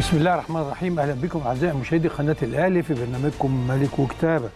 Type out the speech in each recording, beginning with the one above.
بسم الله الرحمن الرحيم. اهلا بكم اعزائي مشاهدي قناه الاهلي في برنامجكم ملك وكتابه.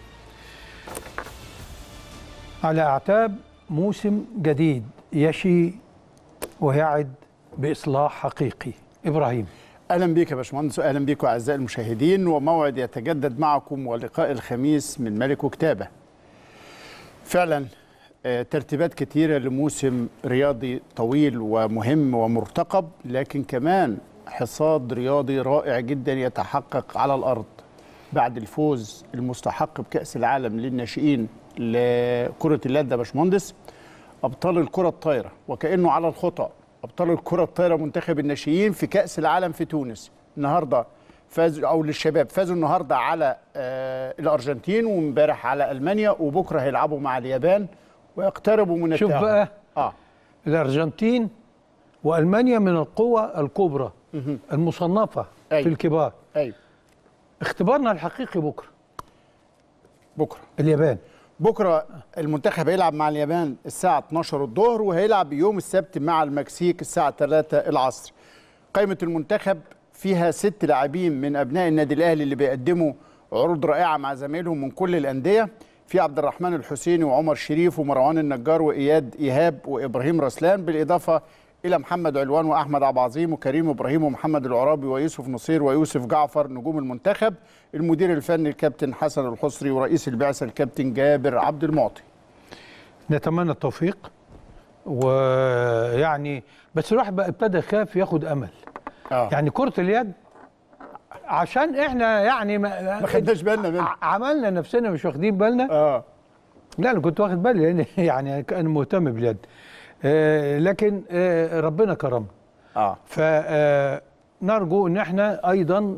على اعتاب موسم جديد يشي ويعد باصلاح حقيقي. ابراهيم، اهلا بيك يا باشمهندس، واهلا بيكم اعزائي المشاهدين، وموعد يتجدد معكم ولقاء الخميس من ملك وكتابه. فعلا ترتيبات كتيره لموسم رياضي طويل ومهم ومرتقب، لكن كمان حصاد رياضي رائع جدا يتحقق على الارض بعد الفوز المستحق بكأس العالم للناشئين لكرة اليد. يا باشمهندس، ابطال الكرة الطايرة وكأنه على الخطأ، ابطال الكرة الطايرة منتخب الناشئين في كأس العالم في تونس النهارده فازوا، او للشباب فازوا النهارده على الارجنتين، وامبارح على المانيا، وبكره هيلعبوا مع اليابان ويقتربوا من شوف التأهل. بقى الارجنتين والمانيا من القوى الكبرى المصنفه أيوة. في الكبار. ايوه، اختبارنا الحقيقي بكره اليابان. بكره المنتخب هيلعب مع اليابان الساعه 12 الظهر، وهيلعب يوم السبت مع المكسيك الساعه 3 العصر. قائمه المنتخب فيها 6 لاعبين من ابناء النادي الاهلي اللي بيقدموا عروض رائعه مع زمايلهم من كل الانديه. في عبد الرحمن الحسيني وعمر شريف ومروان النجار واياد ايهاب وابراهيم رسلان، بالاضافه الى محمد علوان واحمد عبد العظيم وكريم ابراهيم ومحمد العرابي ويوسف نصير ويوسف جعفر نجوم المنتخب. المدير الفني الكابتن حسن الحصري، ورئيس البعثه الكابتن جابر عبد المعطي. نتمنى التوفيق، ويعني بس الواحد بقى ابتدى يخاف ياخد امل. يعني كرة اليد عشان احنا يعني ما خدناش بالنا منها، عملنا نفسنا مش واخدين بالنا. لا انا كنت واخد بالي لان يعني كان مهتم باليد، لكن ربنا كرمنا. فنرجو ان احنا ايضا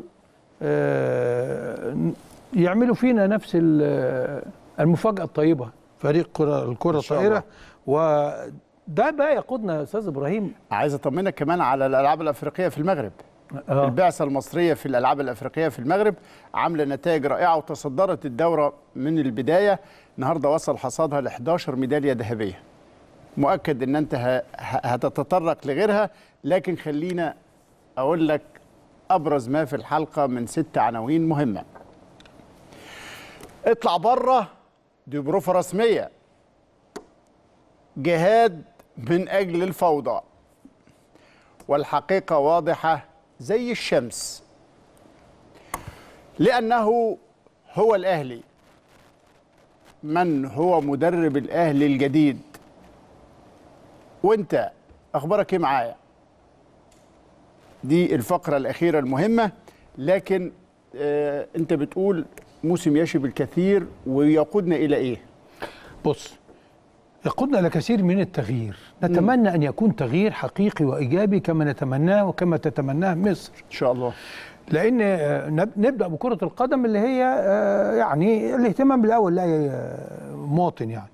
يعملوا فينا نفس المفاجأة الطيبة، فريق الكرة الطائرة، وده بقى يقودنا يا استاذ ابراهيم. عايز اطمنك كمان على الالعاب الافريقيه في المغرب. البعثه المصريه في الالعاب الافريقيه في المغرب عامله نتائج رائعه، وتصدرت الدوره من البدايه. النهارده وصل حصادها ل 11 ميداليه ذهبيه. مؤكد ان انت هتتطرق لغيرها، لكن خلينا اقول لك ابرز ما في الحلقه من 6 عناوين مهمه. اطلع بره، دي بروفه رسميه. جهاد من اجل الفوضى، والحقيقه واضحه زي الشمس، لانه هو الاهلي. من هو مدرب الاهلي الجديد؟ وانت اخبارك ايه معايا؟ دي الفقره الاخيره المهمه. لكن انت بتقول موسم يشي بالكثير، ويقودنا الى ايه؟ بص، يقودنا إلى كثير من التغيير. نتمنى أن يكون تغيير حقيقي وإيجابي كما نتمناه وكما تتمناه مصر إن شاء الله. لأن نبدأ بكرة القدم اللي هي يعني الاهتمام بالأول لأي مواطن. يعني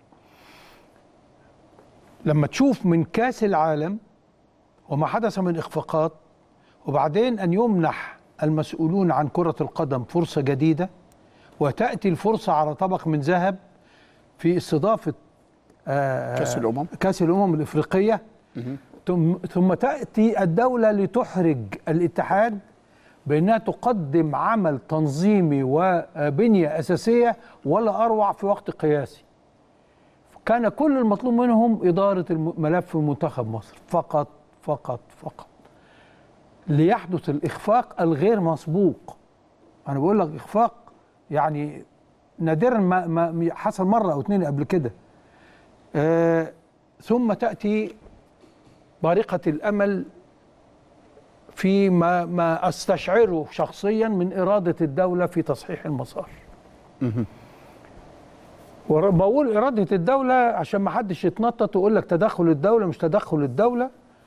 لما تشوف من كأس العالم وما حدث من إخفاقات، وبعدين أن يمنح المسؤولون عن كرة القدم فرصة جديدة، وتأتي الفرصة على طبق من ذهب في استضافة كأس الأمم الإفريقية، ثم تأتي الدولة لتحرج الاتحاد بأنها تقدم عمل تنظيمي وبنية أساسية ولا أروع في وقت قياسي. كان كل المطلوب منهم إدارة ملف منتخب مصر فقط فقط فقط، ليحدث الإخفاق الغير مسبوق. أنا بقول لك إخفاق يعني نادرا ما حصل مرة أو 2 قبل كده. ثم تأتي بارقة الأمل فيما أستشعره شخصيا من إرادة الدولة في تصحيح المسار. وبقول إرادة الدولة عشان ما حدش يتنطط ويقول لك تدخل الدولة مش تدخل الدولة.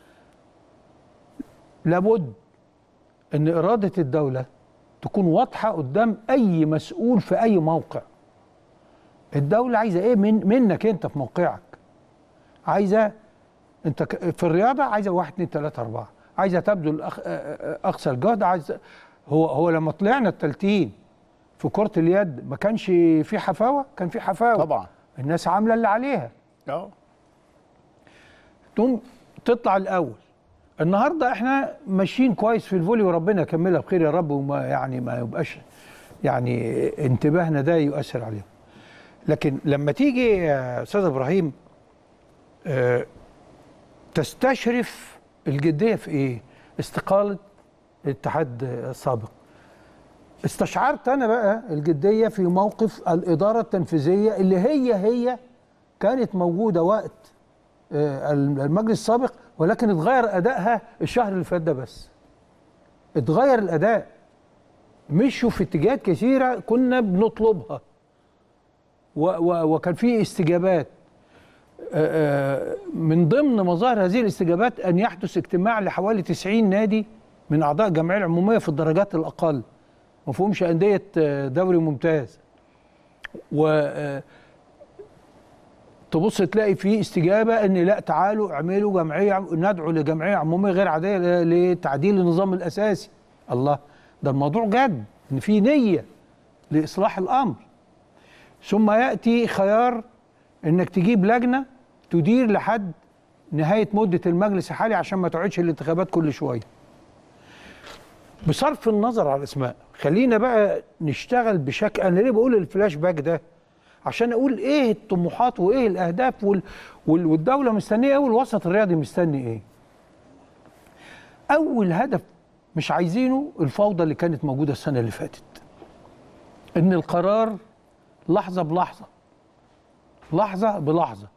لابد أن إرادة الدولة تكون واضحة قدام أي مسؤول في أي موقع. الدولة عايزة إيه منك أنت في موقعك؟ عايزة أنت في الرياضة، عايزة 1 2 3 4، عايزة تبذل أقصى الجهد. عايزة هو لما طلعنا التالتين في كرة اليد ما كانش في حفاوة؟ كان في حفاوة طبعا، الناس عاملة اللي عليها. تقوم تطلع الأول النهارده احنا ماشيين كويس في الفولي، وربنا يكملها بخير يا رب، وما يعني ما يبقاش يعني انتباهنا ده يؤثر عليهم. لكن لما تيجي يا استاذ ابراهيم تستشرف الجديه في ايه؟ استقاله الاتحاد السابق. استشعرت انا بقى الجديه في موقف الاداره التنفيذيه اللي هي كانت موجوده وقت المجلس السابق، ولكن اتغير ادائها الشهر اللي فات ده بس. اتغير الاداء، مشوا في اتجاهات كثيره كنا بنطلبها وكان في استجابات. من ضمن مظاهر هذه الاستجابات ان يحدث اجتماع لحوالي 90 نادي من اعضاء الجمعيه العموميه في الدرجات الاقل، ما فيهمش انديه دوري ممتاز، و تبص تلاقي في استجابه ان لا تعالوا اعملوا جمعيه، ندعو لجمعيه عموميه غير عاديه لتعديل النظام الاساسي. الله، ده الموضوع جد، ان في نيه لاصلاح الامر. ثم ياتي خيار انك تجيب لجنه تدير لحد نهايه مده المجلس الحالي عشان ما تعيدش الانتخابات كل شويه. بصرف النظر على الاسماء، خلينا بقى نشتغل بشكل. انا ليه بقول الفلاش باك ده؟ عشان اقول ايه الطموحات وايه الاهداف والدوله مستنيه ايه والوسط الرياضي مستني ايه. اول هدف مش عايزينه الفوضى اللي كانت موجوده السنه اللي فاتت، ان القرار لحظه بلحظه، لحظه بلحظه،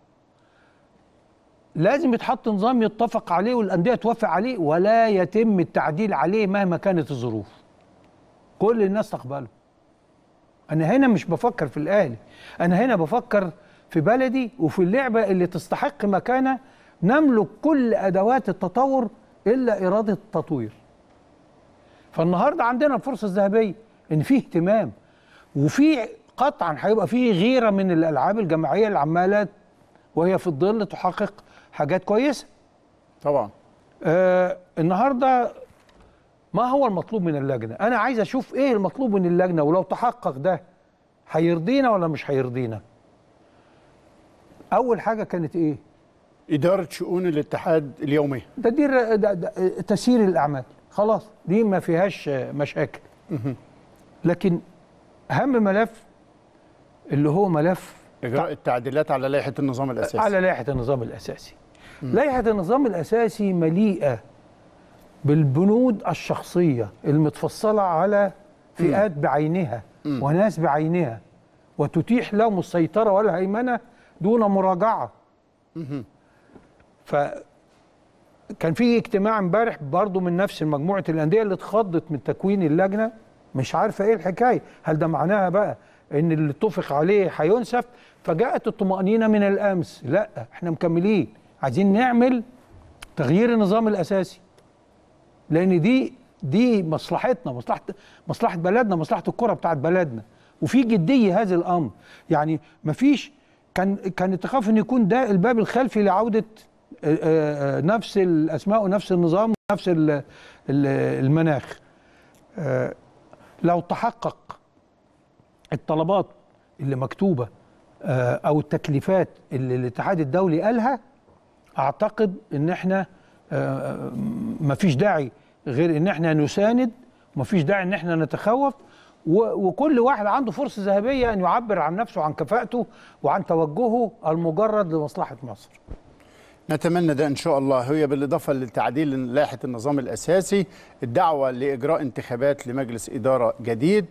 لازم يتحط نظام يتفق عليه والانديه توافق عليه ولا يتم التعديل عليه مهما كانت الظروف. كل الناس تقبله. انا هنا مش بفكر في الاهلي، انا هنا بفكر في بلدي وفي اللعبه اللي تستحق مكانه. نملك كل ادوات التطور الا اراده التطوير. فالنهارده عندنا الفرصه الذهبيه ان في اهتمام، وفي قطعا هيبقى في غيره من الالعاب الجماعيه اللي عماله وهي في الظل تحقق حاجات كويسه. طبعا. النهارده ما هو المطلوب من اللجنه؟ انا عايز اشوف ايه المطلوب من اللجنه، ولو تحقق ده هيرضينا ولا مش هيرضينا. اول حاجه كانت ايه؟ اداره شؤون الاتحاد اليوميه، تدير تسيير الاعمال، خلاص دي ما فيهاش مشاكل. لكن اهم ملف اللي هو ملف اجراء التعديلات على لائحه النظام الاساسي. على لائحه النظام الاساسي. لائحه النظام الاساسي مليئه بالبنود الشخصيه المتفصله على فئات بعينها وناس بعينها، وتتيح لهم السيطره والهيمنه دون مراجعه. فكان في اجتماع امبارح برضه من نفس مجموعه الانديه اللي اتخضت من تكوين اللجنه، مش عارفه ايه الحكايه، هل ده معناها بقى ان اللي اتفق عليه هينسف؟ فجاءت الطمأنينة من الامس، لا احنا مكملين، عايزين نعمل تغيير النظام الاساسي، لان دي مصلحتنا، مصلحه بلدنا، مصلحه الكره بتاعت بلدنا، وفي جديه هذا الامر. يعني مفيش كان تخاف ان يكون ده الباب الخلفي لعوده نفس الاسماء ونفس النظام ونفس المناخ. لو تحقق الطلبات اللي مكتوبه او التكليفات اللي الاتحاد الدولي قالها، اعتقد ان احنا مفيش داعي غير ان احنا نساند، ومفيش داعي ان احنا نتخوف، وكل واحد عنده فرصه ذهبيه ان يعبر عن نفسه وعن كفاءته وعن توجهه المجرد لمصلحه مصر. نتمنى ده ان شاء الله. هي بالاضافه لتعديل لائحه النظام الاساسي، الدعوه لاجراء انتخابات لمجلس اداره جديد،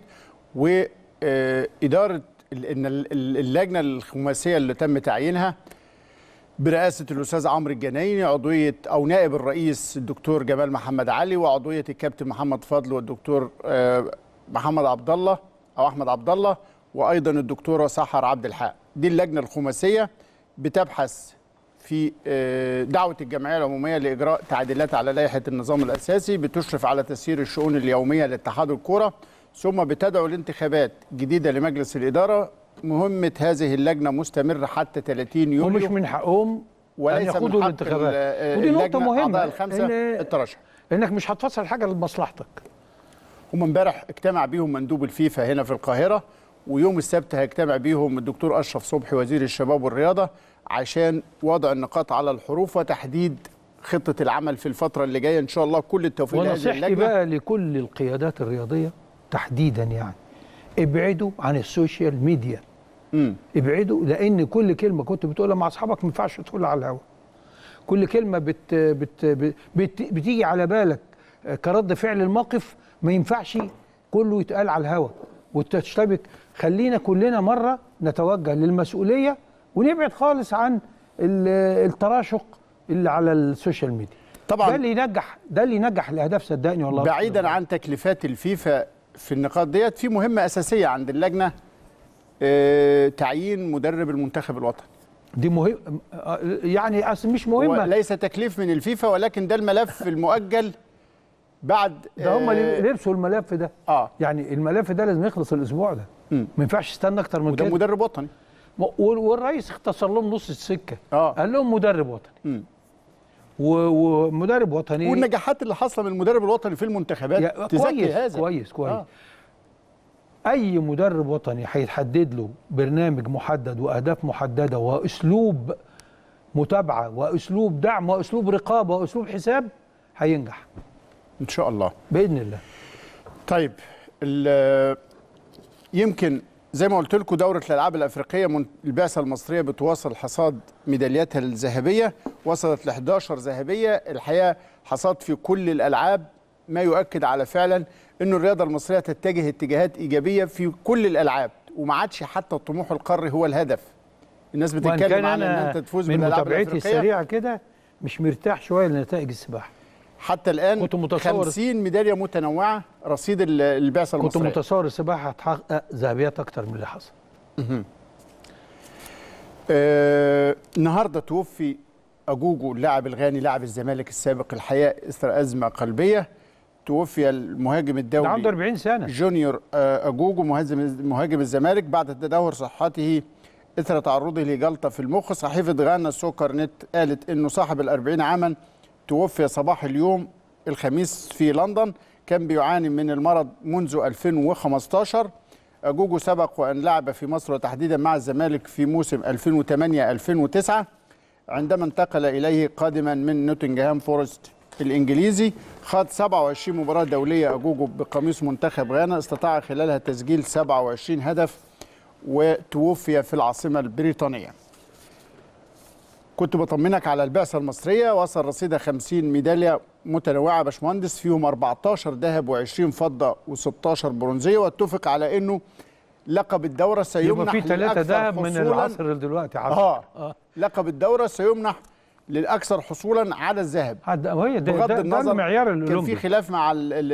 واداره اللجنه الخماسيه اللي تم تعيينها برئاسه الاستاذ عمرو الجنايني، عضويه او نائب الرئيس الدكتور جمال محمد علي، وعضويه الكابتن محمد فضل والدكتور محمد عبد الله او احمد عبد الله، وايضا الدكتوره سحر عبد الحق. دي اللجنه الخماسيه بتبحث في دعوه الجمعيه العموميه لاجراء تعديلات على لائحه النظام الاساسي، بتشرف على تسيير الشؤون اليوميه لاتحاد الكره، ثم بتدعو لانتخابات جديده لمجلس الاداره. مهمه هذه اللجنه مستمره حتى 30 يوليو، ومش من حقهم وليس ان يخوضوا الانتخابات. ودي نقطه مهمه، الخمسه الترشح، انك مش هتفصل حاجه لمصلحتك. هم امبارح اجتمع بيهم مندوب الفيفا هنا في القاهره، ويوم السبت هيجتمع بيهم الدكتور اشرف صبحي وزير الشباب والرياضه عشان وضع النقاط على الحروف وتحديد خطه العمل في الفتره اللي جايه ان شاء الله. كل التوفيق لهذه ونصيحتي اللجنه. بقى لكل القيادات الرياضيه تحديدا يعني ابعدوا عن السوشيال ميديا. ابعدوا، لان كل كلمه كنت بتقولها مع اصحابك ما ينفعش تقولها على الهواء. كل كلمه بتيجي على بالك كرد فعل الموقف ما ينفعش كله يتقال على الهواء وتشتبك. خلينا كلنا مره نتوجه للمسؤوليه ونبعد خالص عن التراشق اللي على السوشيال ميديا. طبعا ده اللي ينجح الاهداف، صدقني والله. بعيدا عن تكليفات الفيفا في النقاط ديت، في مهمه اساسيه عند اللجنه، تعيين مدرب المنتخب الوطني. دي مهم يعني، اصل مش مهمه، ليس تكليف من الفيفا، ولكن ده الملف المؤجل بعد. ده هم لبسوا الملف ده. يعني الملف ده لازم يخلص الاسبوع ده. ما ينفعش استنى اكتر من كده. وده مدرب وطني، والرئيس اختصر لهم نص السكه. قال لهم مدرب وطني. ومدرب وطني، والنجاحات اللي حاصله من المدرب الوطني في المنتخبات تزكي هذا. كويس. اي مدرب وطني هيتحدد له برنامج محدد واهداف محدده واسلوب متابعه واسلوب دعم واسلوب رقابه واسلوب حساب هينجح ان شاء الله باذن الله. طيب، يمكن زي ما قلت لكم دوره الالعاب الافريقيه البعثه المصريه بتواصل حصاد ميدالياتها الذهبيه، وصلت ل 11 ذهبيه. الحقيقه حصاد في كل الالعاب، ما يؤكد على فعلا انه الرياضه المصريه تتجه اتجاهات ايجابيه في كل الالعاب، وما عادش حتى الطموح القاري هو الهدف. الناس بتتكلم عن ان انت تفوز بالالعاب الافريقيه. من متابعتي السريعه كده مش مرتاح شويه لنتائج السباحه. حتى الان 50 ميداليه متنوعه رصيد البعثه المصريه. كنت متصور السباحه هتحقق ذهبيات اكتر من اللي حصل. النهارده توفي اجوجو اللاعب الغاني لاعب الزمالك السابق الحقيقه اثر ازمه قلبيه. توفي المهاجم الدولي ده عنده 40 سنه جونيور اجوجو مهاجم الزمالك بعد تدهور صحته اثر تعرضه لجلطه في المخ. صحيفه غانا سوكر نت قالت انه صاحب ال40 عاما توفي صباح اليوم الخميس في لندن. كان بيعاني من المرض منذ 2015. اجوجو سبق وان لعب في مصر وتحديدا مع الزمالك في موسم 2008-2009 عندما انتقل اليه قادما من نوتنغهام فورست الانجليزي. خاض 27 مباراه دوليه اجوجو بقميص منتخب غانا، استطاع خلالها تسجيل 27 هدف، وتوفي في العاصمه البريطانيه. كنت بطمنك على البعثه المصريه، وصل رصيدها 50 ميداليه متنوعه باشمهندس، فيهم 14 ذهب و20 فضه و16 برونزيه، واتفق على انه لقب الدوره سيمنح في 3 ذهب من العصر دلوقتي. لقب الدوره سيمنح للاكثر حصولا على الذهب. بغض النظر المعيار كان في خلاف مع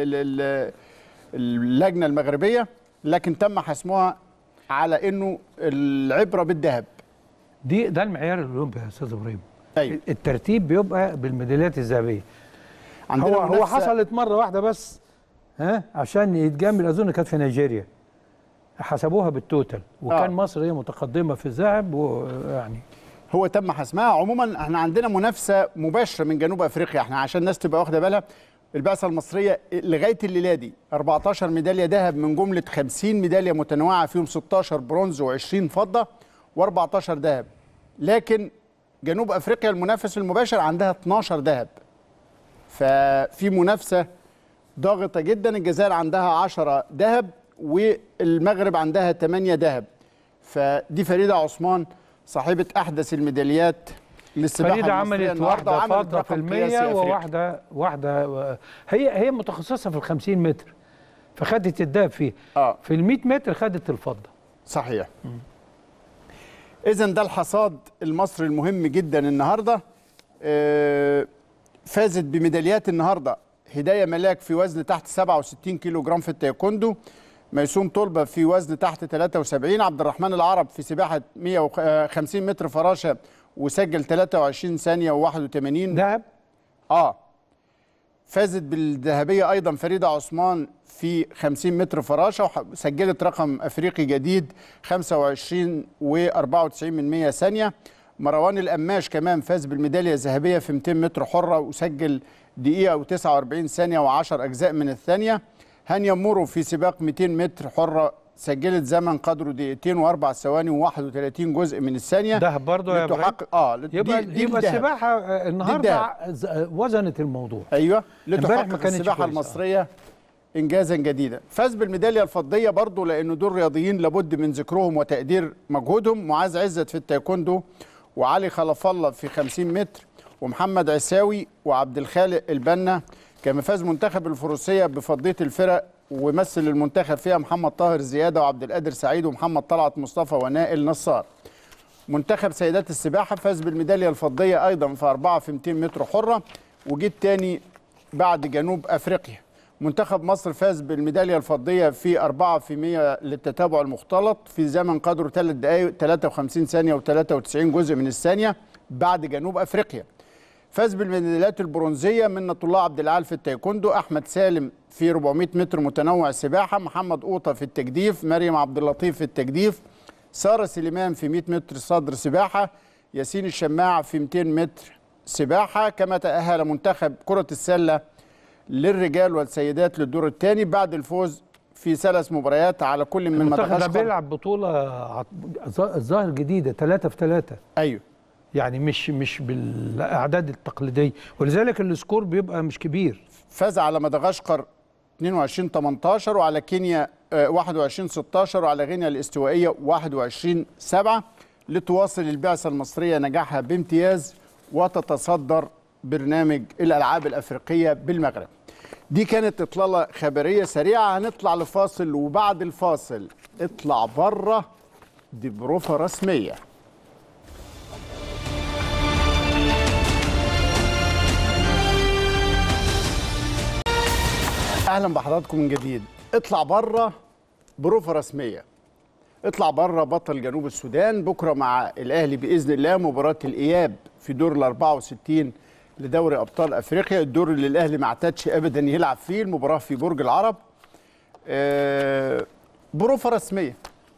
اللجنه المغربيه، لكن تم حسمها على انه العبره بالذهب. ده المعيار الاولمبي يا استاذ ابراهيم. أيوة. الترتيب بيبقى بالميداليات الذهبيه. هو حصلت مره واحده بس، عشان يتجمل، اظن كانت في نيجيريا حسبوها بالتوتال، وكان مصر هي متقدمه في الذهب، ويعني هو تم حسمها. عموما احنا عندنا منافسه مباشره من جنوب افريقيا. احنا عشان الناس تبقى واخده بالها، البعثه المصريه لغايه الليله دي 14 ميداليه ذهب من جمله 50 ميداليه متنوعه، فيهم 16 برونز و20 فضه و14 ذهب. لكن جنوب افريقيا المنافس المباشر عندها 12 ذهب، ففي منافسه ضاغطه جدا. الجزائر عندها 10 ذهب والمغرب عندها 8 ذهب. فدي فريده عثمان صاحبه احدث الميداليات للسباحه فريده المصريه. عملت واحده فضه في ال100 وواحده هي متخصصه في ال50 متر، فخدت الذهب فيه. في ال100 متر خدت الفضه. صحيح. إذن ده الحصاد المصري المهم جدا النهارده. فازت بميداليات النهارده هدايه ملاك في وزن تحت 67 كيلو جرام في التايكوندو، ميسوم طلبه في وزن تحت 73، عبد الرحمن العرب في سباحه 150 متر فراشه وسجل 23 ثانيه و81 ذهب. فازت بالذهبيه ايضا فريده عثمان في 50 متر فراشه وسجلت رقم افريقي جديد 25 و94 ثانيه. مروان القماش كمان فاز بالميداليه الذهبيه في 200 متر حره وسجل دقيقه و49 ثانيه و10 اجزاء من الثانيه. هانيا مورو في سباق 200 متر حره سجلت زمن قدره دقيقتين و4 ثواني و31 جزء من الثانيه. دهب برضه يا لتحقق يبقى السباحه النهارده وزنت الموضوع. ايوه، لتحقق السباحه المصريه انجازا جديدا. فاز بالميداليه الفضيه برضه، لانه دول رياضيين لابد من ذكرهم وتقدير مجهودهم. معاذ عزت في التايكوندو، وعلي خلف الله في 50 متر، ومحمد عساوي وعبد الخالق البنا. كما فاز منتخب الفروسيه بفضيه الفرق، ومثل المنتخب فيها محمد طاهر زياده وعبد القادر سعيد ومحمد طلعت مصطفى ونائل نصار. منتخب سيدات السباحه فاز بالميداليه الفضيه ايضا في 4 في 200 متر حره، وجيت تاني بعد جنوب افريقيا. منتخب مصر فاز بالميداليه الفضيه في 4 في 100 للتتابع المختلط في زمن قدره 3 دقائق 53 ثانيه و93 جزء من الثانيه بعد جنوب افريقيا. فاز بالميداليات البرونزيه منة الله عبد العال في التايكوندو، احمد سالم في 400 متر متنوع سباحه، محمد قوطه في التجديف، مريم عبد اللطيف في التجديف، ساره سليمان في 100 متر صدر سباحه، ياسين الشماع في 200 متر سباحه. كما تاهل منتخب كره السله للرجال والسيدات للدور الثاني بعد الفوز في 3 مباريات على كل من مدغشقر. المنتخب ده بيلعب بطوله الظاهر جديده 3 في 3. ايوه، يعني مش بالاعداد التقليديه، ولذلك السكور بيبقى مش كبير. فاز على مدغشقر 22-18، وعلى كينيا 21-16، وعلى غينيا الاستوائيه 21-7، لتواصل البعثه المصريه نجاحها بامتياز وتتصدر برنامج الالعاب الافريقيه بالمغرب. دي كانت اطلاله خبريه سريعه. هنطلع لفاصل، وبعد الفاصل اطلع بره، دي بروفه رسميه. اهلا بحضراتكم من جديد. اطلع بره بروفه رسميه. اطلع بره بطل جنوب السودان بكره مع الاهلي باذن الله مباراه الاياب في دور ال 64 لدوري ابطال افريقيا، الدور اللي الاهلي ما اعتادش ابدا يلعب فيه. المباراه في برج العرب. بروفه رسميه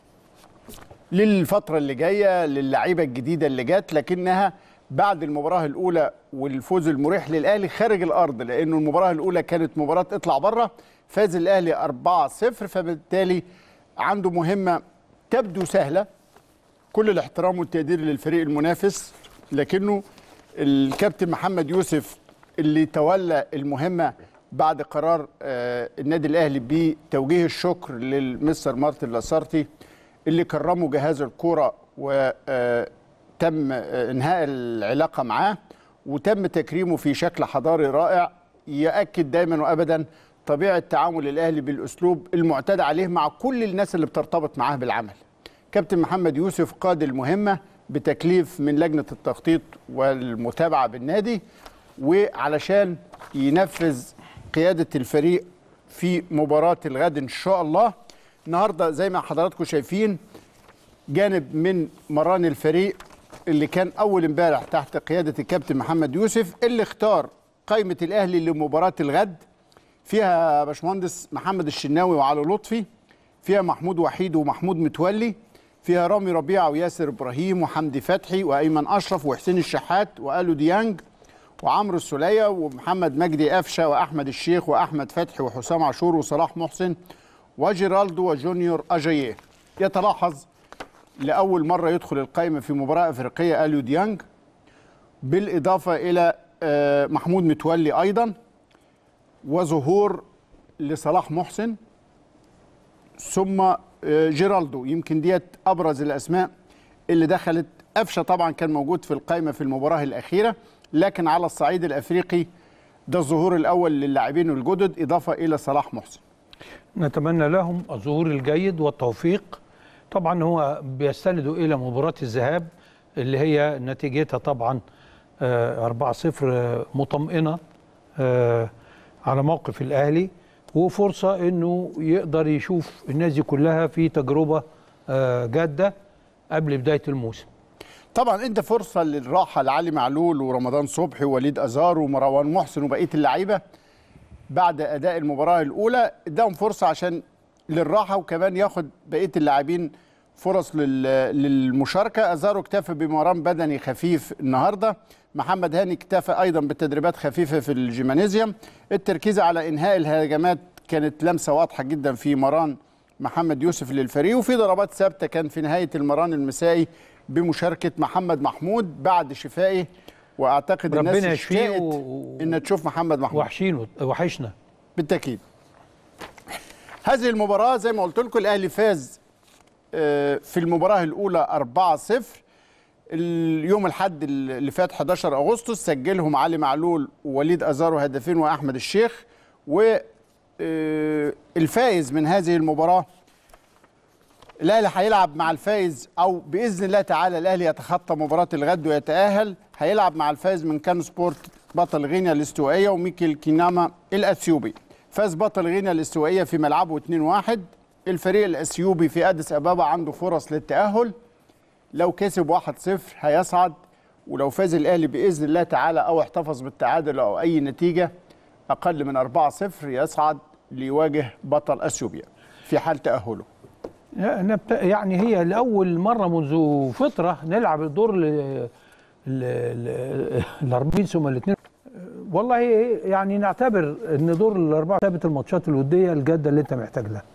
للفتره اللي جايه للعيبه الجديده اللي جت، لكنها بعد المباراه الاولى والفوز المريح للاهلي خارج الارض، لانه المباراه الاولى كانت مباراه اطلع بره، فاز الاهلي 4-0، فبالتالي عنده مهمه تبدو سهله. كل الاحترام والتقدير للفريق المنافس، لكنه الكابتن محمد يوسف اللي تولى المهمه بعد قرار النادي الاهلي بتوجيه الشكر للمستر مارتن لاسارتي اللي كرمه جهاز الكوره وتم انهاء العلاقه معاه وتم تكريمه في شكل حضاري رائع يؤكد دايما وابدا طبيعه تعامل الاهلي بالاسلوب المعتاد عليه مع كل الناس اللي بترتبط معاه بالعمل. كابتن محمد يوسف قاد المهمه بتكليف من لجنه التخطيط والمتابعه بالنادي، وعلشان ينفذ قياده الفريق في مباراه الغد ان شاء الله. النهارده زي ما حضراتكم شايفين جانب من مران الفريق اللي كان اول امبارح تحت قياده الكابتن محمد يوسف اللي اختار قائمه الاهلي لمباراه الغد. فيها باشمهندس محمد الشناوي وعلي لطفي، فيها محمود وحيد ومحمود متولي، فيها رامي ربيعه وياسر ابراهيم وحمدي فتحي وايمن اشرف وحسين الشحات والو ديانج وعمرو السوليه ومحمد مجدي قفشه واحمد الشيخ واحمد فتحي وحسام عاشور وصلاح محسن وجيرالدو وجونيور اجاييه. يتلاحظ لاول مره يدخل القائمه في مباراه افريقيه اليو ديانج، بالاضافه الى محمود متولي ايضا، وظهور لصلاح محسن ثم جيرالدو. يمكن ديت ابرز الاسماء اللي دخلت. قفشه طبعا كان موجود في القائمه في المباراه الاخيره، لكن على الصعيد الافريقي ده الظهور الاول للاعبين الجدد اضافه الى صلاح محسن. نتمنى لهم الظهور الجيد والتوفيق. طبعا هو بيستندوا الى مباراه الذهاب اللي هي نتيجتها طبعا 4-0 مطمئنه على موقف الاهلي، وفرصه انه يقدر يشوف الناس دي كلها في تجربه جاده قبل بدايه الموسم. طبعا انت فرصه للراحه لعلي معلول ورمضان صبحي ووليد ازار ومروان محسن وبقيه اللعيبه بعد اداء المباراه الاولى، اداهم فرصه عشان للراحه، وكمان ياخد بقيه اللاعبين فرص للمشاركه. ازارو اكتفى بمران بدني خفيف النهارده، محمد هاني اكتفى ايضا بتدريبات خفيفه في الجيمانيزيوم. التركيز على انهاء الهجمات كانت لمسه واضحه جدا في مران محمد يوسف للفريق. وفي ضربات ثابته كان في نهايه المران المسائي بمشاركه محمد محمود بعد شفائه، واعتقد الناس اشتاقت ان تشوف محمد محمود. وحشنا بالتاكيد. هذه المباراه زي ما قلت لكم الاهلي فاز في المباراه الاولى 4-0 اليوم الحد اللي فات 11 اغسطس، سجلهم علي معلول ووليد ازارو هدفين واحمد الشيخ. والفائز من هذه المباراه الاهلي هيلعب مع الفائز، او باذن الله تعالى الاهلي يتخطى مباراه الغد ويتاهل، هيلعب مع الفائز من كانو سبورت بطل غينيا الاستوائيه وميكيل كيناما الاثيوبي. فاز بطل غينيا الاستوائيه في ملعبه 2-1. الفريق الاثيوبي في اديس ابابا عنده فرص للتاهل، لو كسب 1-0 هيصعد، ولو فاز الاهلي باذن الله تعالى او احتفظ بالتعادل او اي نتيجه اقل من 4-0 يصعد ليواجه بطل اثيوبيا في حال تاهله. يعني هي لاول مره منذ فتره نلعب الدور الاربعين ثم الاثنين. والله يعني نعتبر ان دور الاربعه ثابت الماتشات الوديه الجاده اللي انت محتاج لها.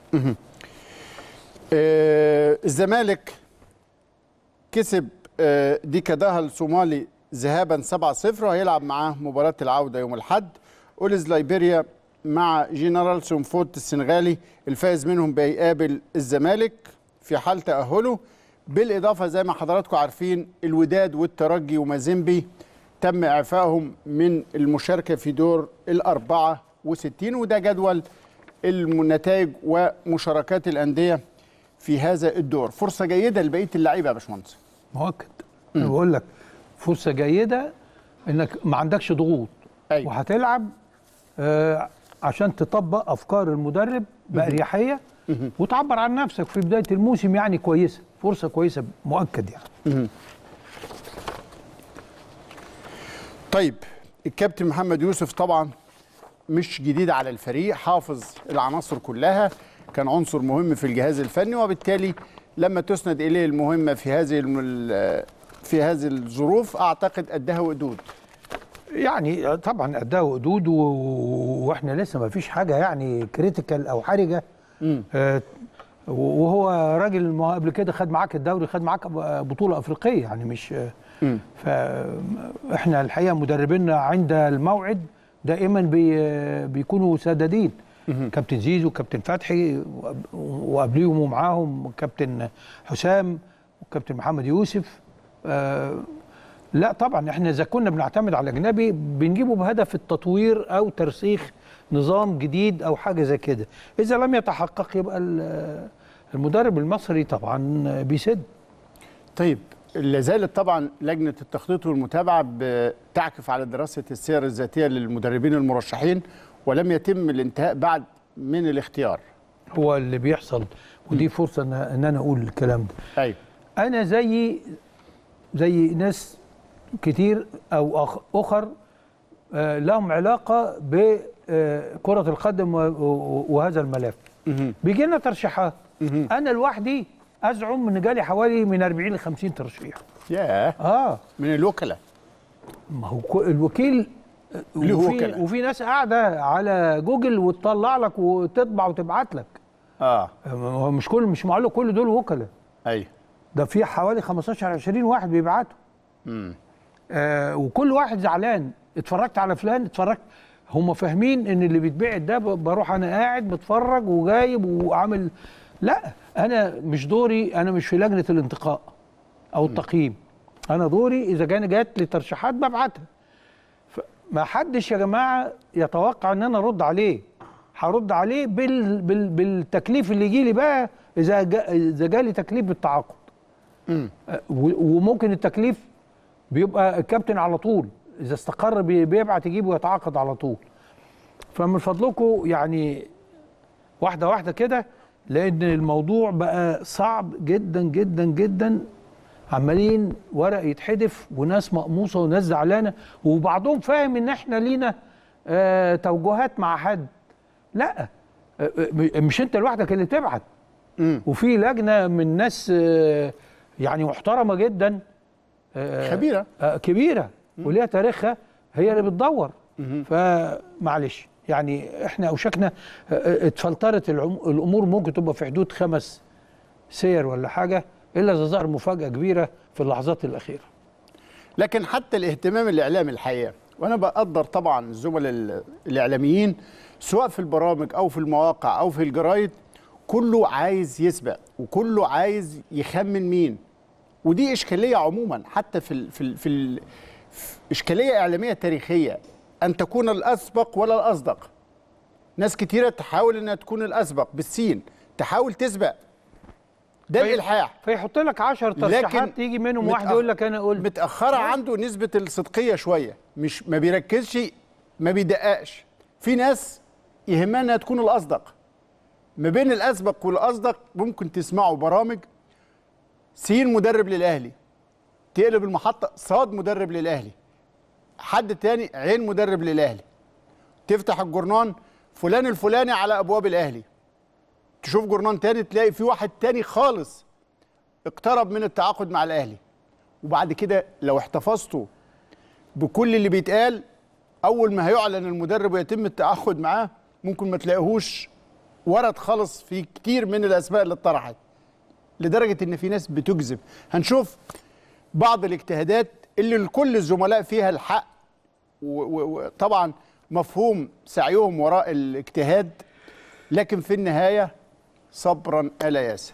الزمالك كسب ديكا داها الصومالي ذهابا 7-0 وهيلعب معاه مباراه العوده يوم الاحد. اوليز لايبيريا مع جنرال سومفوت السنغالي، الفائز منهم بيقابل الزمالك في حال تاهله. بالاضافه زي ما حضراتكم عارفين الوداد والترجي ومازيمبي تم اعفائهم من المشاركه في دور ال64، وده جدول النتائج ومشاركات الانديه في هذا الدور. فرصه جيده لبقيه اللعيبه يا باشمهندس. مؤكد. انا بقول لك فرصه جيده انك ما عندكش ضغوط. أيوة. وهتلعب عشان تطبق افكار المدرب باريحيه وتعبر عن نفسك في بدايه الموسم. يعني كويسه، فرصه كويسه مؤكد يعني. طيب الكابتن محمد يوسف طبعا مش جديد على الفريق، حافظ العناصر كلها، كان عنصر مهم في الجهاز الفني، وبالتالي لما تسند اليه المهمه في هذه الظروف اعتقد اداها وقدود. يعني طبعا اداها وقدود واحنا لسه ما فيش حاجه يعني كريتيكال او حرجه. وهو راجل ما قبل كده خد معاك الدوري، خد معاك بطوله افريقيه يعني مش. فاحنا الحقيقه مدربينا عند الموعد دائما بيكونوا سدادين. كابتن زيزو، كابتن فتحي، وقبليهم ومعاهم كابتن حسام وكابتن محمد يوسف. لا طبعا احنا اذا كنا بنعتمد على اجنبي بنجيبه بهدف التطوير او ترسيخ نظام جديد او حاجه زي كده. اذا لم يتحقق يبقى المدرب المصري طبعا بيسد. طيب لا زالت طبعا لجنه التخطيط والمتابعه بتعكف على دراسه السير الذاتيه للمدربين المرشحين، ولم يتم الانتهاء بعد من الاختيار. هو اللي بيحصل، ودي فرصه ان انا اقول الكلام ده. ايوه. انا زي ناس كتير او اخر لهم علاقه بكره القدم وهذا الملف. بيجي لنا ترشيحات. انا لوحدي ازعم ان جالي حوالي من 40 ل 50 ترشيح. ياه. من الوكلاء. ما هو الوكيل وفي ناس قاعده على جوجل وتطلع لك وتطبع وتبعت لك. مش معقول كل دول وكلاء. ايوه. ده في حوالي 15 20 واحد بيبعتوا. وكل واحد زعلان، اتفرجت على فلان، اتفرجت. هم فاهمين ان اللي بيتبعت ده بروح انا قاعد بتفرج وجايب وعامل. لا انا مش دوري، انا مش في لجنه الانتقاء او التقييم. انا دوري اذا جات لي ترشيحات ببعتها. ما حدش يا جماعه يتوقع ان انا ارد عليه. هرد عليه بالتكليف اللي يجي لي بقى اذا جالي تكليف بالتعاقد. وممكن التكليف بيبقى الكابتن على طول اذا استقر بيبعت يجيب ويتعاقد على طول. فمن فضلكم يعني واحده واحده كده، لان الموضوع بقى صعب جدا جدا جدا. عمالين ورق يتحدف وناس مقموصه وناس زعلانه، وبعضهم فاهم ان احنا لينا توجهات مع حد. لا مش انت لوحدك اللي تبعت. وفي لجنه من ناس يعني محترمه جدا، كبيره وليها تاريخها، هي اللي بتدور. فمعلش يعني احنا اوشكنا اتفلترت الامور، ممكن تبقى في حدود 5 سير ولا حاجه، الا اذا ظهر مفاجاه كبيره في اللحظات الاخيره. لكن حتى الاهتمام الاعلامي الحقيقه، وانا بقدر طبعا الزملاء الاعلاميين سواء في البرامج او في المواقع او في الجرايد، كله عايز يسبق وكله عايز يخمن مين. ودي اشكاليه عموما، حتى في اشكاليه اعلاميه تاريخيه، ان تكون الاسبق ولا الاصدق. ناس كتيره تحاول انها تكون الاسبق بالسين، تحاول تسبق، ده الالحاح. فيحط لك 10 ترشيحات تيجي منهم واحد يقول لك انا قلت. متاخره عنده نسبه الصدقيه شويه، مش ما بيركزش، ما بيدققش. في ناس يهمها انها تكون الاصدق. ما بين الاسبق والاصدق ممكن تسمعوا برامج سين مدرب للاهلي، تقلب المحطه صاد مدرب للاهلي، حد تاني عين مدرب للاهلي، تفتح الجورنان فلان الفلاني على ابواب الاهلي، تشوف جورنان تاني تلاقي في واحد تاني خالص اقترب من التعاقد مع الاهلي. وبعد كده لو احتفظتوا بكل اللي بيتقال، اول ما هيعلن المدرب ويتم التعاقد معاه ممكن ما تلاقيهوش ورد خالص في كتير من الاسماء اللي اتطرحت، لدرجه ان في ناس بتكذب. هنشوف بعض الاجتهادات اللي لكل الزملاء فيها الحق، وطبعا مفهوم سعيهم وراء الاجتهاد، لكن في النهايه صبرا آل ياسر.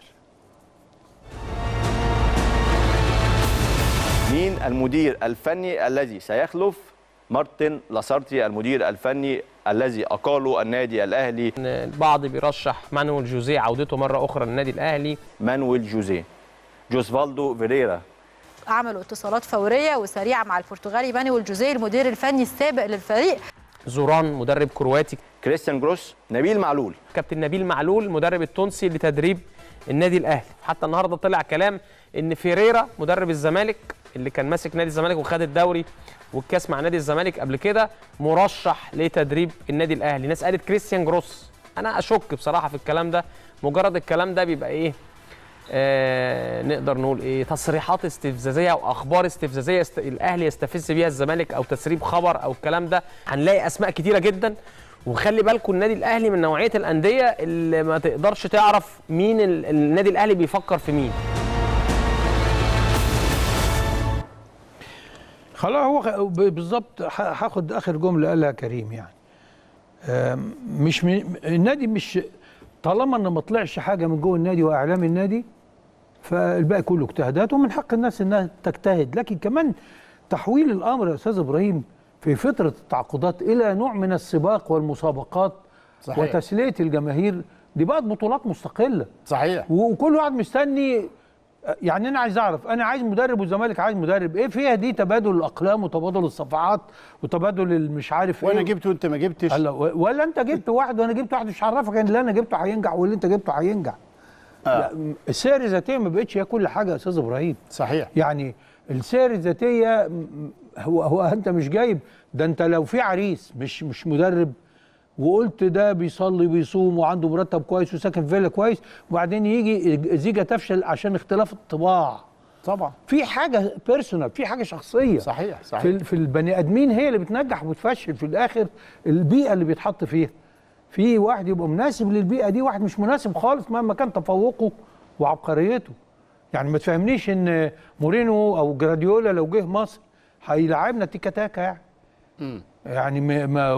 مين المدير الفني الذي سيخلف مارتن لاسارتي المدير الفني الذي أقاله النادي الأهلي؟ البعض بيرشح مانويل جوزيه عودته مرة أخرى للنادي الأهلي. مانويل جوزيه. جوزفالدو فيريرا. عملوا اتصالات فورية وسريعة مع البرتغالي مانويل جوزيه المدير الفني السابق للفريق. زوران مدرب كرواتي. كريستيان جروس. نبيل معلول. كابتن نبيل معلول المدرب التونسي لتدريب النادي الأهلي. حتى النهارده طلع كلام إن فيريرا مدرب الزمالك اللي كان ماسك نادي الزمالك وخد الدوري والكاس مع نادي الزمالك قبل كده مرشح لتدريب النادي الاهلي. ناس قالت كريستيان جروس، انا اشك بصراحه في الكلام ده. مجرد الكلام ده بيبقى ايه، نقدر نقول ايه، تصريحات استفزازيه او اخبار استفزازيه الاهلي يستفز بيها الزمالك او تسريب خبر او الكلام ده. هنلاقي اسماء كتيره جدا، وخلي بالكم النادي الاهلي من نوعيه الانديه اللي ما تقدرش تعرف مين النادي الاهلي بيفكر في مين. خلاص هو بالظبط هاخد اخر جمله قالها كريم. يعني مش النادي مش طالما ان ما طلعش حاجه من جوه النادي واعلام النادي، فالباقي كله اجتهادات ومن حق الناس انها تجتهد. لكن كمان تحويل الامر يا استاذ ابراهيم في فتره التعاقدات الى نوع من السباق والمسابقات صحيح. وتسليه الجماهير، دي بقت بطولات مستقله صحيح، وكل واحد مستني. يعني انا عايز اعرف، انا عايز مدرب والزمالك عايز مدرب، ايه فيها دي؟ تبادل الاقلام وتبادل الصفحات وتبادل المش عارف ايه، وانا جبت وانت ما جبتش، ولا انت جبت واحد وانا جبت واحد. مش عرفك ان اللي انا جبته هينجح واللي انت جبته هينجح. السير الذاتيه ما بقتش هي كل حاجه يا استاذ ابراهيم. صحيح. يعني السير الذاتيه هو انت مش جايب ده، انت لو في عريس مش مدرب وقلت ده بيصلي بيصوم وعنده مرتب كويس وساكن في فيلا كويس، وبعدين يجي زيجه تفشل عشان اختلاف الطباع. طبعا في حاجه بيرسونال، في حاجه شخصيه. صحيح في البني ادمين هي اللي بتنجح وبتفشل في الاخر. البيئه اللي بيتحط فيها، في واحد يبقى مناسب للبيئه دي، واحد مش مناسب خالص مهما كان تفوقه وعبقريته. يعني ما تفهمنيش ان مورينو او جراديولا لو جه مصر هيلاعبنا تيكا تاكا يعني. يعني ما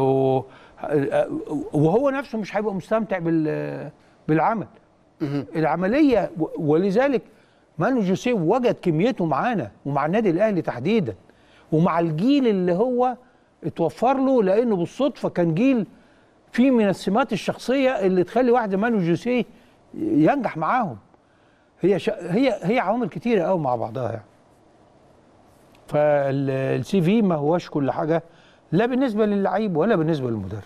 وهو نفسه مش هيبقى مستمتع بالعمل. العمليه. ولذلك مانو جوزيه وجد كميته معانا ومع النادي الاهلي تحديدا ومع الجيل اللي هو اتوفر له، لانه بالصدفه كان جيل فيه من السمات الشخصيه اللي تخلي واحد مانو جوزيه ينجح معاهم. هي عوامل كتيره قوي مع بعضها يعني. فالسي في ما هوش كل حاجه، لا بالنسبه للعيب ولا بالنسبه للمدرب.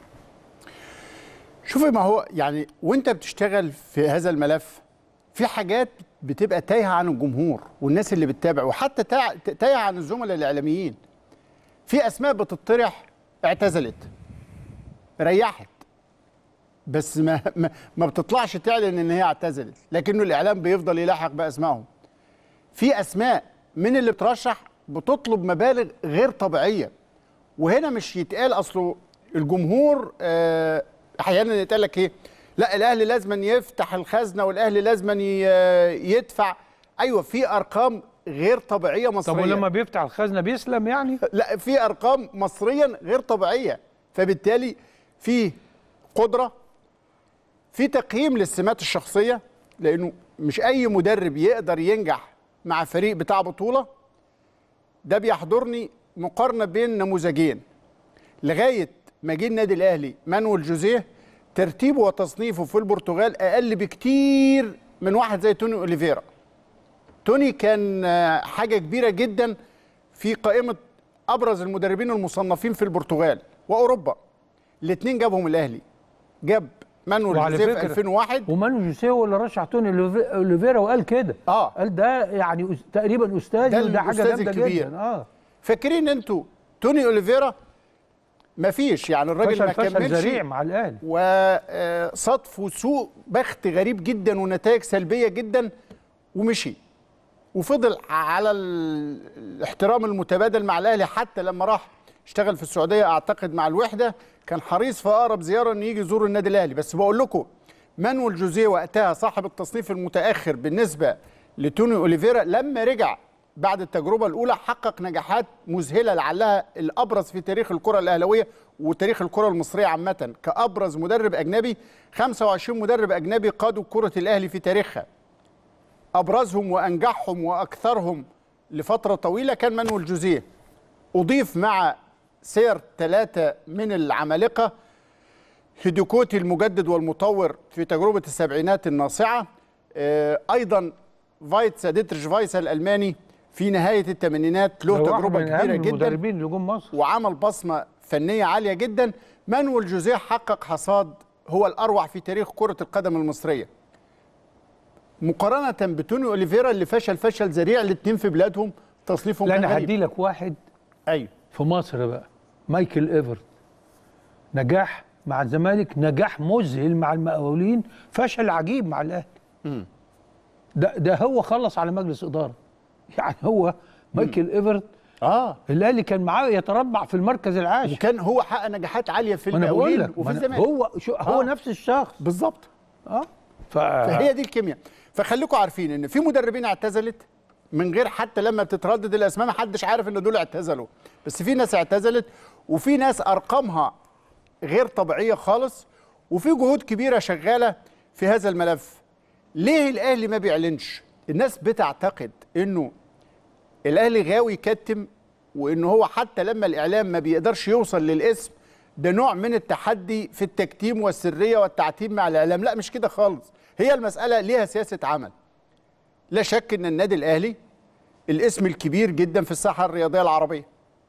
شوفي، ما هو يعني وانت بتشتغل في هذا الملف في حاجات بتبقى تايهه عن الجمهور والناس اللي بتتابع، وحتى تايهه عن الزملاء الاعلاميين. في اسماء بتطرح اعتزلت ريحت، بس ما بتطلعش تعلن ان هي اعتزلت، لكنه الاعلام بيفضل يلاحق باسمائهم. في اسماء من اللي بترشح بتطلب مبالغ غير طبيعيه، وهنا مش يتقال اصله الجمهور احيانا يتقال لك ايه، لا الاهلي لازم يفتح الخزنه والاهلي لازم يدفع. ايوه في ارقام غير طبيعيه مصريه. طب ولما بيفتح الخزنه بيسلم يعني؟ لا في ارقام مصريا غير طبيعيه، فبالتالي في قدره في تقييم للسمات الشخصيه، لانه مش اي مدرب يقدر ينجح مع فريق بتاع بطوله. ده بيحضرني مقارنه بين نموذجين لغايه ما جه النادي الاهلي. مانويل جوزيه ترتيبه وتصنيفه في البرتغال اقل بكتير من واحد زي توني اوليفيرا. توني كان حاجه كبيره جدا في قائمه ابرز المدربين المصنفين في البرتغال واوروبا. الاثنين جابهم الاهلي، جاب مانويل جوزيه في 2001. ومانويل جوزيه هو اللي رشح توني اوليفيرا وقال كده. قال ده يعني تقريبا استاذي وده حاجه جامده جدا. فاكرين انتوا توني اوليفيرا ما فيش يعني الراجل ما كملش، فشل ذريع مع الاهلي وصدف وسوء بخت غريب جدا ونتائج سلبيه جدا ومشي، وفضل على الاحترام المتبادل مع الاهلي حتى لما راح اشتغل في السعوديه اعتقد مع الوحده، كان حريص في اقرب زياره ان يجي يزور النادي الاهلي. بس بقول لكم مانويل جوزيه وقتها صاحب التصنيف المتاخر بالنسبه لتوني اوليفيرا، لما رجع بعد التجربه الاولى حقق نجاحات مذهله لعلها الابرز في تاريخ الكره الاهلاويه وتاريخ الكره المصريه عامه. كابرز مدرب اجنبي 25 مدرب اجنبي قادوا كره الاهلي في تاريخها، ابرزهم وانجحهم واكثرهم لفتره طويله كان مانويل جوزيه. اضيف مع سير 3 من العمالقه، هيديكوتي المجدد والمطور في تجربه السبعينات الناصعه، ايضا فايتسا ديتريش فايسا الالماني في نهايه الثمانينات له تجربه كبيره جدا المدربين اللي جم مصر وعمل بصمه فنيه عاليه جدا. مانويل جوزيه حقق حصاد هو الاروع في تاريخ كره القدم المصريه، مقارنه بتوني اوليفيرا اللي فشل ذريع. الاثنين في بلادهم تصنيفهم كان غريب. لا انا هدي لك واحد ايوه في مصر بقى، مايكل ايفرت، نجاح مع الزمالك، نجاح مذهل مع المقاولين، فشل عجيب مع الاهلي. ده هو خلص على مجلس اداره، يعني هو مايكل ايفرت الاهلي كان معاه يتربع في المركز العاشر، وكان هو حقق نجاحات عاليه في المقاولين وفي الزمالك. هو نفس الشخص بالظبط. فهي دي الكيمياء. فخليكم عارفين ان في مدربين اعتزلت من غير حتى لما بتتردد الاسماء ما حدش عارف ان دول اعتزلوا، بس في ناس اعتزلت وفي ناس ارقامها غير طبيعيه خالص، وفي جهود كبيره شغاله في هذا الملف. ليه الاهلي ما بيعلنش؟ الناس بتعتقد انه الاهلي غاوي يكتم، وانه هو حتى لما الاعلام ما بيقدرش يوصل للاسم ده نوع من التحدي في التكتيم والسريه والتعتيم مع الاعلام. لا مش كده خالص، هي المساله ليها سياسه عمل. لا شك ان النادي الاهلي الاسم الكبير جدا في الساحه الرياضيه العربيه.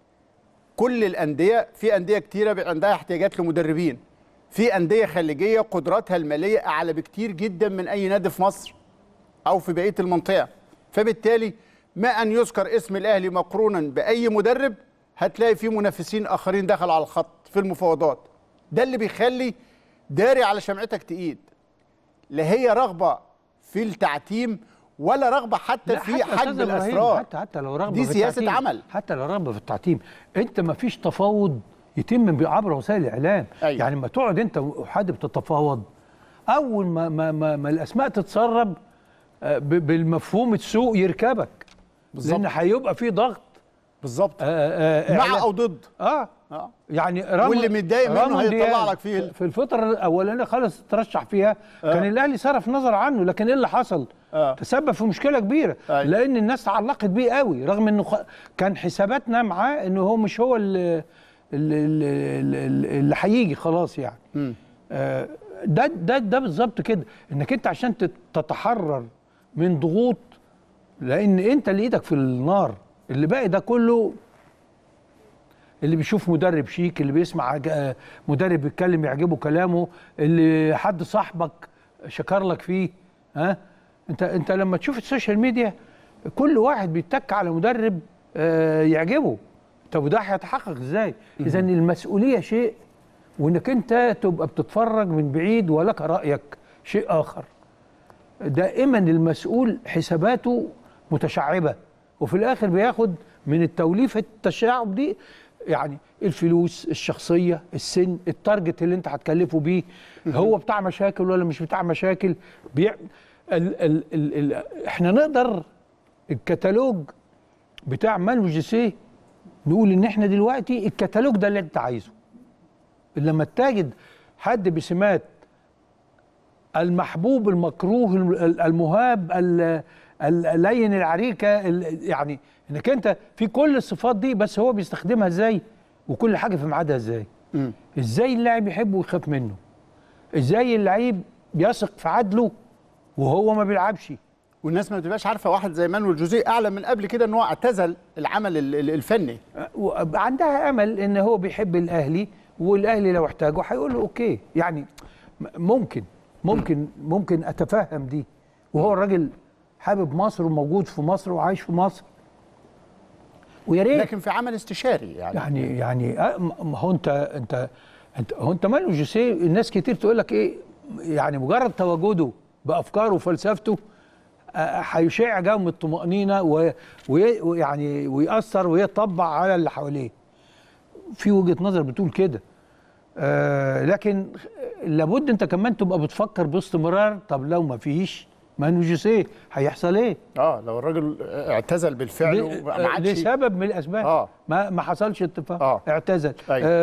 كل الانديه، في انديه كتيره عندها احتياجات لمدربين، في انديه خليجيه قدراتها الماليه اعلى بكتير جدا من اي نادي في مصر او في بقيه المنطقه. فبالتالي ما ان يذكر اسم الاهلي مقرونا باي مدرب هتلاقي فيه منافسين اخرين دخلوا على الخط في المفاوضات. ده اللي بيخلي داري على شمعتك تقيد. لا هي رغبه في التعتيم ولا رغبه حتى في حجم الاسرار. حتى لو رغبه دي سياسه عمل. حتى لو رغبه في التعتيم، انت ما فيش تفاوض يتم عبر وسائل الاعلام. أيوة. يعني ما تقعد انت وحد بتتفاوض، اول ما الاسماء تتسرب بالمفهوم السوق يركبك بالزبط. لان هيبقى في ضغط بالظبط مع او ضد. يعني واللي متضايق منه هيطلع لك فيه في الفتره الاولانيه خالص ترشح فيها كان الاهلي صرف نظر عنه، لكن ايه اللي حصل؟ تسبب في مشكله كبيره لان الناس تعلقت بيه قوي، رغم انه كان حساباتنا معاه انه هو مش هو اللي هيجي خلاص يعني. ده بالظبط كده، انك انت عشان تتحرر من ضغوط، لان انت اللي ايدك في النار، اللي باقي ده كله اللي بيشوف مدرب شيك، اللي بيسمع مدرب بيتكلم يعجبه كلامه، اللي حد صاحبك شكر لك فيه. انت لما تشوف السوشيال ميديا كل واحد بيتك على مدرب يعجبه. طب وده هيتحقق ازاي؟ اذا المسؤوليه شيء، وانك انت تبقى بتتفرج من بعيد ولك رايك شيء اخر. دائما المسؤول حساباته متشعبه، وفي الاخر بياخد من التوليفه التشعب دي يعني الفلوس، الشخصيه، السن، التارجت اللي انت هتكلفه بيه، هو بتاع مشاكل ولا مش بتاع مشاكل. احنا نقدر الكتالوج بتاع مانو جوزيه نقول ان احنا دلوقتي الكتالوج ده اللي انت عايزه. لما تجد حد بسمات المحبوب المكروه المهاب اللين العريكه، يعني انك انت في كل الصفات دي، بس هو بيستخدمها ازاي وكل حاجه في ميعادها ازاي. ازاي اللاعب يحبه ويخاف منه، ازاي اللعيب بيثق في عدله وهو ما بيلعبش. والناس ما بتبقاش عارفه واحد زي مانويل جوزيه اعلم من قبل كده ان هو اعتزل العمل الفني. عندها امل ان هو بيحب الاهلي، والاهلي لو احتاجه هيقول له اوكي. يعني ممكن اتفهم دي، وهو الراجل حابب مصر وموجود في مصر وعايش في مصر، ويا ريت. لكن في عمل استشاري يعني هو انت مانويل جوزيه الناس كتير تقول لك ايه، يعني مجرد تواجده بافكاره وفلسفته هيشع جو الطمأنينة ويعني ويأثر ويطبع على اللي حواليه. في وجهة نظر بتقول كده، لكن لابد انت كمان تبقى بتفكر باستمرار. طب لو ما فيش مانويل جوزيه هيحصل ايه؟ لو الراجل اعتزل بالفعل وما عادش لسبب من الاسباب ما حصلش اتفاق، اعتزل،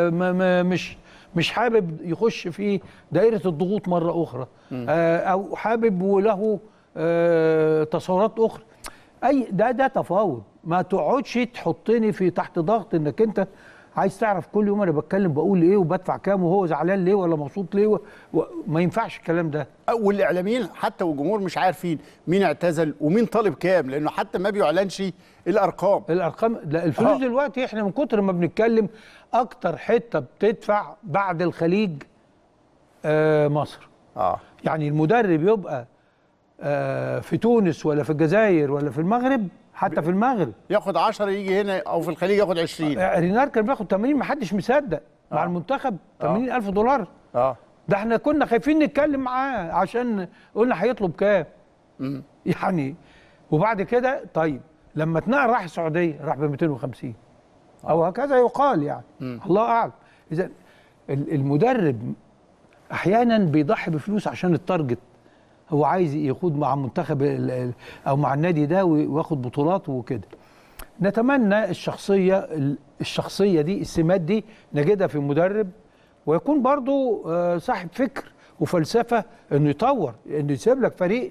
مش حابب يخش في دائرة الضغوط مرة أخرى، أو حابب وله تصورات أخرى. ده تفاوض. ما تقعدش تحطني في تحت ضغط انك انت عايز تعرف كل يوم انا بتكلم بقول ايه وبدفع كام وهو زعلان ليه ولا مبسوط ليه ما ينفعش الكلام ده. والاعلاميين حتى والجمهور مش عارفين مين اعتزل ومين طالب كام، لانه حتى ما بيعلنش الارقام. لا الفلوس دلوقتي احنا من كتر ما بنتكلم اكتر حته بتدفع بعد الخليج مصر. يعني المدرب يبقى في تونس ولا في الجزائر ولا في المغرب، حتى في المغرب ياخد 10 يجي هنا، او في الخليج ياخد 20. رينار كان بياخد 80، ما حدش مصدق مع المنتخب 80,000 دولار. ده احنا كنا خايفين نتكلم معاه عشان قلنا هيطلب كام. يعني وبعد كده طيب لما اتنقل راح السعوديه راح ب 250 او هكذا يقال يعني. الله اعلم. اذا المدرب احيانا بيضحي بفلوس عشان التارجت، هو عايز يخوض مع منتخب او مع النادي ده وياخد بطولات وكده. نتمنى الشخصيه دي، السمات دي نجدها في مدرب، ويكون برضو صاحب فكر وفلسفه، انه يطور، انه يسيب لك فريق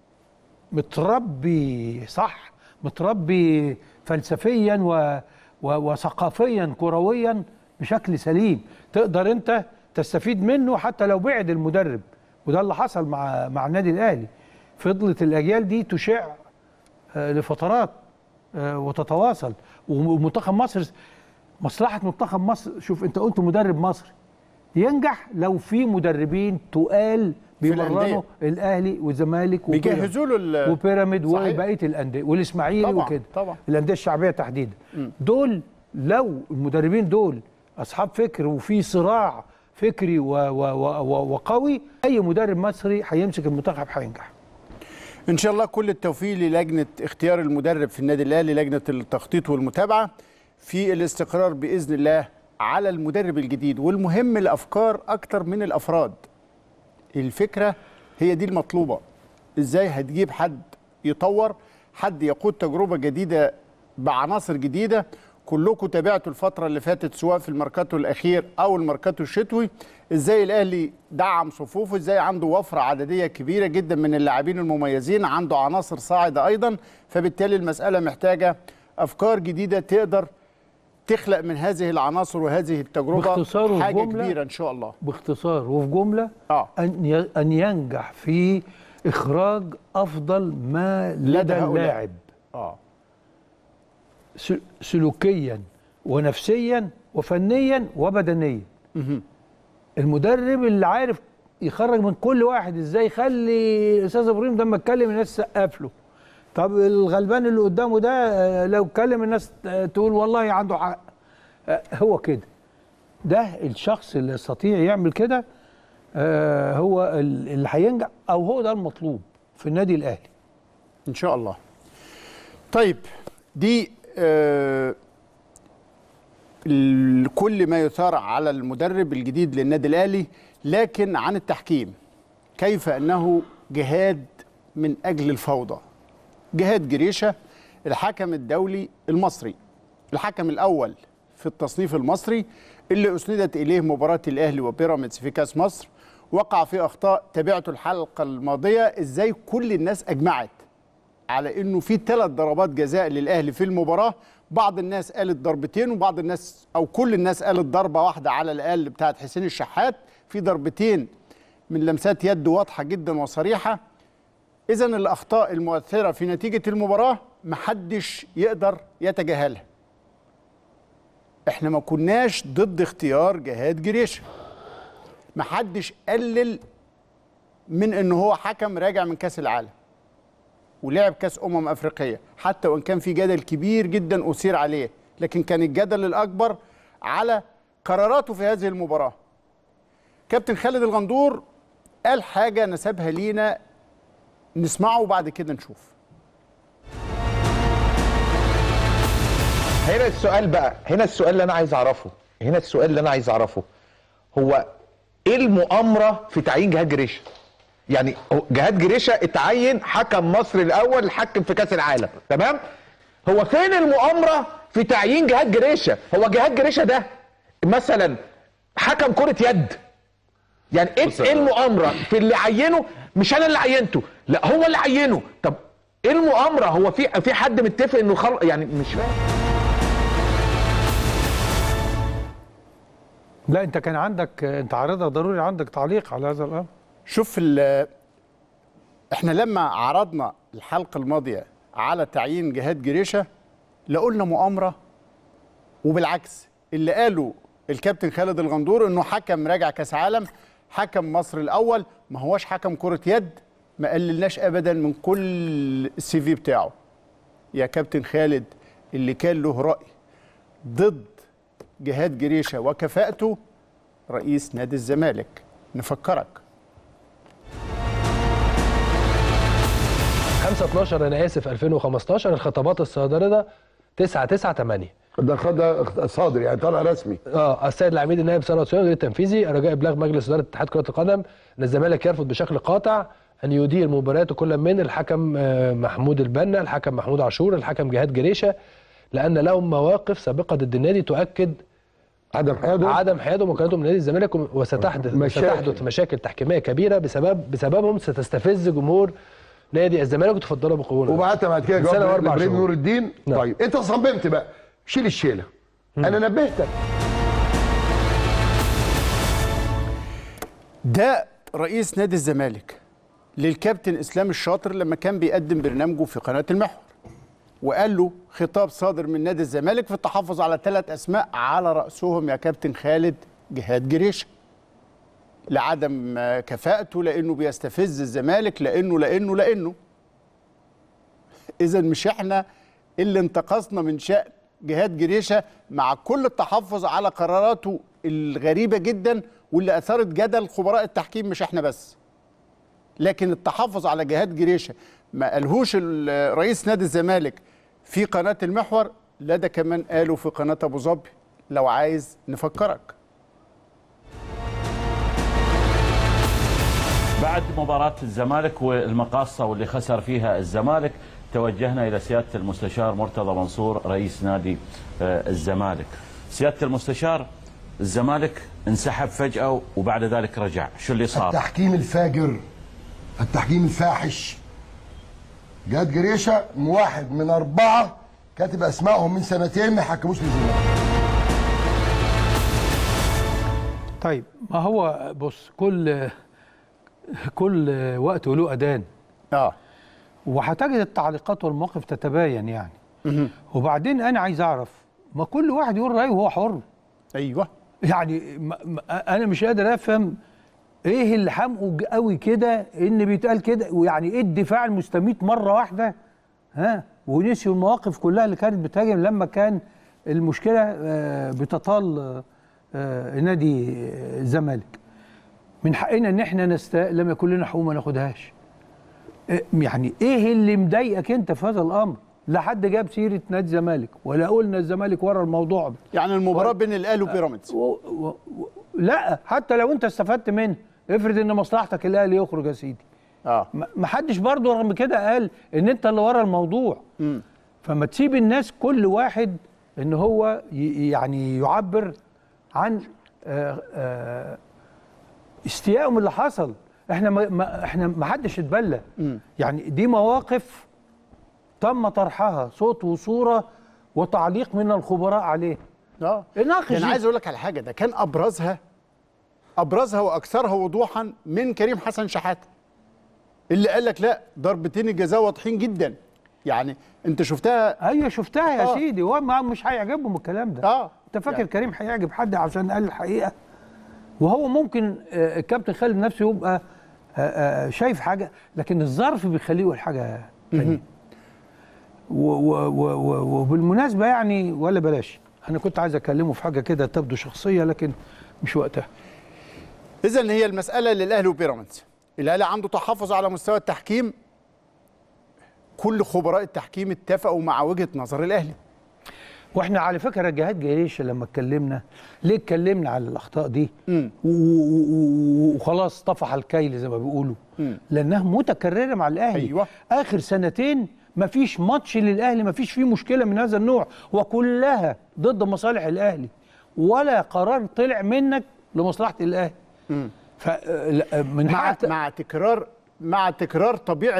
متربي صح، متربي فلسفيا وثقافيا كرويا بشكل سليم، تقدر انت تستفيد منه حتى لو بعد المدرب. وده اللي حصل مع النادي الاهلي. فضلت الاجيال دي تشع لفترات وتتواصل. ومنتخب مصر، مصلحه منتخب مصر، شوف انت قلت مدرب مصري ينجح لو في مدربين تقال بيمرنوا الاهلي والزمالك بيجهزوا له وبيراميد وبقيه الانديه والاسماعيلي وكده، الانديه الشعبيه تحديدا. دول لو المدربين دول اصحاب فكر وفي صراع فكري وقوي، اي مدرب مصري هيمسك المنتخب هينجح ان شاء الله. كل التوفيق للجنه اختيار المدرب في النادي الاهلي، لجنه التخطيط والمتابعه في الاستقرار باذن الله على المدرب الجديد. والمهم الافكار اكتر من الافراد، الفكره هي دي المطلوبه. ازاي هتجيب حد يطور، حد يقود تجربه جديده بعناصر جديده. كلكم تابعتوا الفترة اللي فاتت سواء في الميركاتو الأخير أو الميركاتو الشتوي، إزاي الأهلي دعم صفوفه، إزاي عنده وفرة عددية كبيرة جدا من اللاعبين المميزين، عنده عناصر صاعدة أيضا. فبالتالي المسألة محتاجة أفكار جديدة تقدر تخلق من هذه العناصر وهذه التجربة حاجة كبيرة إن شاء الله. باختصار وفي جملة أن ينجح في إخراج أفضل ما لدى اللاعب سلوكيا ونفسيا وفنيا وبدنيا. المدرب اللي عارف يخرج من كل واحد، ازاي يخلي استاذ ابراهيم ده لما اتكلم الناس تسقف له. طب الغلبان اللي قدامه ده لو اتكلم الناس تقول والله عنده حق. هو كده، ده الشخص اللي يستطيع يعمل كده هو اللي هينجح، او هو ده المطلوب في النادي الاهلي ان شاء الله. طيب دي كل ما يثار على المدرب الجديد للنادي الأهلي، لكن عن التحكيم كيف أنه جهاد من أجل الفوضى. جهاد جريشة الحكم الدولي المصري، الحكم الأول في التصنيف المصري اللي أسندت إليه مباراة الأهلي وبيراميدز في كأس مصر، وقع في أخطاء. تابعته الحلقة الماضية إزاي كل الناس أجمعت على إنه في 3 ضربات جزاء للأهلي في المباراة. بعض الناس قالت ضربتين، وبعض الناس أو كل الناس قالت ضربة واحدة على الأقل بتاعت حسين الشحات. في ضربتين من لمسات يد واضحة جدا وصريحة. إذن الأخطاء المؤثرة في نتيجة المباراة محدش يقدر يتجاهلها. احنا ما كناش ضد اختيار جهاد جريشة، محدش قلل من انه هو حكم راجع من كاس العالم ولعب كاس افريقيه، حتى وان كان في جدل كبير جدا اثير عليه، لكن كان الجدل الاكبر على قراراته في هذه المباراه. كابتن خالد الغندور قال حاجه نسبها لينا، نسمعه وبعد كده نشوف. هنا السؤال بقى، هنا السؤال اللي انا عايز اعرفه، هو ايه المؤامره في تعيين جهاد جريشة؟ يعني جهاد جريشة اتعين حكم مصر الاول حكم في كاس العالم، تمام؟ هو فين المؤامره في تعيين جهاد جريشة؟ هو جهاد جريشة ده مثلا حكم كرة يد، يعني ايه المؤامره في اللي عينه؟ مش انا اللي عينته، لا هو اللي عينه. طب ايه المؤامره؟ هو في حد متفق انه يعني مش فاهم. لا انت كان عندك، انت عارضها ضروري عندك تعليق على هذا الامر. شوف احنا لما عرضنا الحلقه الماضيه على تعيين جهاد جريشة لا قلنا مؤامره، وبالعكس اللي قاله الكابتن خالد الغندور انه حكم راجع كاس عالم، حكم مصر الاول، ما هوش حكم كره يد. ما قللناش ابدا من كل السي في بتاعه. يا كابتن خالد اللي كان له راي ضد جهاد جريشة وكفاءته رئيس نادي الزمالك، نفكرك 5/12 انا اسف 2015 الخطابات الصادره 9/9/8 ده صادر يعني طالع رسمي. السيد العميد النائب ثروت سويلم التنفيذي رجاء ابلاغ مجلس اداره اتحاد كره القدم ان الزمالك يرفض بشكل قاطع ان يدير مبارياته كل من الحكم محمود البنا، الحكم محمود عاشور، الحكم جهاد جريشة، لان لهم مواقف سابقه ضد النادي تؤكد عدم حيادهم وكانتهم من نادي الزمالك، وستحدث مشاكل تحكيميه كبيره بسببهم ستستفز جمهور نادي الزمالك وتفضلوا بقبول. وبعتها بعد كده جواب لابراهيم نور الدين. نعم. طيب انت صممت بقى شيل الشيله. انا نبهتك. ده رئيس نادي الزمالك للكابتن اسلام الشاطر لما كان بيقدم برنامجه في قناه المحور، وقال له خطاب صادر من نادي الزمالك في التحفظ على 3 أسماء على رأسهم يا كابتن خالد جهاد جريشة، لعدم كفاءته، لأنه بيستفز الزمالك، لأنه إذا مش احنا اللي انتقصنا من شأن جهاد جريشة مع كل التحفظ على قراراته الغريبة جدا واللي أثارت جدل خبراء التحكيم، مش احنا بس. لكن التحفظ على جهاد جريشة ما قالهوش رئيس نادي الزمالك في قناة المحور، لا ده كمان قالوا في قناة أبو ظبي، لو عايز نفكرك. بعد مباراة الزمالك والمقاصة واللي خسر فيها الزمالك توجهنا إلى سيادة المستشار مرتضى منصور رئيس نادي الزمالك. سيادة المستشار، الزمالك انسحب فجأة وبعد ذلك رجع، شو اللي صار؟ التحكيم الفاجر، التحكيم الفاحش. جهاد جريشة واحد من 4 كاتب اسمائهم من 2 ما حكموش للزمالك. طيب ما هو بص، كل وقت وله اذان. وهتجد التعليقات والمواقف تتباين يعني. وبعدين انا عايز اعرف، ما كل واحد يقول رايه وهو حر. ايوه يعني انا مش قادر افهم ايه اللي حمقه قوي كده ان بيتقال كده، ويعني ايه الدفاع المستميت مره واحده ونسيوا المواقف كلها اللي كانت بتهاجم لما كان المشكله بتطال نادي الزمالك. من حقنا ان احنا لما يكون لنا حقوق ما ناخدهاش. يعني ايه اللي مضايقك انت في هذا الامر؟ لا حد جاب سيره نادي الزمالك ولا قلنا الزمالك ورا الموضوع ده. يعني المباراه بين الاهلي وبيراميدز لا حتى لو انت استفدت منه، افرض ان مصلحتك الاهلي يخرج يا سيدي. ما حدش برضه رغم كده قال ان انت اللي ورا الموضوع. فما تسيب الناس كل واحد ان هو يعني يعبر عن استيائهم من اللي حصل. احنا ما حدش اتبلى. يعني دي مواقف تم طرحها صوت وصوره وتعليق من الخبراء عليه. انا عايز اقول لك على حاجه، ده كان ابرزها واكثرها وضوحا من كريم حسن شحاته اللي قال لك لا ضربتين الجزاء واضحين جدا. يعني انت شفتها؟ ايوه شفتها يا سيدي. هو مش هيعجبهم الكلام ده. انت فاكر يعني كريم هيعجب حد عشان قال الحقيقه؟ وهو ممكن الكابتن خالد نفسه يبقى شايف حاجه، لكن الظرف بيخليه يقول حاجه ثانيه. وبالمناسبه يعني ولا بلاش، انا كنت عايز اكلمه في حاجه كده تبدو شخصيه لكن مش وقتها. اذا هي المساله للاهلي وبيراميدز. الاهلي عنده تحفظ على مستوى التحكيم، كل خبراء التحكيم اتفقوا مع وجهه نظر الاهلي. واحنا على فكره جهاد جريشه لما اتكلمنا ليه اتكلمنا على الاخطاء دي وخلاص طفح الكيل زي ما بيقولوا، لانها متكرره مع الاهلي. أيوة. اخر سنتين ما فيش ماتش للاهلي ما فيش فيه مشكله من هذا النوع، وكلها ضد مصالح الاهلي، ولا قرار طلع منك لمصلحه الاهلي. من مع تكرار طبيعه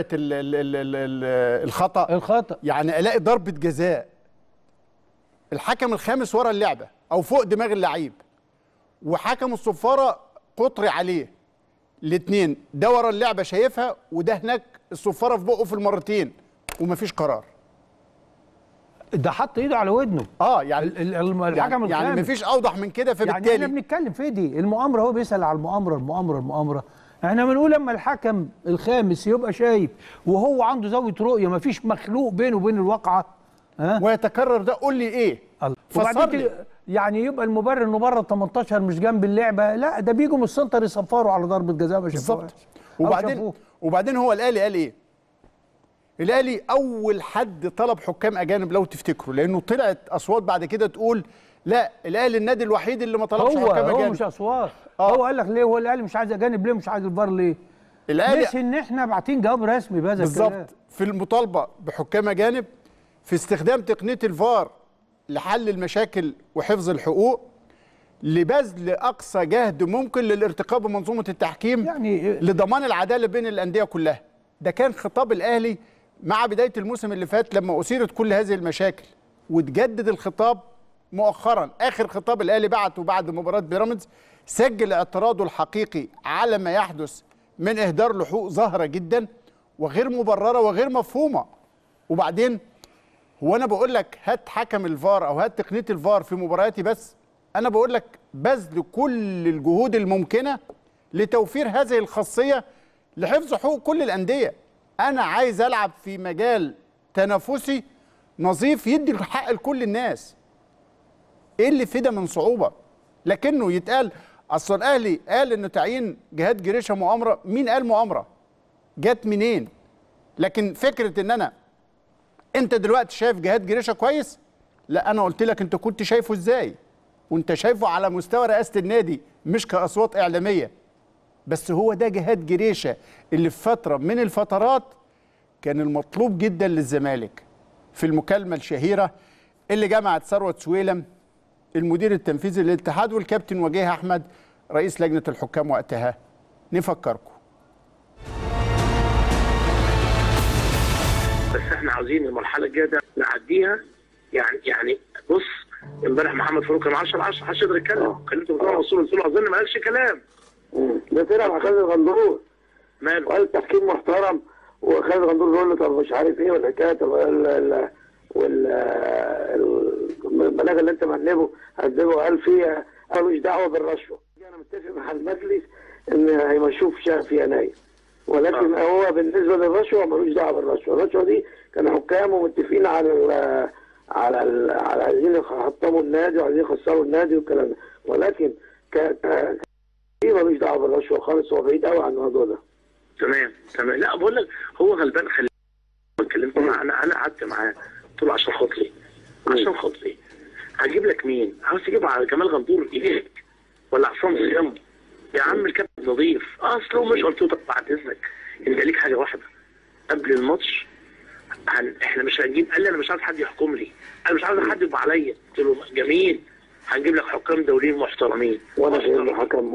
الخطا. يعني الاقي ضربه جزاء الحكم الخامس ورا اللعبه او فوق دماغ اللعيب، وحكم الصفاره قطري عليه، الاثنين ده ورا اللعبه شايفها وده هناك الصفاره في بقه في المرتين ومفيش قرار. ده حط ايده على ودنه. يعني الحكم الخامس يعني مفيش اوضح من كده. فبالتالي يعني احنا بنتكلم في دي المؤامره، هو بيسال على المؤامره. احنا بنقول لما الحكم الخامس يبقى شايف وهو عنده زاويه رؤيه مفيش مخلوق بينه وبين الواقعه ويتكرر ده، قول لي ايه؟ وبعدين يعني يبقى المبرر انه بره ال 18 مش جنب اللعبه، لا ده بيجوا من السنتر يصفروا على ضربه جزاء ما شافوهاش. وبعدين هو الاهلي قال ايه؟ الاهلي اول حد طلب حكام اجانب لو تفتكروا، لانه طلعت اصوات بعد كده تقول لا الاهلي النادي الوحيد اللي ما طلبش حكام اجانب. هو مش اصوات. هو قال لك ليه؟ هو الاهلي مش عايز اجانب ليه؟ مش عايز الفار ليه؟ الاهلي مش ان احنا باعتين جواب رسمي بهذا الكلام بالظبط في المطالبه بحكام اجانب، في استخدام تقنيه الفار لحل المشاكل وحفظ الحقوق، لبذل اقصى جهد ممكن للارتقاء بمنظومه التحكيم، يعني لضمان العداله بين الانديه كلها. ده كان خطاب الاهلي مع بدايه الموسم اللي فات لما اثيرت كل هذه المشاكل، وتجدد الخطاب مؤخرا. اخر خطاب الاهلي بعته بعد مباراه بيراميدز سجل اعتراضه الحقيقي على ما يحدث من اهدار لحقوق ظاهره جدا وغير مبرره وغير مفهومه. وبعدين هو انا بقول لك هات حكم الفار او هات تقنيه الفار في مبارياتي، بس انا بقول لك بذل كل الجهود الممكنه لتوفير هذه الخاصيه لحفظ حقوق كل الانديه. انا عايز العب في مجال تنافسي نظيف يدي حق لكل الناس. ايه اللي في ده من صعوبه؟ لكنه يتقال اصل الاهلي قال انه تعيين جهاد جريشه مؤامره. مين قال مؤامره؟ جت منين؟ لكن فكره ان انت دلوقتي شايف جهاد جريشه كويس، لا انا قلت لك انت كنت شايفه ازاي، وانت شايفه على مستوى رئاسه النادي مش كاصوات اعلاميه. بس هو ده جهاد جريشه اللي في فتره من الفترات كان المطلوب جدا للزمالك. في المكالمه الشهيره اللي جمعت ثروت سويلم المدير التنفيذي للاتحاد والكابتن وجيه احمد رئيس لجنه الحكام وقتها، نفكركم. بس احنا عاوزين المرحله الجايه ده نعديها. يعني بص، امبارح محمد فاروق كان 10/10 محدش يقدر يتكلم. كلمته بتوع الوصول قلت له اظن ما قالش كلام. ده طلع مع خالد غندور ماله؟ وقال تحكيم محترم، وخالد غندور بيقول له طب مش عارف ايه والحكايه، طب المبالغ اللي انت مهنبه هتجيبه، قال فيها ملوش دعوه بالرشوه. انا متفق مع المجلس ان هيمشوه في يناير، ولكن هو بالنسبه للرشوه ملوش دعوه بالرشوه. الرشوه دي كانوا حكام ومتفقين على عايزين يحطموا النادي وعايزين يخسروا النادي والكلام ده، ولكن ملوش دعوه بالرشوه خالص. هو بعيد قوي عن الموضوع ده. تمام. لا بقول لك هو غلبان. اتكلمت معاه، انا قعدت معاه قلت له عشان خاطري، عشان خاطري. هجيب لك مين؟ عاوز تجيب على جمال غندور ايديك ولا عصام صيام؟ يا عم الكابتن نظيف اصله مش. قلت له طب بعد اذنك انت ليك حاجه واحده قبل الماتش، احنا مش هنجيب. قال لي انا مش عايز حد يحكم لي، انا مش عايز حد يبقى عليا. قلت له جميل، هنجيب لك حكام دوليين محترمين. وانا جايب له حكم،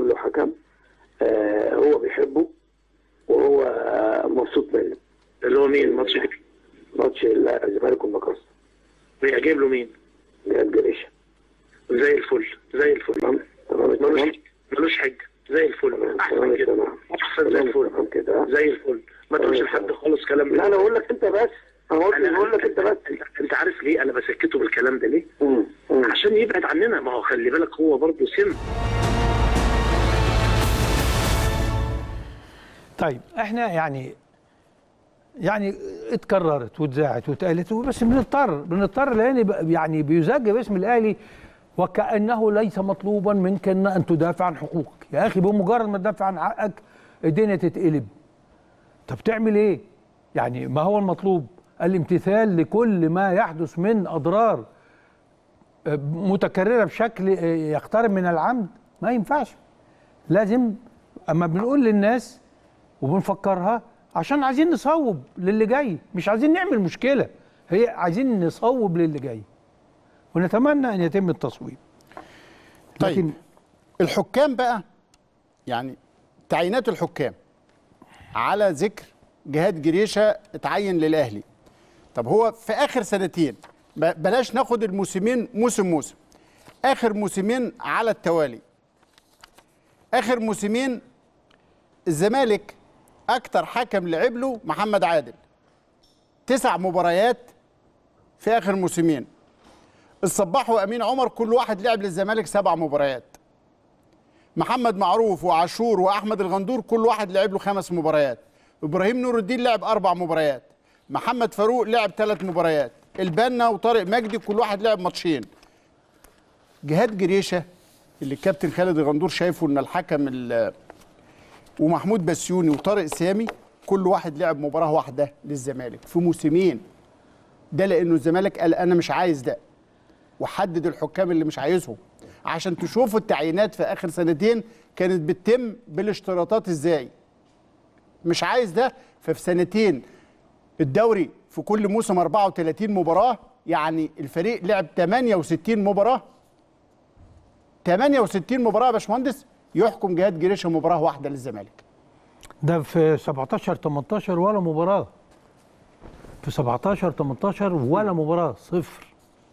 هو بيحبه وهو مبسوط منه. اللي هو مين؟ ماتش الزمالك والمقص. جايب له مين؟ جهاد جريشة. زي الفل زي الفل. ملوش حاجه. زي الفل. احسن كده. احسن زي الفل كده. زي الفل. ما تقولش لحد خالص كلام. لا انا بقول لك انت بس. انا بقول لك انت بس. انت عارف ليه انا بسكته بالكلام ده ليه؟ عشان يبعد عننا. ما هو خلي بالك هو برضه سن. طيب احنا يعني اتكررت واتذاعت واتقالت، بس بنضطر لان يعني بيزج باسم الاهلي وكانه ليس مطلوبا منك ان تدافع عن حقوقك. يا اخي بمجرد ما تدافع عن حقك الدنيا تتقلب. طب تعمل ايه؟ يعني ما هو المطلوب؟ الامتثال لكل ما يحدث من اضرار متكرره بشكل يقترب من العمد؟ ما ينفعش. لازم اما بنقول للناس وبنفكرها عشان عايزين نصوب للي جاي، مش عايزين نعمل مشكله، هي عايزين نصوب للي جاي ونتمنى ان يتم التصويب. طيب الحكام بقى، يعني تعيينات الحكام على ذكر جهاد جريشة اتعين للاهلي. طب هو في اخر سنتين، بلاش ناخد الموسمين موسم، اخر موسمين على التوالي، اخر موسمين الزمالك اكتر حكم لعب له محمد عادل 9 مباريات في اخر موسمين. الصباح وامين عمر كل واحد لعب للزمالك 7 مباريات. محمد معروف وعاشور واحمد الغندور كل واحد لعب له 5 مباريات. ابراهيم نور الدين لعب 4 مباريات. محمد فاروق لعب 3 مباريات. البنا وطارق مجدي كل واحد لعب ماتشين. جهاد جريشة اللي الكابتن خالد الغندور شايفه ان الحكم ومحمود بسيوني وطارق سامي كل واحد لعب مباراه واحده للزمالك في موسمين. ده لانه الزمالك قال انا مش عايز ده، وحدد الحكام اللي مش عايزهم. عشان تشوفوا التعيينات في اخر سنتين كانت بتتم بالاشتراطات ازاي. مش عايز ده، ففي سنتين الدوري في كل موسم 34 مباراه، يعني الفريق لعب 68 مباراه. 68 مباراه يا باشمهندس، يحكم جهاد جريشة مباراه واحده للزمالك. ده في 17-18 ولا مباراه. في 17-18 ولا مباراه، 0.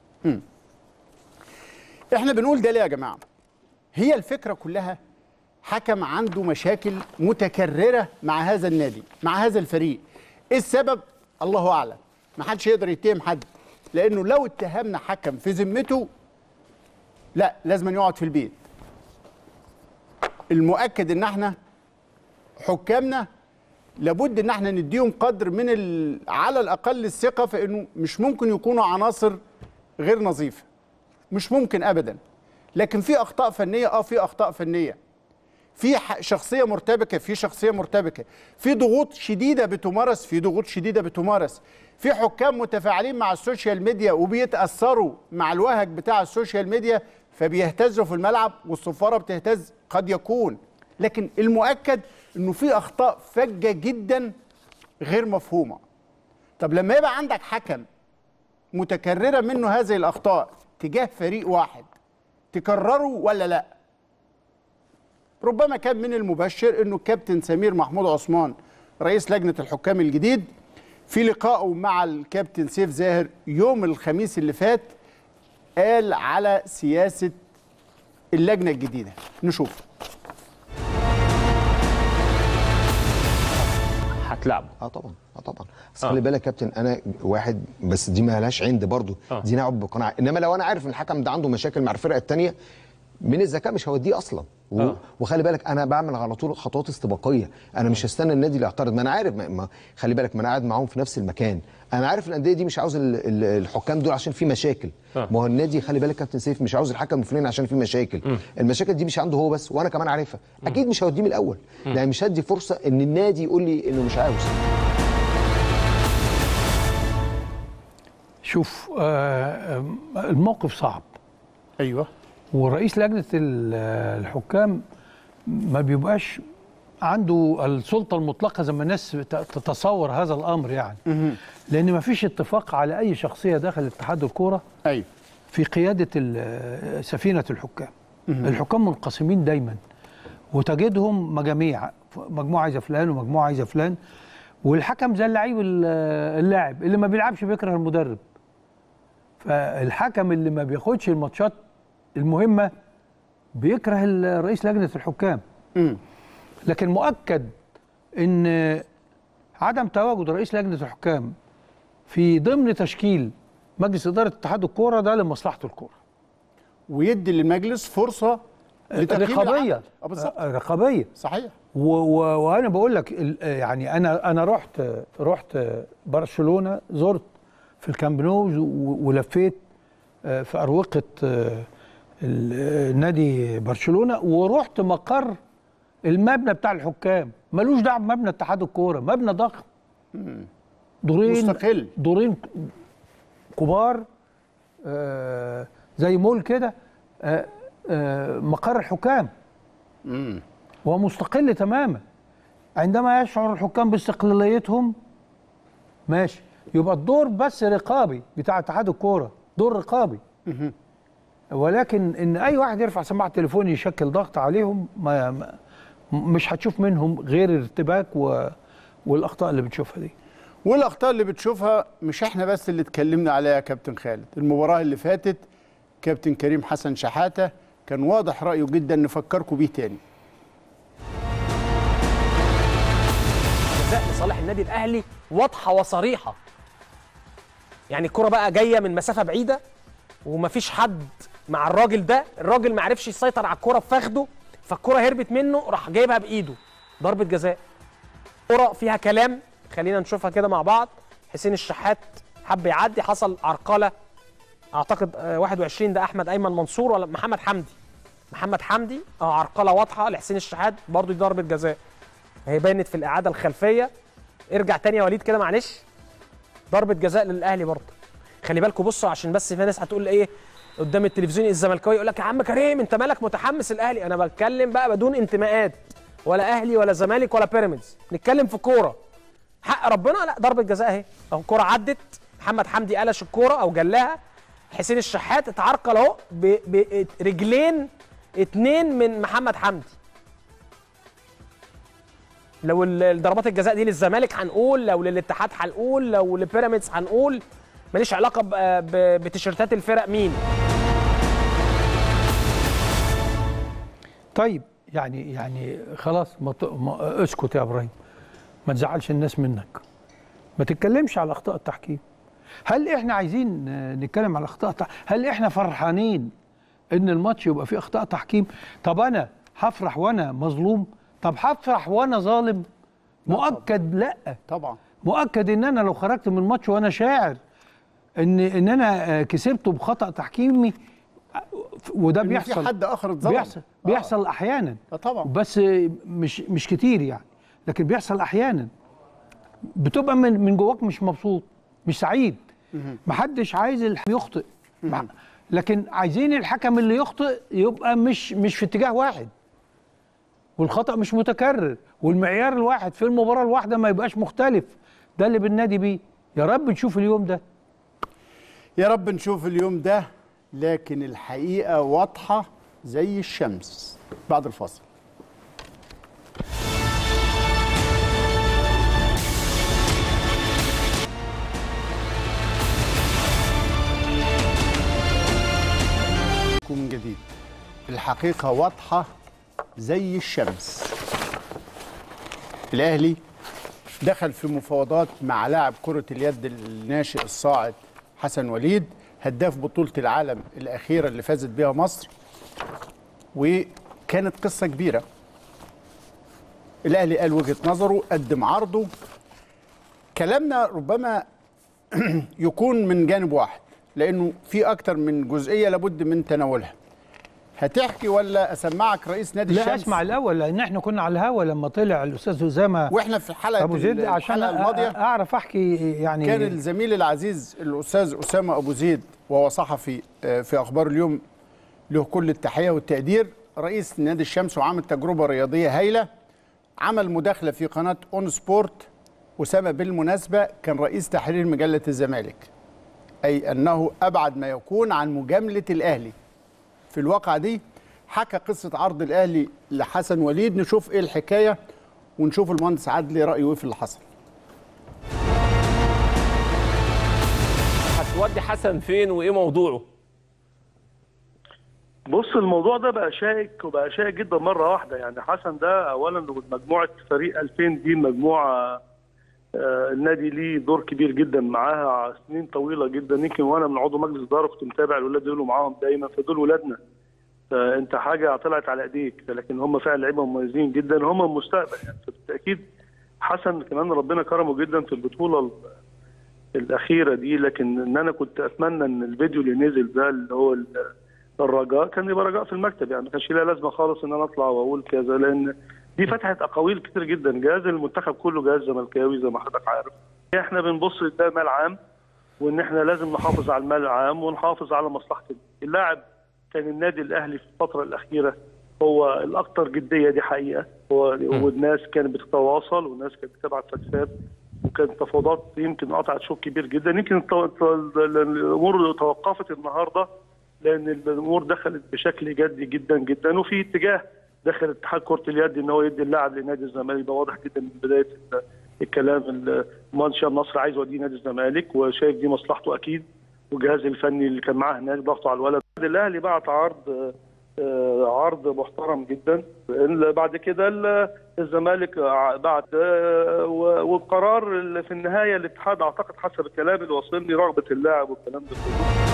احنا بنقول ده ليه يا جماعه؟ هي الفكره كلها حكم عنده مشاكل متكرره مع هذا النادي، مع هذا الفريق. ايه السبب؟ الله اعلم. ما حدش يقدر يتهم حد، لانه لو اتهمنا حكم في ذمته لا لازم يقعد في البيت. المؤكد ان احنا حكامنا لابد ان احنا نديهم قدر من على الاقل الثقه في انه مش ممكن يكونوا عناصر غير نظيفه، مش ممكن ابدا. لكن في اخطاء فنيه، في اخطاء فنيه، في شخصيه مرتبكه، في ضغوط شديده بتمارس، في حكام متفاعلين مع السوشيال ميديا وبيتاثروا مع الوهج بتاع السوشيال ميديا فبيهتزوا في الملعب والصفاره بتهتز قد يكون. لكن المؤكد انه في اخطاء فجه جدا غير مفهومه. طب لما يبقى عندك حكم متكرره منه هذه الاخطاء تجاه فريق واحد، تكرره ولا لا؟ ربما كان من المبشر انه الكابتن سمير محمود عثمان رئيس لجنه الحكام الجديد في لقائه مع الكابتن سيف زاهر يوم الخميس اللي فات قال على سياسه اللجنه الجديده. نشوف. هتلعبوا؟ طبعا بس خلي بالك يا كابتن، انا واحد بس دي ما لهاش عند برضه، دي نلعب بقناعه. انما لو انا عارف ان الحكم ده عنده مشاكل مع الفرقه الثانيه من الذكاء مش هوديه اصلا. وخلي بالك انا بعمل على طول خطوات استباقيه، انا مش هستنى النادي اللي يعترض. ما انا عارف، خلي بالك ما انا قاعد معاهم في نفس المكان، انا عارف الانديه دي مش عاوز الحكام دول عشان في مشاكل. ما هو النادي خلي بالك كابتن سيف مش عاوز الحكم الفلاني عشان في مشاكل. المشاكل دي مش عنده هو بس، وانا كمان عارفها. اكيد مش هوديه من الاول، يعني مش هدي فرصه ان النادي يقول لي انه مش عاوز. شوف الموقف صعب. ايوه. ورئيس لجنه الحكام ما بيبقاش عنده السلطه المطلقه زي ما الناس تتصور هذا الامر يعني. لان ما فيش اتفاق على اي شخصيه داخل اتحاد الكوره. ايوه. في قياده سفينه الحكام. الحكام منقسمين دايما، وتجدهم مجاميع، مجموعه عايزه فلان ومجموعه عايزه فلان، والحكم زي اللعيب اللاعب اللي ما بيلعبش بيكره المدرب. فالحكم اللي ما بياخدش الماتشات المهمه بيكره رئيس لجنه الحكام. لكن مؤكد ان عدم تواجد رئيس لجنه الحكام في ضمن تشكيل مجلس اداره اتحاد الكوره ده لمصلحه الكوره، ويدي للمجلس فرصه رقابيه. رقابيه صحيح. وانا بقول لك يعني انا رحت برشلونه، زرت في الكامب نو ولفيت في اروقه نادي برشلونه، ورحت مقر المبنى بتاع الحكام. ملوش دعوه بمبنى اتحاد الكوره، مبنى ضخم دورين مستقل، دورين كبار زي مول كده، مقر الحكام. ومستقل تماما. عندما يشعر الحكام باستقلاليتهم ماشي، يبقى الدور بس رقابي بتاع اتحاد الكوره، دور رقابي. ولكن ان اي واحد يرفع سماعه تليفون يشكل ضغط عليهم، مش هتشوف منهم غير الارتباك والاخطاء اللي بتشوفها دي. والاخطاء اللي بتشوفها مش احنا بس اللي اتكلمنا عليها يا كابتن خالد. المباراه اللي فاتت كابتن كريم حسن شحاته كان واضح رايه جدا، نفكركم بيه تاني. جزاء لصالح النادي الاهلي واضحه وصريحه. يعني الكره بقى جايه من مسافه بعيده ومفيش حد مع الراجل ده، الراجل ما عرفش يسيطر على الكره بفخده، فالكره هربت منه، راح جايبها بايده، ضربه جزاء. كره فيها كلام، خلينا نشوفها كده مع بعض. حسين الشحات حب يعدي، حصل عرقله اعتقد 21 ده احمد ايمن منصور ولا محمد حمدي؟ محمد حمدي. عرقله واضحه لحسين الشحات، برضو دي ضربه جزاء. هي بانت في الاعاده الخلفيه. ارجع تاني يا وليد كده معلش. ضربه جزاء للاهلي برضه. خلي بالكم بصوا، عشان بس في ناس هتقول ايه قدام التلفزيون الزملكاوي يقول لك يا عم كريم انت مالك متحمس الاهلي. انا بتكلم بقى بدون انتماءات، ولا اهلي ولا زمالك ولا بيراميدز، نتكلم في كوره حق ربنا. لا ضربه جزاء اهي، اهو الكوره عدت، محمد حمدي قلش الكوره او جلاها، حسين الشحات اتعرقل اهو برجلين اتنين من محمد حمدي. لو ضربات الجزاء دي للزمالك هنقول، لو للاتحاد هنقول، لو لبيراميدز هنقول، ماليش علاقه بتيشيرتات الفرق مين. طيب يعني خلاص اسكت يا ابراهيم، ما تزعلش الناس منك، ما تتكلمش على اخطاء التحكيم. هل احنا عايزين نتكلم على اخطاء التحكيم؟ هل احنا فرحانين ان الماتش يبقى فيه اخطاء تحكيم؟ طب انا هفرح وانا مظلوم؟ طب هفرح وانا ظالم؟ مؤكد لا طبعا. مؤكد ان انا لو خرجت من الماتش وانا شاعر ان انا كسبته بخطأ تحكيمي، وده بيحصل، في حد اخر اتظلم، بيحصل احيانا طبعا، بس مش كتير يعني، لكن بيحصل احيانا. بتبقى من جواك مش مبسوط، مش سعيد. محدش عايز الحكم يخطئ، لكن عايزين الحكم اللي يخطئ يبقى مش في اتجاه واحد، والخطأ مش متكرر، والمعيار الواحد في المباراة الواحدة ما يبقاش مختلف. ده اللي بننادي بيه. يا رب نشوف اليوم ده، يا رب نشوف اليوم ده. لكن الحقيقة واضحة زي الشمس. بعد الفاصل. من جديد. الحقيقة واضحة زي الشمس. الأهلي دخل في مفاوضات مع لاعب كرة اليد الناشئ الصاعد حسن وليد، هداف بطولة العالم الأخيرة اللي فازت بها مصر، وكانت قصة كبيرة. الأهلي قال وجهة نظره، قدم عرضه. كلامنا ربما يكون من جانب واحد، لأنه في أكتر من جزئية لابد من تناولها. هتحكي ولا اسمعك رئيس نادي الشمس؟ لا اسمع الاول، لان احنا كنا على الهوا لما طلع الاستاذ اسامه واحنا في حلقه ابو زيد عشان الماضيه اعرف احكي. يعني كان الزميل العزيز الاستاذ اسامه ابو زيد وهو صحفي في اخبار اليوم، له كل التحيه والتقدير، رئيس نادي الشمس وعامل تجربه رياضيه هايله، عمل مداخله في قناه اون سبورت. اسامه بالمناسبه كان رئيس تحرير مجله الزمالك، اي انه ابعد ما يكون عن مجامله الاهلي. في الواقعه دي حكى قصه عرض الاهلي لحسن وليد، نشوف ايه الحكايه ونشوف المهندس عدلي رايه ايه في اللي حصل. هتودي حسن فين وايه موضوعه؟ بص، الموضوع ده بقى شائك وبقى شائك جدا مره واحده. يعني حسن ده اولا مجموعه فريق 2000 دي مجموعه النادي ليه دور كبير جدا معاها سنين طويله جدا. يمكن وانا من عضو مجلس اداره كنت متابع الولاد دول معاهم دايما، فدول ولادنا. انت حاجه طلعت على ايديك، لكن هم فعلا لعيبه مميزين جدا، هم المستقبل يعني. فبالتاكيد حسن كمان ربنا كرمه جدا في البطوله الاخيره دي. لكن ان انا كنت اتمنى ان الفيديو اللي نزل ده اللي هو الرجاء كان يبقى رجاء في المكتب، يعني ما كانش لها لازمه خالص ان انا اطلع واقول كذا، لان دي فتحت اقاويل كتير جدا. جهاز المنتخب كله جهاز زملكاوي زي ما حضرتك عارف. احنا بنبص ده مال عام، وان احنا لازم نحافظ على المال العام ونحافظ على مصلحه اللاعب. كان النادي الاهلي في الفتره الاخيره هو الاكثر جديه، دي حقيقه. والناس كانت بتتواصل والناس كانت بتبعت فاكسات، وكانت تفاوضات يمكن قطعت شوط كبير جدا. يمكن الامور توقفت النهارده لان الامور دخلت بشكل جدي جدا جدا، وفي اتجاه داخل اتحاد كره اليد ان هو يدي اللاعب لنادي الزمالك. ده واضح جدا من بدايه الكلام. المهندس هشام نصر عايز يوديه نادي الزمالك وشايف دي مصلحته اكيد، والجهاز الفني اللي كان معاه هناك ضغطوا على الولد. الاهلي بعت عرض محترم جدا. بعد كده الزمالك بعت، والقرار في النهايه الاتحاد اعتقد حسب الكلام اللي وصلني رغبه اللاعب والكلام ده كله.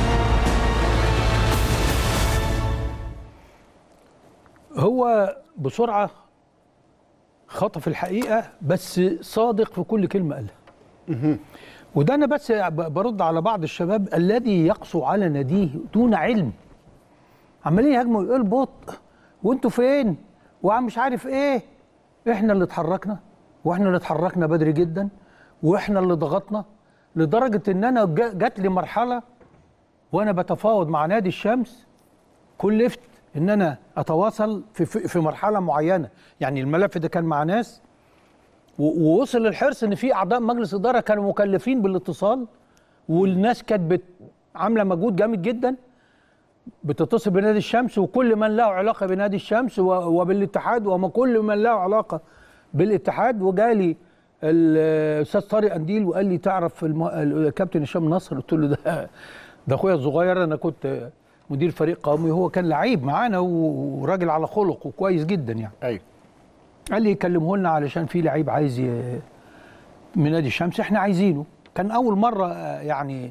هو بسرعه خطف الحقيقه، بس صادق في كل كلمه قالها. وده انا بس برد على بعض الشباب الذي يقسو على ناديه دون علم، عمالين يهاجموا يقول بطء وانتوا فين وعم مش عارف ايه. احنا اللي اتحركنا، واحنا اللي اتحركنا بدري جدا، واحنا اللي ضغطنا لدرجه ان انا جات لي مرحله وانا بتفاوض مع نادي الشمس كلفت ان انا اتواصل في مرحله معينه. يعني الملف ده كان مع ناس، ووصل الحرص ان في اعضاء مجلس اداره كانوا مكلفين بالاتصال، والناس كانت عامله مجهود جامد جدا بتتصل بنادي الشمس، وكل من له علاقه بنادي الشمس وبالاتحاد وما كل من له علاقه بالاتحاد. وجالي الاستاذ طارق قنديل وقال لي تعرف الكابتن هشام نصر؟ قلت له ده اخويا الصغير، انا كنت مدير فريق قومي، هو كان لعيب معانا وراجل على خلق وكويس جدا يعني. ايوه. قال لي كلمه لنا علشان في لعيب عايز من نادي الشمس، احنا عايزينه. كان اول مره يعني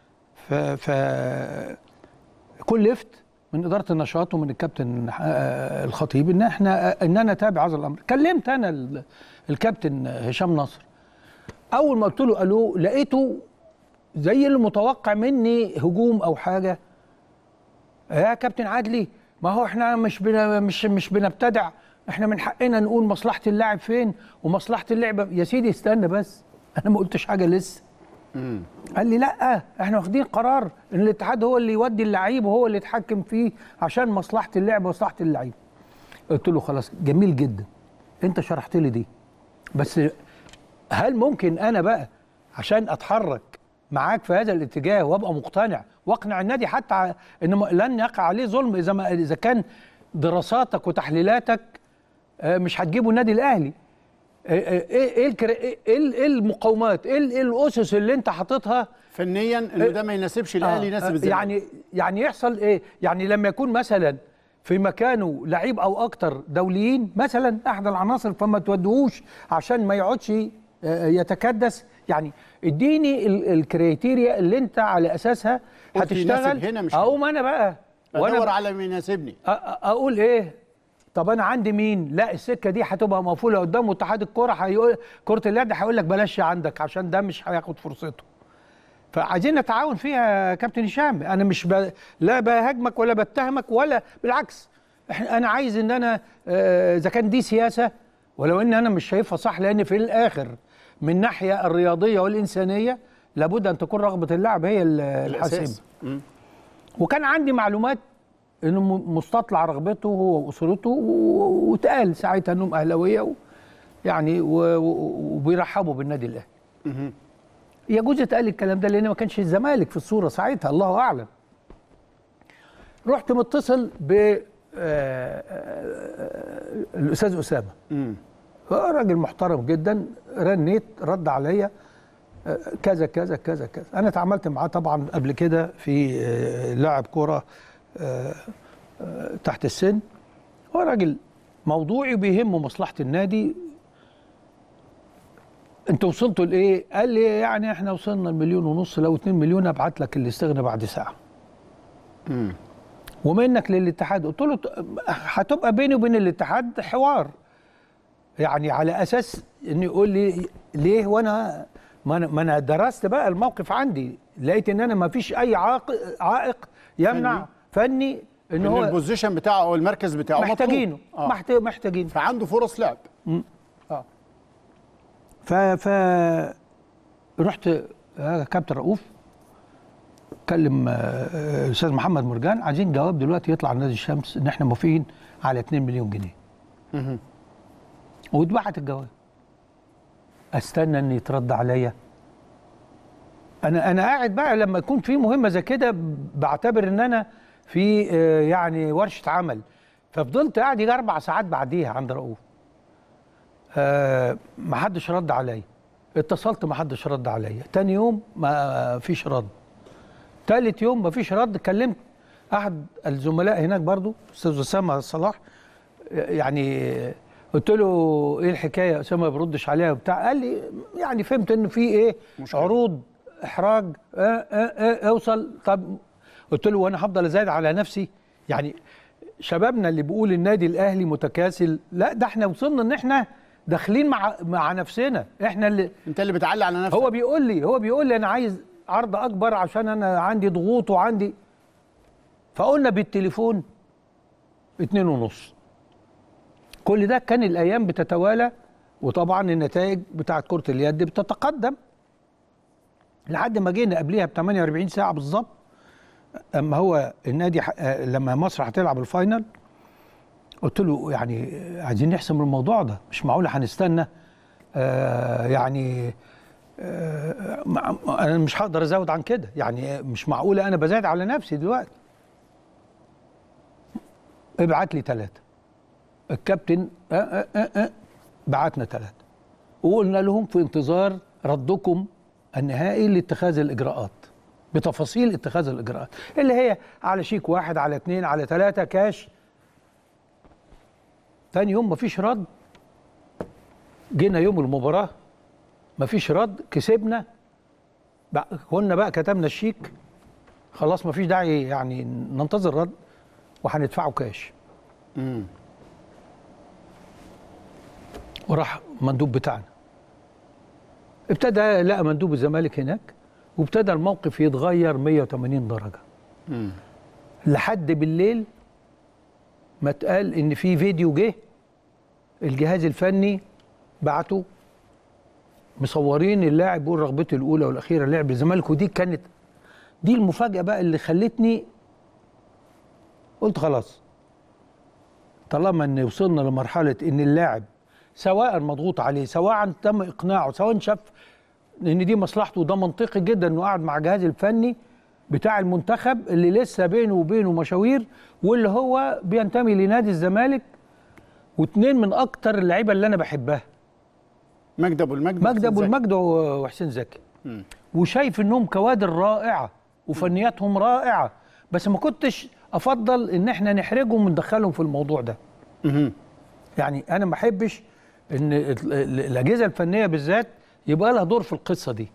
كلفت من اداره النشاط ومن الكابتن الخطيب ان انا اتابع هذا الامر. كلمت انا الكابتن هشام نصر، اول ما قلت له قالوا لقيته زي المتوقع مني هجوم او حاجه. يا كابتن عدلي، ما هو احنا مش بنبتدع، احنا من حقنا نقول مصلحه اللاعب فين ومصلحه اللعبه. يا سيدي استنى بس، انا ما قلتش حاجه لسه. قال لي لا، احنا واخدين قرار ان الاتحاد هو اللي يودي اللعيب وهو اللي يتحكم فيه عشان مصلحه اللعبه ومصلحه اللعيب. قلت له خلاص جميل جدا، انت شرحت لي دي، بس هل ممكن انا بقى عشان اتحرك معاك في هذا الاتجاه وابقى مقتنع واقنع النادي حتى ان لن يقع عليه ظلم اذا كان دراساتك وتحليلاتك مش هتجيبوا النادي الاهلي؟ ايه المقاومات، ايه الاسس اللي انت حاططها فنيا ان ده ما يناسبش الاهلي يناسب الزمالك؟ يعني يحصل ايه؟ يعني لما يكون مثلا في مكانه لعيب او اكتر دوليين مثلا احد العناصر، فما تودوهوش عشان ما يقعدش يتكدس. يعني اديني الكريتيريا اللي انت على اساسها هتشتغل. هنا مش اقوم انا بقى ادور على مين يناسبني، اقول ايه؟ طب انا عندي مين؟ لا السكه دي هتبقى مقفوله قدام اتحاد الكوره، هيقول كره اليد هيقول لك بلاش عندك عشان ده مش هياخد فرصته. فعايزين نتعاون فيها يا كابتن هشام. انا مش لا بهاجمك ولا بتهمك ولا بالعكس. انا عايز ان انا اذا كان دي سياسه، ولو ان انا مش شايفها صح، لان في الاخر من الناحيه الرياضيه والانسانيه لابد ان تكون رغبه اللاعب هي الحاسمه. وكان عندي معلومات انه مستطلع رغبته هو واسرته، واتقال ساعتها انهم اهلاويه يعني وبيرحبوا بالنادي الاهلي. يجوز اتقال الكلام ده لان ما كانش الزمالك في الصوره ساعتها، الله اعلم. رحت متصل ب الاستاذ اسامه، راجل محترم جدا، رنيت رد عليا كذا كذا كذا كذا. انا اتعاملت معاه طبعا قبل كده في لاعب كوره تحت السن، هو راجل موضوعي بيهمه مصلحه النادي. انتوا وصلتوا لايه؟ قال لي يعني احنا وصلنا ل1.5 مليون، لو 2 مليون ابعت لك اللي استغنى بعد ساعه. ومنك للاتحاد. قلت له هتبقى بيني وبين الاتحاد حوار، يعني على اساس انه يقول لي ليه، وانا ما انا درست بقى الموقف عندي، لقيت ان انا ما فيش اي عائق يمنع فني ان هو البوزيشن بتاعه او المركز بتاعه محتاجينه. محتاجينه، فعنده فرص لعب. رحت يا كابتن رؤوف كلم الاستاذ محمد مرجان، عايزين جواب دلوقتي يطلع نادي الشمس ان احنا موافقين على 2 مليون جنيه. واتبعت الجواب. استنى ان يترد عليا. انا قاعد بقى لما يكون في مهمه زي كده بعتبر ان انا في يعني ورشه عمل. ففضلت قاعد يجي 4 ساعات بعديها عند رؤوف. ما حدش رد عليا. اتصلت ما حدش رد عليا. تاني يوم ما فيش رد. تالت يوم ما فيش رد. كلمت احد الزملاء هناك برضو استاذ اسامه صلاح، يعني قلت له ايه الحكايه يا اسامه ما بيردش عليها وبتاع. قال لي يعني فهمت ان في ايه مشكلة. عروض احراج اوصل. طب قلت له وانا هفضل ازايد على نفسي؟ يعني شبابنا اللي بيقول النادي الاهلي متكاسل، لا ده احنا وصلنا ان احنا داخلين مع نفسنا. احنا اللي انت اللي بتعلي على نفسك. هو بيقول لي انا عايز عرض اكبر عشان انا عندي ضغوط وعندي. فقلنا بالتليفون 2.5. كل ده كان الايام بتتوالى، وطبعا النتائج بتاعت كرة اليد بتتقدم لحد ما جينا قبليها ب 48 ساعة بالظبط. اما هو النادي لما مصر هتلعب الفاينل قلت له يعني عايزين نحسم الموضوع ده، مش معقول هنستنى. يعني انا مش هقدر ازود عن كده، يعني مش معقوله انا بزايد على نفسي دلوقتي. ابعت لي 3. الكابتن بعتنا 3 وقلنا لهم في انتظار ردكم النهائي لاتخاذ الاجراءات، بتفاصيل اتخاذ الاجراءات اللي هي على شيك 1 على 2 على 3 كاش. تاني يوم مفيش رد. جينا يوم المباراة مفيش رد. كسبنا كنا بقى كتبنا الشيك، خلاص مفيش داعي يعني ننتظر رد وهندفعه كاش. وراح مندوب بتاعنا ابتدى لقى مندوب الزمالك هناك، وابتدى الموقف يتغير 180 درجة. لحد بالليل ما اتقال ان في فيديو جه الجهاز الفني بعته مصورين اللاعب بيقول رغبته الاولى والاخيره لعب الزمالك. ودي كانت دي المفاجاه بقى اللي خلتني قلت خلاص، طالما ان وصلنا لمرحله ان اللاعب سواء مضغوط عليه، سواء تم اقناعه، سواء شاف ان دي مصلحته، وده منطقي جدا انه قاعد مع الجهاز الفني بتاع المنتخب اللي لسه بينه وبينه مشاوير، واللي هو بينتمي لنادي الزمالك، واثنين من اكتر اللعيبه اللي انا بحبها، مجدي ابو المجد وحسين زكي. وشايف انهم كوادر رائعه وفنياتهم رائعه، بس ما كنتش افضل ان احنا نحرجهم وندخلهم في الموضوع ده. يعني انا ما احبش ان الاجهزه الفنيه بالذات يبقى لها دور في القصه دي.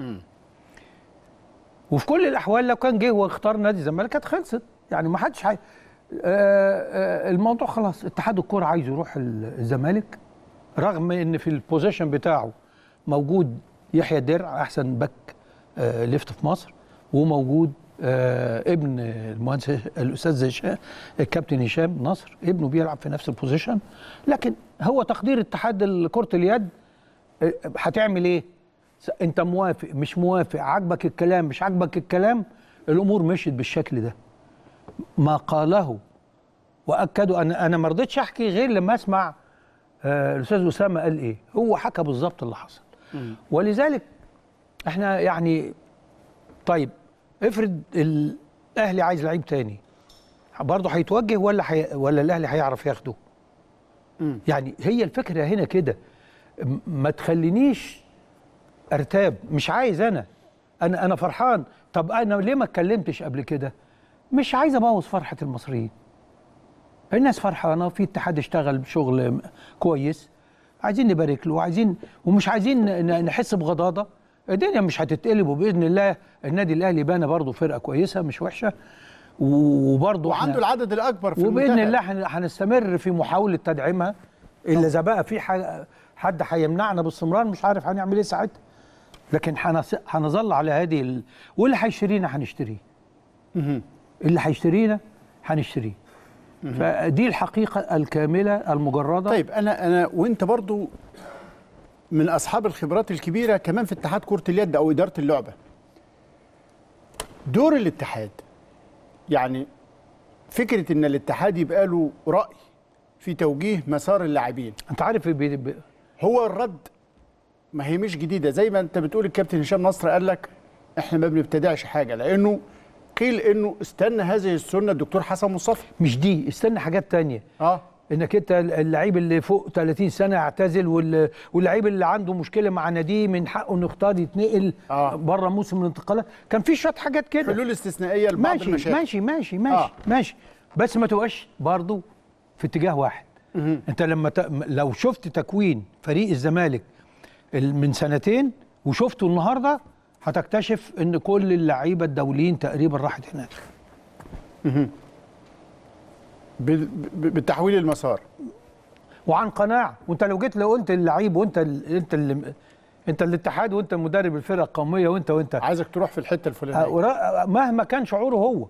وفي كل الاحوال لو كان جه واختار نادي الزمالك كانت خلصت، يعني ما حدش الموضوع خلاص. اتحاد الكوره عايز يروح الزمالك رغم ان في البوزيشن بتاعه موجود يحيى درع احسن باك ليفت في مصر، وموجود ابن المهندس الاستاذ الكابتن هشام نصر، ابنه بيلعب في نفس البوزيشن. لكن هو تقدير اتحاد كرة اليد، هتعمل ايه؟ انت موافق مش موافق، عاجبك الكلام مش عاجبك الكلام، الامور مشيت بالشكل ده. ما قاله واكدوا، انا ما رضيتش احكي غير لما اسمع الاستاذ اسامه قال ايه. هو حكى بالظبط اللي حصل. ولذلك احنا يعني طيب افرض الاهلي عايز لعيب تاني، برضه هيتوجه ولا الاهلي هيعرف ياخده؟ يعني هي الفكره هنا كده. ما تخلينيش ارتاب، مش عايز انا فرحان. طب انا ليه ما اتكلمتش قبل كده؟ مش عايز ابوظ فرحه المصريين. الناس فرحانه، في اتحاد اشتغل بشغل كويس، عايزين نبارك له، ومش عايزين نحس بغضاضه. الدنيا مش هتتقلب، وباذن الله النادي الاهلي بانه برضه فرقه كويسه مش وحشه، وبرضه وعنده العدد الاكبر في وباذن الله هنستمر في محاوله تدعيمها. الا اذا بقى في حد هيمنعنا باستمرار، مش عارف هنعمل ايه ساعتها. لكن هنظل على هذه واللي هيشترينا هنشتريه. اللي هيشترينا هنشتريه. فدي الحقيقه الكامله المجرده. طيب انا وانت برضو من اصحاب الخبرات الكبيره كمان في اتحاد كره اليد او اداره اللعبه. دور الاتحاد، يعني فكره ان الاتحاد يبقى له راي في توجيه مسار اللاعبين. انت عارف هو الرد ما هي مش جديده، زي ما انت بتقول الكابتن هشام نصر قال لك احنا ما بنبتدعش حاجه، لانه قيل انه استنى هذه السنه الدكتور حسن مصطفى. مش دي، استنى حاجات تانية. انك انت اللعيب اللي فوق 30 سنه يعتزل، واللعيب اللي عنده مشكله مع ناديه من حقه انه يختار يتنقل بره موسم الانتقالات. كان في شويه حاجات كده، حلول استثنائيه لبعض المشاكل. ماشي بس ما تبقاش برضه في اتجاه واحد. انت لو شفت تكوين فريق الزمالك من سنتين وشفته النهارده، هتكتشف ان كل اللعيبه الدوليين تقريبا راحت هناك. بتحويل المسار وعن قناعه. وانت لو جيت قلت اللعيب، انت الاتحاد، وانت مدرب الفرقه القوميه، وانت عايزك تروح في الحته الفلانيه مهما كان شعوره هو.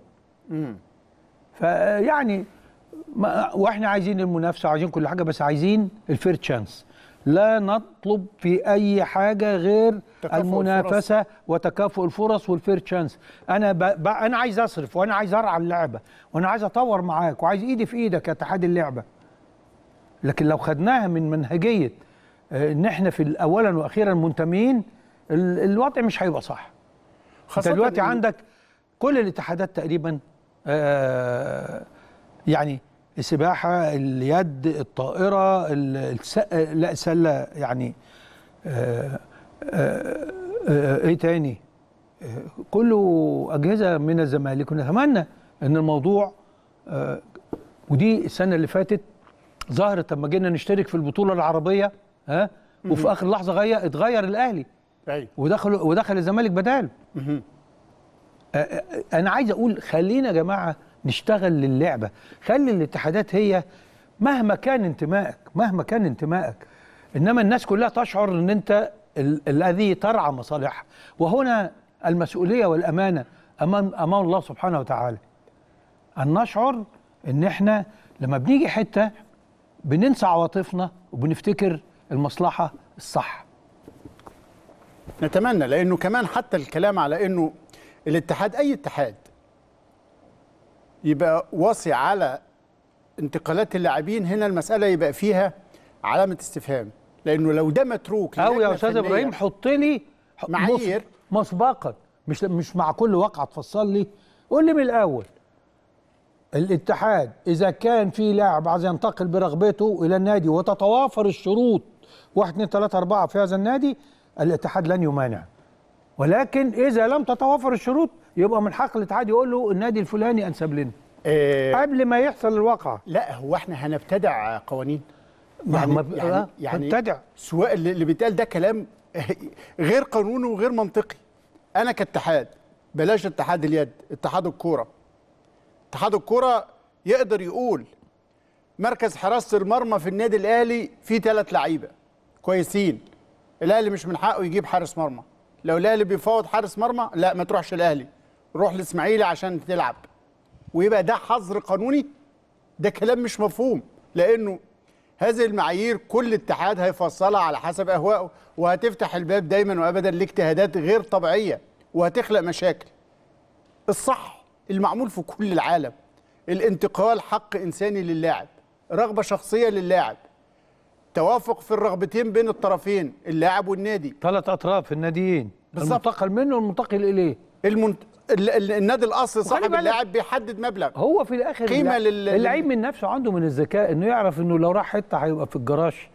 فيعني واحنا عايزين المنافسه وعايزين كل حاجه، بس عايزين الفير تشانس. لا نطلب في اي حاجه غير المنافسه الفرص. وتكافؤ الفرص والفير تشانس. انا عايز اصرف، وانا عايز ارعى اللعبه، وانا عايز اطور معاك، وعايز ايدي في ايدك يا اتحاد اللعبه. لكن لو خدناها من منهجيه ان احنا في اولا واخيرا منتمين، الوضع مش هيبقى صح. انت دلوقتي عندك كل الاتحادات تقريبا، السباحه، اليد، الطائره، لا السله، يعني ايه تاني، كله اجهزه من الزمالك. ونتمنى ان الموضوع ودي السنه اللي فاتت ظهرت لما جينا نشترك في البطوله العربيه، وفي اخر لحظه اتغير الاهلي ودخل الزمالك بداله. انا عايز اقول خلينا يا جماعه نشتغل للعبه. خلي الاتحادات هي مهما كان انتمائك، انما الناس كلها تشعر ان انت الذي ترعى مصالحها. وهنا المسؤوليه والامانه امام الله سبحانه وتعالى، ان نشعر ان احنا لما بنيجي حته بننسى عواطفنا وبنفتكر المصلحه الصح. نتمنى، لانه كمان حتى الكلام على انه الاتحاد، اي اتحاد، يبقى واصي على انتقالات اللاعبين، هنا المساله يبقى فيها علامه استفهام. لانه لو ده متروك او يا استاذ ابراهيم حط لي معايير مسبقا، مش مع كل واقعه تفصل لي. قول لي من الاول الاتحاد اذا كان في لاعب عايز ينتقل برغبته الى النادي وتتوافر الشروط 1 2 3 4 في هذا النادي، الاتحاد لن يمانع. ولكن اذا لم تتوافر الشروط يبقى من حق الاتحاد يقول له النادي الفلاني انسب لنا قبل ما يحصل الواقعه. لا، هو احنا هنبتدع قوانين؟ يعني ابتدع. سواء اللي بيتقال ده كلام غير قانوني وغير منطقي. انا كاتحاد، بلاش اتحاد اليد، اتحاد الكوره يقدر يقول مركز حراسه المرمى في النادي الاهلي فيه 3 لعيبه كويسين، الاهلي مش من حقه يجيب حارس مرمى. لو الاهلي بيفاوض حارس مرمى لا ما تروحش الاهلي، روح الاسماعيلي عشان تلعب. ويبقى ده حظر قانوني؟ ده كلام مش مفهوم، لانه هذه المعايير كل اتحاد هيفصلها على حسب اهوائه، وهتفتح الباب دايما وابدا لاجتهادات غير طبيعيه وهتخلق مشاكل. الصح المعمول في كل العالم الانتقال حق انساني للاعب، رغبه شخصيه للاعب، توافق في الرغبتين بين الطرفين اللاعب والنادي، 3 اطراف الناديين، المنتقل منه والمنتقل اليه. النادي الاصلي صاحب اللاعب بيحدد مبلغ، هو في الاخر قيمه اللعيب من نفسه عنده من الذكاء انه يعرف انه لو راح حته هيبقى في الجراج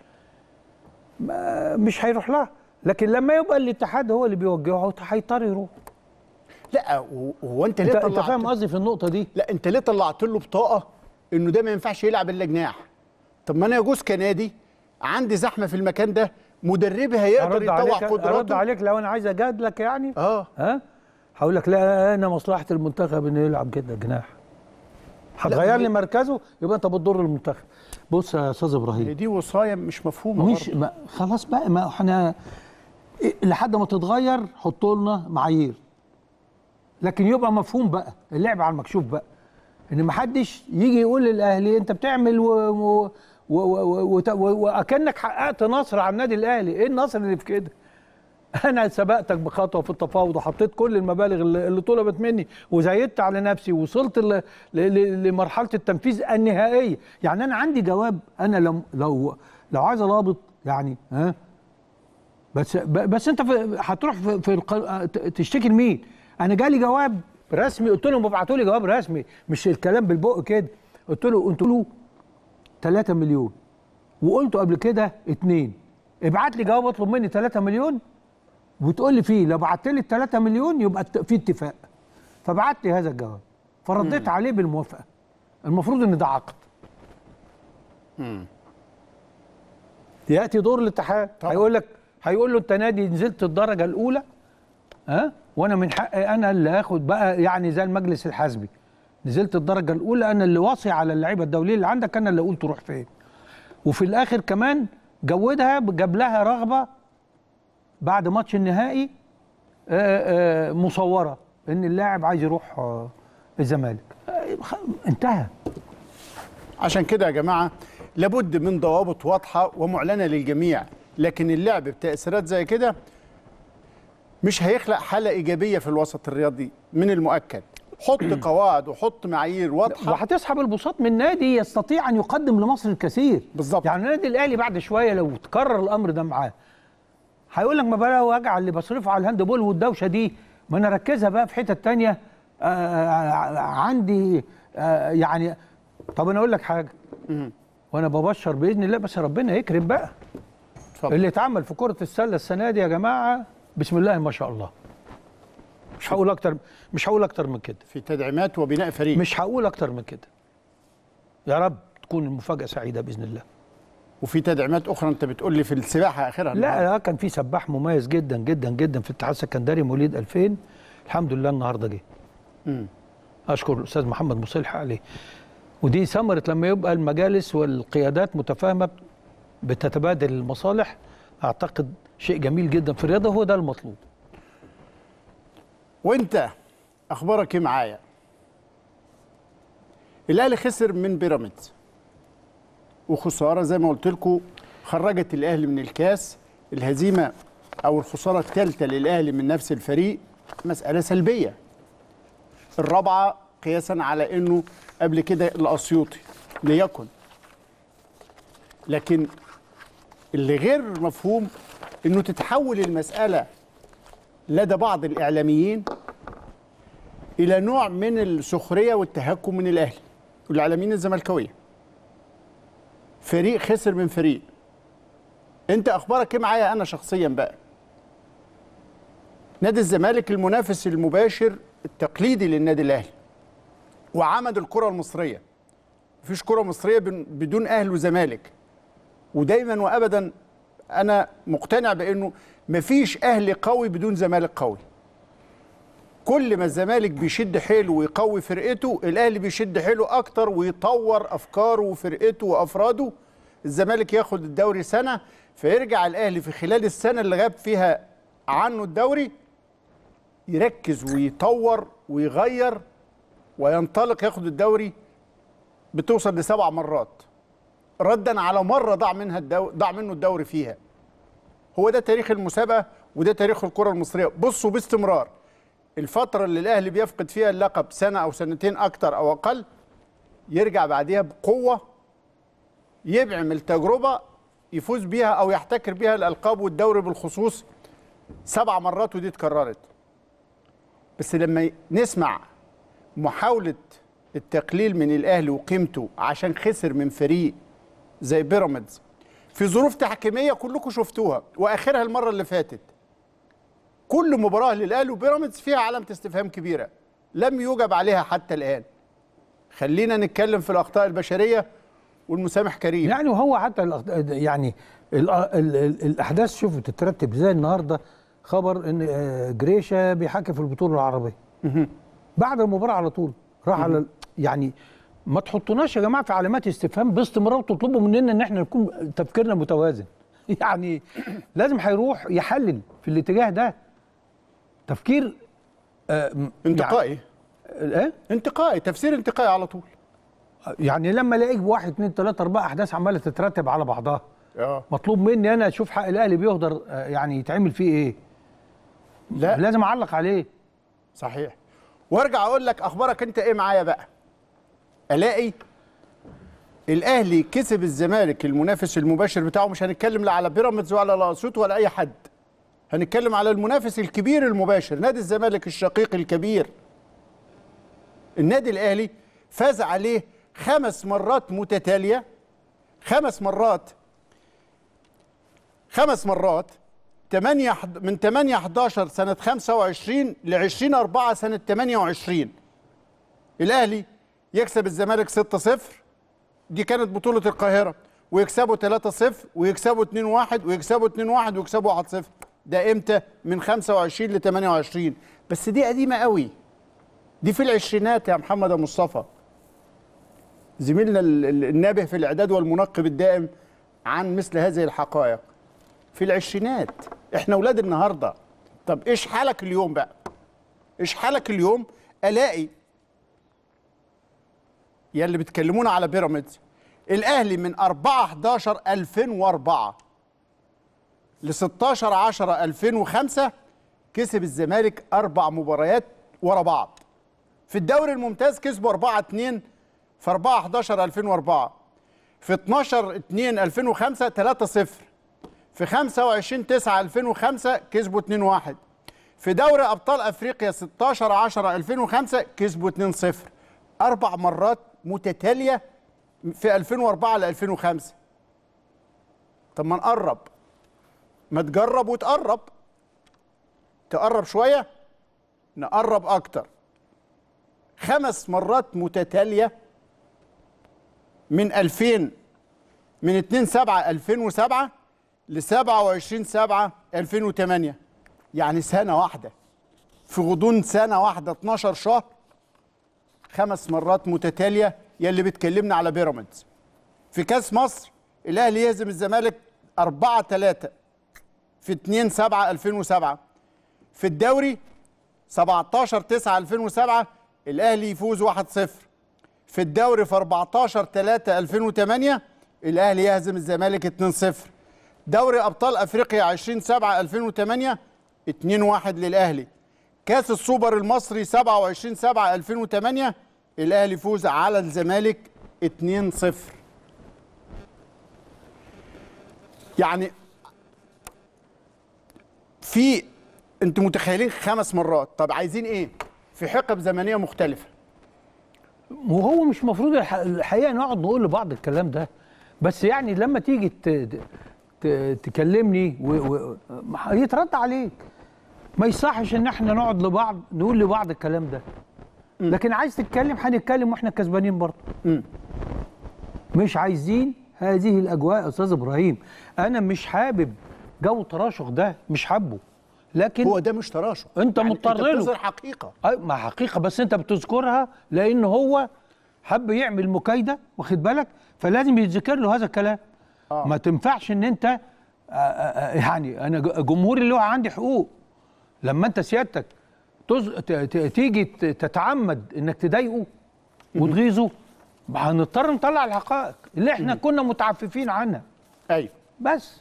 مش هيروح لها، لكن لما يبقى الاتحاد هو اللي بيوجهه هيضطر يروح. لا هو انت ليه انت فاهم قصدي في النقطه دي؟ لا انت ليه طلعت له بطاقه انه ده ما ينفعش يلعب الا جناح؟ طب ما انا يجوز كنادي عندي زحمه في المكان ده، مدربي هيقدر يطوع قدراته. ارد عليك لو انا عايز اجادلك يعني هقول لك لا انا مصلحه المنتخب انه يلعب كده جناح. هتغير لي مركزه يبقى انت بتضر المنتخب. بص يا استاذ ابراهيم، دي وصايه مش مفهومه، مش خلاص بقى، ما احنا لحد ما تتغير حطوا لنا معايير، لكن يبقى مفهوم بقى اللعب على المكشوف بقى، ان ما حدش يجي يقول للاهلي انت بتعمل وكانك حققت نصر على النادي الاهلي. ايه النصر اللي في كده؟ انا سبقتك بخطوه في التفاوض وحطيت كل المبالغ اللي طلبت مني وزايدت على نفسي ووصلت لمرحله التنفيذ النهائيه. يعني انا عندي جواب، انا لو عايز الابط يعني بس انت هتروح تشتكي لمين؟ انا جالي جواب رسمي، قلت لهم ابعتوا لي جواب رسمي مش الكلام بالبق كده. قلت له 3 مليون وقلته قبل كده 2، ابعت لي جواب اطلب مني 3 مليون وتقول لي فيه لو بعت لي 3 مليون يبقى في اتفاق. فبعت لي هذا الجواب فرديت عليه بالموافقه. المفروض ان ده عقد. ياتي دور الاتحاد هيقول له انت نادي نزلت الدرجه الاولى وانا من حقي انا اللي اخد بقى، يعني زي المجلس الحزبي نزلت الدرجه الاولى، انا اللي واصي على اللعيبه الدوليه اللي عندك، انا اللي اقول تروح فين. وفي الاخر كمان جودها، جاب لها رغبه بعد ماتش النهائي مصوره ان اللاعب عايز يروح الزمالك. انتهى. عشان كده يا جماعه لابد من ضوابط واضحه ومعلنه للجميع، لكن اللعب بتاثيرات زي كده مش هيخلق حاله ايجابيه في الوسط الرياضي من المؤكد. حط قواعد وحط معايير واضحه، وهتسحب البساط من نادي يستطيع ان يقدم لمصر الكثير. بالظبط. يعني النادي الاهلي بعد شويه لو تكرر الامر ده معاه هيقول لك ما بقى وجع اللي بصرفه على الهاند بول والدوشه دي، ما انا اركزها بقى في حته ثانيه. عندي يعني طب انا اقول لك حاجه وانا ببشر باذن الله، بس ربنا يكرم بقى. فضل. اللي اتعمل في كره السله السنه دي يا جماعه بسم الله ما شاء الله. مش هقول اكتر من كده. في تدعيمات وبناء فريق. مش هقول اكتر من كده. يا رب تكون المفاجاه سعيده باذن الله. وفي تدعيمات اخرى انت بتقول لي في السباحه اخرها. لا كان في سباح مميز جدا جدا جدا في الاتحاد السكندري مواليد 2000 الحمد لله النهارده جه. اشكر الاستاذ محمد مصلح عليه. ودي ثمره لما يبقى المجالس والقيادات متفاهمه بتتبادل المصالح، اعتقد شيء جميل جدا في الرياضه، هو ده المطلوب. وانت اخبارك ايه معايا؟ الاهلي خسر من بيراميدز، وخساره زي ما قلت لكم خرجت الاهلي من الكاس. الهزيمه او الخساره الثالثه للاهلي من نفس الفريق مساله سلبيه، الرابعه قياسا على انه قبل كده الاسيوطي ليكن. لكن اللي غير مفهوم انه تتحول المساله لدى بعض الاعلاميين الى نوع من السخريه والتهكم من الاهلي والاعلاميين الزملكاويه. فريق خسر من فريق. انت اخبارك ايه معايا انا شخصيا بقى؟ نادي الزمالك المنافس المباشر التقليدي للنادي الاهلي وعمد الكره المصريه. مفيش كره مصريه بدون اهلي وزمالك، ودايما وابدا انا مقتنع بانه مفيش اهلي قوي بدون زمالك قوي. كل ما الزمالك بيشد حيله ويقوي فرقته، الاهلي بيشد حيله اكتر ويطور افكاره وفرقته وافراده. الزمالك ياخد الدوري سنه فيرجع الاهلي في خلال السنه اللي غاب فيها عنه الدوري يركز ويطور ويغير وينطلق ياخد الدوري بتوصل ل7 مرات ردا على مره ضاع منه الدوري فيها. هو ده تاريخ المسابقه وده تاريخ الكره المصريه. بصوا باستمرار الفتره اللي الاهلي بيفقد فيها اللقب سنه او سنتين اكتر او اقل، يرجع بعديها بقوه يعمل تجربه يفوز بيها او يحتكر بيها الالقاب والدوري بالخصوص 7 مرات ودي اتكررت. بس لما نسمع محاوله التقليل من الاهلي وقيمته عشان خسر من فريق زي بيراميدز في ظروف تحكيميه كلكم شفتوها واخرها المره اللي فاتت، كل مباراه للاهلي وبيراميدز فيها علامه استفهام كبيره لم يوجب عليها حتى الان. خلينا نتكلم في الاخطاء البشريه والمسامح كريم. يعني وهو حتى يعني الاحداث شوفوا تترتب ازاي. النهارده خبر ان جريشه بيحكم في البطوله العربيه بعد المباراه على طول راح على يعني ما تحطوناش يا جماعه في علامات استفهام باستمرار وتطلبوا مننا ان احنا نكون تفكيرنا متوازن. يعني لازم هيروح يحلل في الاتجاه ده تفكير انتقائي. ايه؟ انتقائي، تفسير انتقائي على طول. يعني لما الاقيك 1 2 3 4 احداث عماله تترتب على بعضها مطلوب مني انا اشوف حق الاهلي بيهدر يعني يتعمل فيه ايه؟ لا لازم اعلق عليه. صحيح. وارجع اقول لك اخبارك انت ايه معايا بقى. الاقي الاهلي كسب الزمالك المنافس المباشر بتاعه، مش هنتكلم لا على بيراميدز ولا على اسيوط ولا اي حد، هنتكلم على المنافس الكبير المباشر نادي الزمالك الشقيق الكبير. النادي الاهلي فاز عليه 5 مرات متتاليه، 5 مرات 8 من 8/11 سنه 25 ل 20/4 سنه 28. الاهلي يكسب الزمالك 6-0 دي كانت بطوله القاهره، ويكسبوا 3-0 ويكسبوا 2-1 ويكسبوا 2-1 ويكسبوا 1-0. ده امتى؟ من 25 ل 28. بس دي قديمه قوي، دي في العشرينات يا محمد مصطفى. زميلنا النابه في الاعداد والمنقب الدائم عن مثل هذه الحقائق في العشرينات. احنا اولاد النهارده. طب ايش حالك اليوم بقى؟ ايش حالك اليوم؟ الاقي يا اللي بتكلمونا على بيراميدز الاهلي من 4/11/2004 ل 16/10/2005 كسب الزمالك 4 مباريات ورا بعض. في الدوري الممتاز كسبوا 4-2 في 4/11/2004. في 12/2/2005 3-0. في 25/9/2005 كسبوا 2-1. في دوري ابطال افريقيا 16/10/2005 كسبوا 2-0. 4 مرات متتاليه في 2004 ل 2005. طب ما نقرب، ما تجرب وتقرب، تقرب شويه نقرب اكتر. 5 مرات متتاليه من 2000 من 2/7/2007 ل 27/7/2008. يعني سنه واحده، في غضون سنه واحده 12 شهر 5 مرات متتاليه. يلي بتكلمنا على بيراميدز في كاس مصر الاهلي يهزم الزمالك 4-3 في 2/7/2007. في الدوري 17/9/2007 الاهلي يفوز 1-0. في الدوري في 14/3/2008 الاهلي يهزم الزمالك 2-0. دوري ابطال افريقيا 20/7/2008 2-1 للاهلي. كاس السوبر المصري 27/7/2008 الاهلي يفوز على الزمالك 2-0. يعني في انتوا متخيلين 5 مرات. طب عايزين ايه؟ في حقب زمنيه مختلفه. وهو مش المفروض الحقيقه نقعد نقول لبعض الكلام ده، بس يعني لما تيجي تكلمني يترد عليك. ما يصحش ان احنا نقعد لبعض نقول لبعض الكلام ده. لكن عايز تتكلم هنتكلم واحنا كسبانين برضه. مش عايزين هذه الاجواء يا استاذ ابراهيم. انا مش حابب جو تراشق ده، مش حابه. لكن هو ده مش تراشق، انت يعني مضطر له. انت بتظهر حقيقه. ما حقيقه، بس انت بتذكرها لان هو حب يعمل مكايده، واخد بالك؟ فلازم يتذكر له هذا الكلام. ما تنفعش ان انت يعني انا جمهوري اللي هو عندي حقوق لما انت سيادتك تيجي تتعمد انك تضايقه وتغيظه، هنضطر نطلع الحقائق اللي احنا كنا متعففين عنها. ايوه بس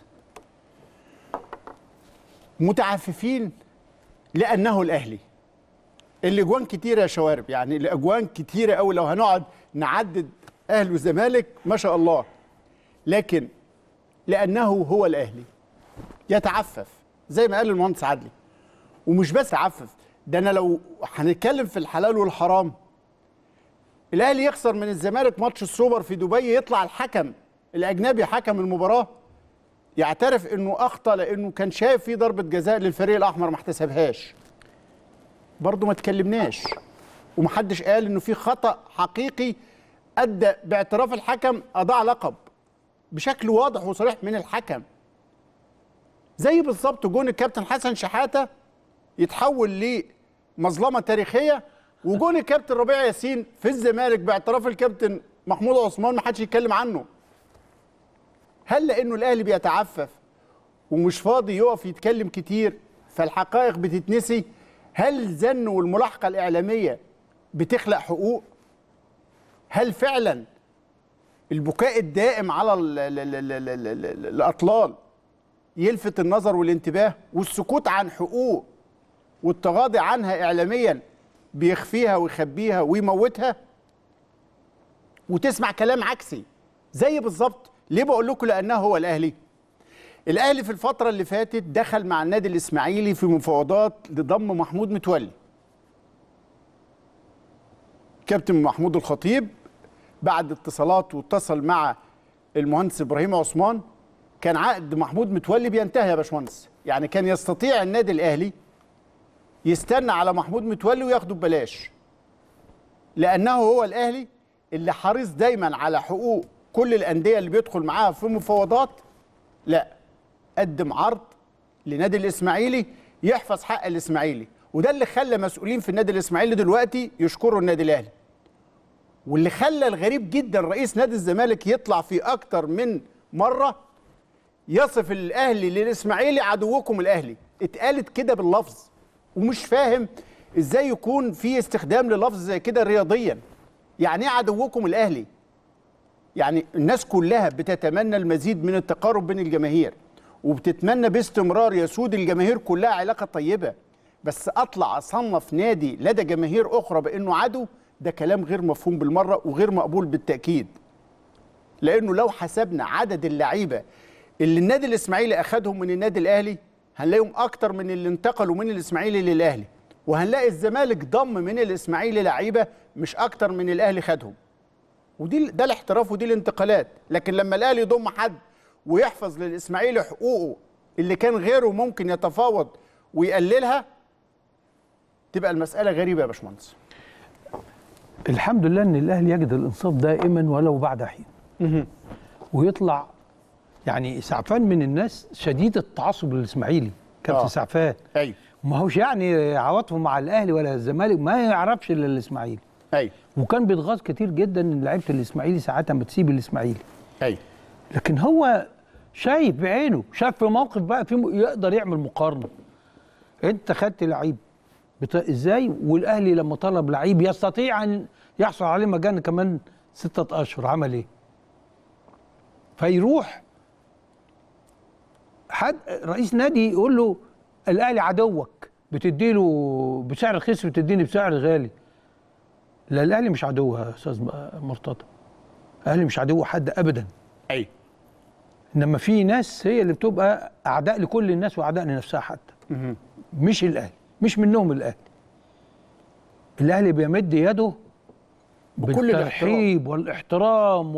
متعففين لانه الاهلي. الاجوان كتيره يا شوارب، يعني الاجوان كتيره قوي لو هنقعد نعدد اهلي والزمالك ما شاء الله، لكن لانه هو الاهلي يتعفف زي ما قال المهندس عدلي. ومش بس يتعفف، ده انا لو هنتكلم في الحلال والحرام، الاهلي يخسر من الزمالك ماتش السوبر في دبي، يطلع الحكم الاجنبي حكم المباراه يعترف انه اخطا لانه كان شايف في ضربه جزاء للفريق الاحمر ما احتسبهاش. برضه ما تكلمناش ومحدش قال انه في خطا حقيقي ادى باعتراف الحكم اضاع لقب بشكل واضح وصريح من الحكم. زي بالظبط جون الكابتن حسن شحاته يتحول لمظلمه تاريخيه، وجون الكابتن ربيع ياسين في الزمالك باعتراف الكابتن محمود عثمان ما حدش يتكلم عنه. هل لانه الاهلي بيتعفف ومش فاضي يقف يتكلم كتير فالحقائق بتتنسي؟ هل الزن والملاحقه الاعلاميه بتخلق حقوق؟ هل فعلا البكاء الدائم على الاطلال يلفت النظر والانتباه، والسكوت عن حقوق والتغاضي عنها اعلاميا بيخفيها ويخبيها ويموتها؟ وتسمع كلام عكسي زي بالظبط. ليه بقول لكم؟ لانه هو الاهلي. الاهلي في الفتره اللي فاتت دخل مع النادي الاسماعيلي في مفاوضات لضم محمود متولي. كابتن محمود الخطيب بعد اتصالات واتصل مع المهندس ابراهيم عثمان، كان عقد محمود متولي بينتهي يا باشمهندس، يعني كان يستطيع النادي الاهلي يستنى على محمود متولي وياخده ببلاش، لانه هو الاهلي اللي حريص دايما على حقوق كل الانديه اللي بيدخل معاها في مفاوضات. لا، قدم عرض لنادي الاسماعيلي يحفظ حق الاسماعيلي، وده اللي خلى مسؤولين في النادي الاسماعيلي دلوقتي يشكروا النادي الاهلي، واللي خلى الغريب جدا رئيس نادي الزمالك يطلع في اكتر من مره يصف الاهلي للاسماعيلي عدوكم الاهلي. اتقالت كده باللفظ، ومش فاهم ازاي يكون في استخدام للفظ زي كده رياضيا. يعني ايه عدوكم الاهلي؟ يعني الناس كلها بتتمنى المزيد من التقارب بين الجماهير، وبتتمنى باستمرار يسود الجماهير كلها علاقه طيبه، بس اطلع اصنف نادي لدى جماهير اخرى بانه عدو، ده كلام غير مفهوم بالمره وغير مقبول بالتاكيد. لانه لو حسبنا عدد اللعيبه اللي النادي الاسماعيلي اخذهم من النادي الاهلي هنلاقيهم اكتر من اللي انتقلوا من الاسماعيلي للاهلي، وهنلاقي الزمالك ضم من الاسماعيلي لعيبه مش اكتر من الاهلي خدهم. ده الاحتراف ودي الانتقالات. لكن لما الاهلي يضم حد ويحفظ للاسماعيلي حقوقه اللي كان غيره ممكن يتفاوض ويقللها، تبقى المساله غريبه يا باشمهندس. الحمد لله ان الاهلي يجد الانصاف دائما ولو بعد حين، ويطلع يعني سعفان من الناس شديد التعصب للاسماعيلي. كابتن سعفان ايوه، ما هوش يعني عواطفه مع الاهلي ولا الزمالك، ما يعرفش الا الاسماعيلي. ايوه، وكان بيتغاظ كتير جدا ان لعيبه الاسماعيلي ساعتها ما تسيب الاسماعيلي. ايوه، لكن هو شايف بعينه، شاف في موقف بقى يقدر يعمل مقارنه. انت خدت لعيب ازاي، والاهلي لما طلب لعيب يستطيع ان يحصل عليه مجانا كمان 6 اشهر عمل ايه؟ فيروح حد رئيس نادي يقول له الاهلي عدوك، بتديله بسعر رخيص وتديني بسعر غالي. لا، الاهلي مش عدو يا استاذ مرتضى، الاهلي مش عدو حد ابدا. ايوه، انما في ناس هي اللي بتبقى اعداء لكل الناس واعداء لنفسها حتى. مش الاهلي، مش منهم الاهلي. الاهلي بيمد يده بكل بالترحيب والاحترام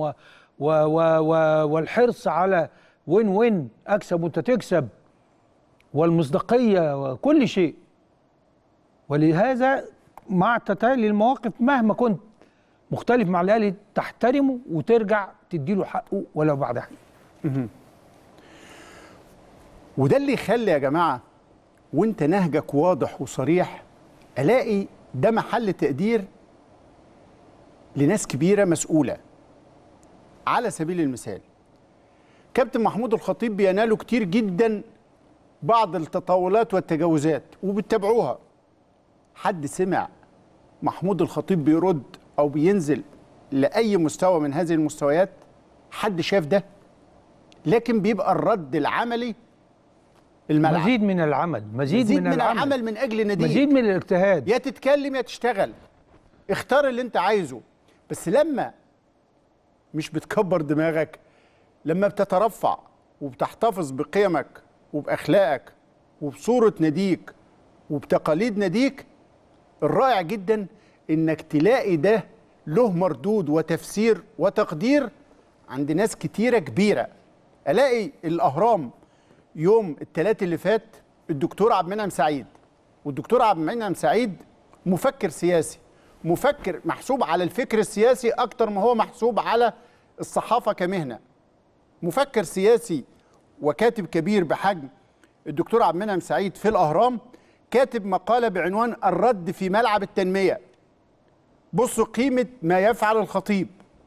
والحرص على وين وين، اكسب وانت تكسب، والمصداقيه وكل شيء. ولهذا مع تتالي المواقف مهما كنت مختلف مع الاهلي تحترمه وترجع تديله حقه ولو بعد حين. وده اللي يخلي يا جماعه وانت نهجك واضح وصريح الاقي ده محل تقدير لناس كبيره مسؤوله. على سبيل المثال كابتن محمود الخطيب بيناله كتير جدا بعض التطاولات والتجاوزات وبتتابعوها. حد سمع محمود الخطيب بيرد او بينزل لاي مستوى من هذه المستويات؟ حد شاف ده؟ لكن بيبقى الرد العملي الملعب. مزيد من العمل، مزيد من العمل من اجل ناديك، مزيد من الاجتهاد. يا تتكلم يا تشتغل، اختار اللي انت عايزه. بس لما مش بتكبر دماغك، لما بتترفع وبتحتفظ بقيمك وباخلاقك وبصوره ناديك وبتقاليد ناديك، الرائع جدا انك تلاقي ده له مردود وتفسير وتقدير عند ناس كتيره كبيره. الاقي الاهرام يوم الثلاث اللي فات الدكتور عبد المنعم سعيد، والدكتور عبد المنعم سعيد مفكر سياسي، مفكر محسوب على الفكر السياسي اكتر ما هو محسوب على الصحافه كمهنه. مفكر سياسي وكاتب كبير بحجم الدكتور عبد المنعم سعيد في الاهرام كاتب مقاله بعنوان الرد في ملعب التنميه. بصوا قيمه ما يفعل الخطيب.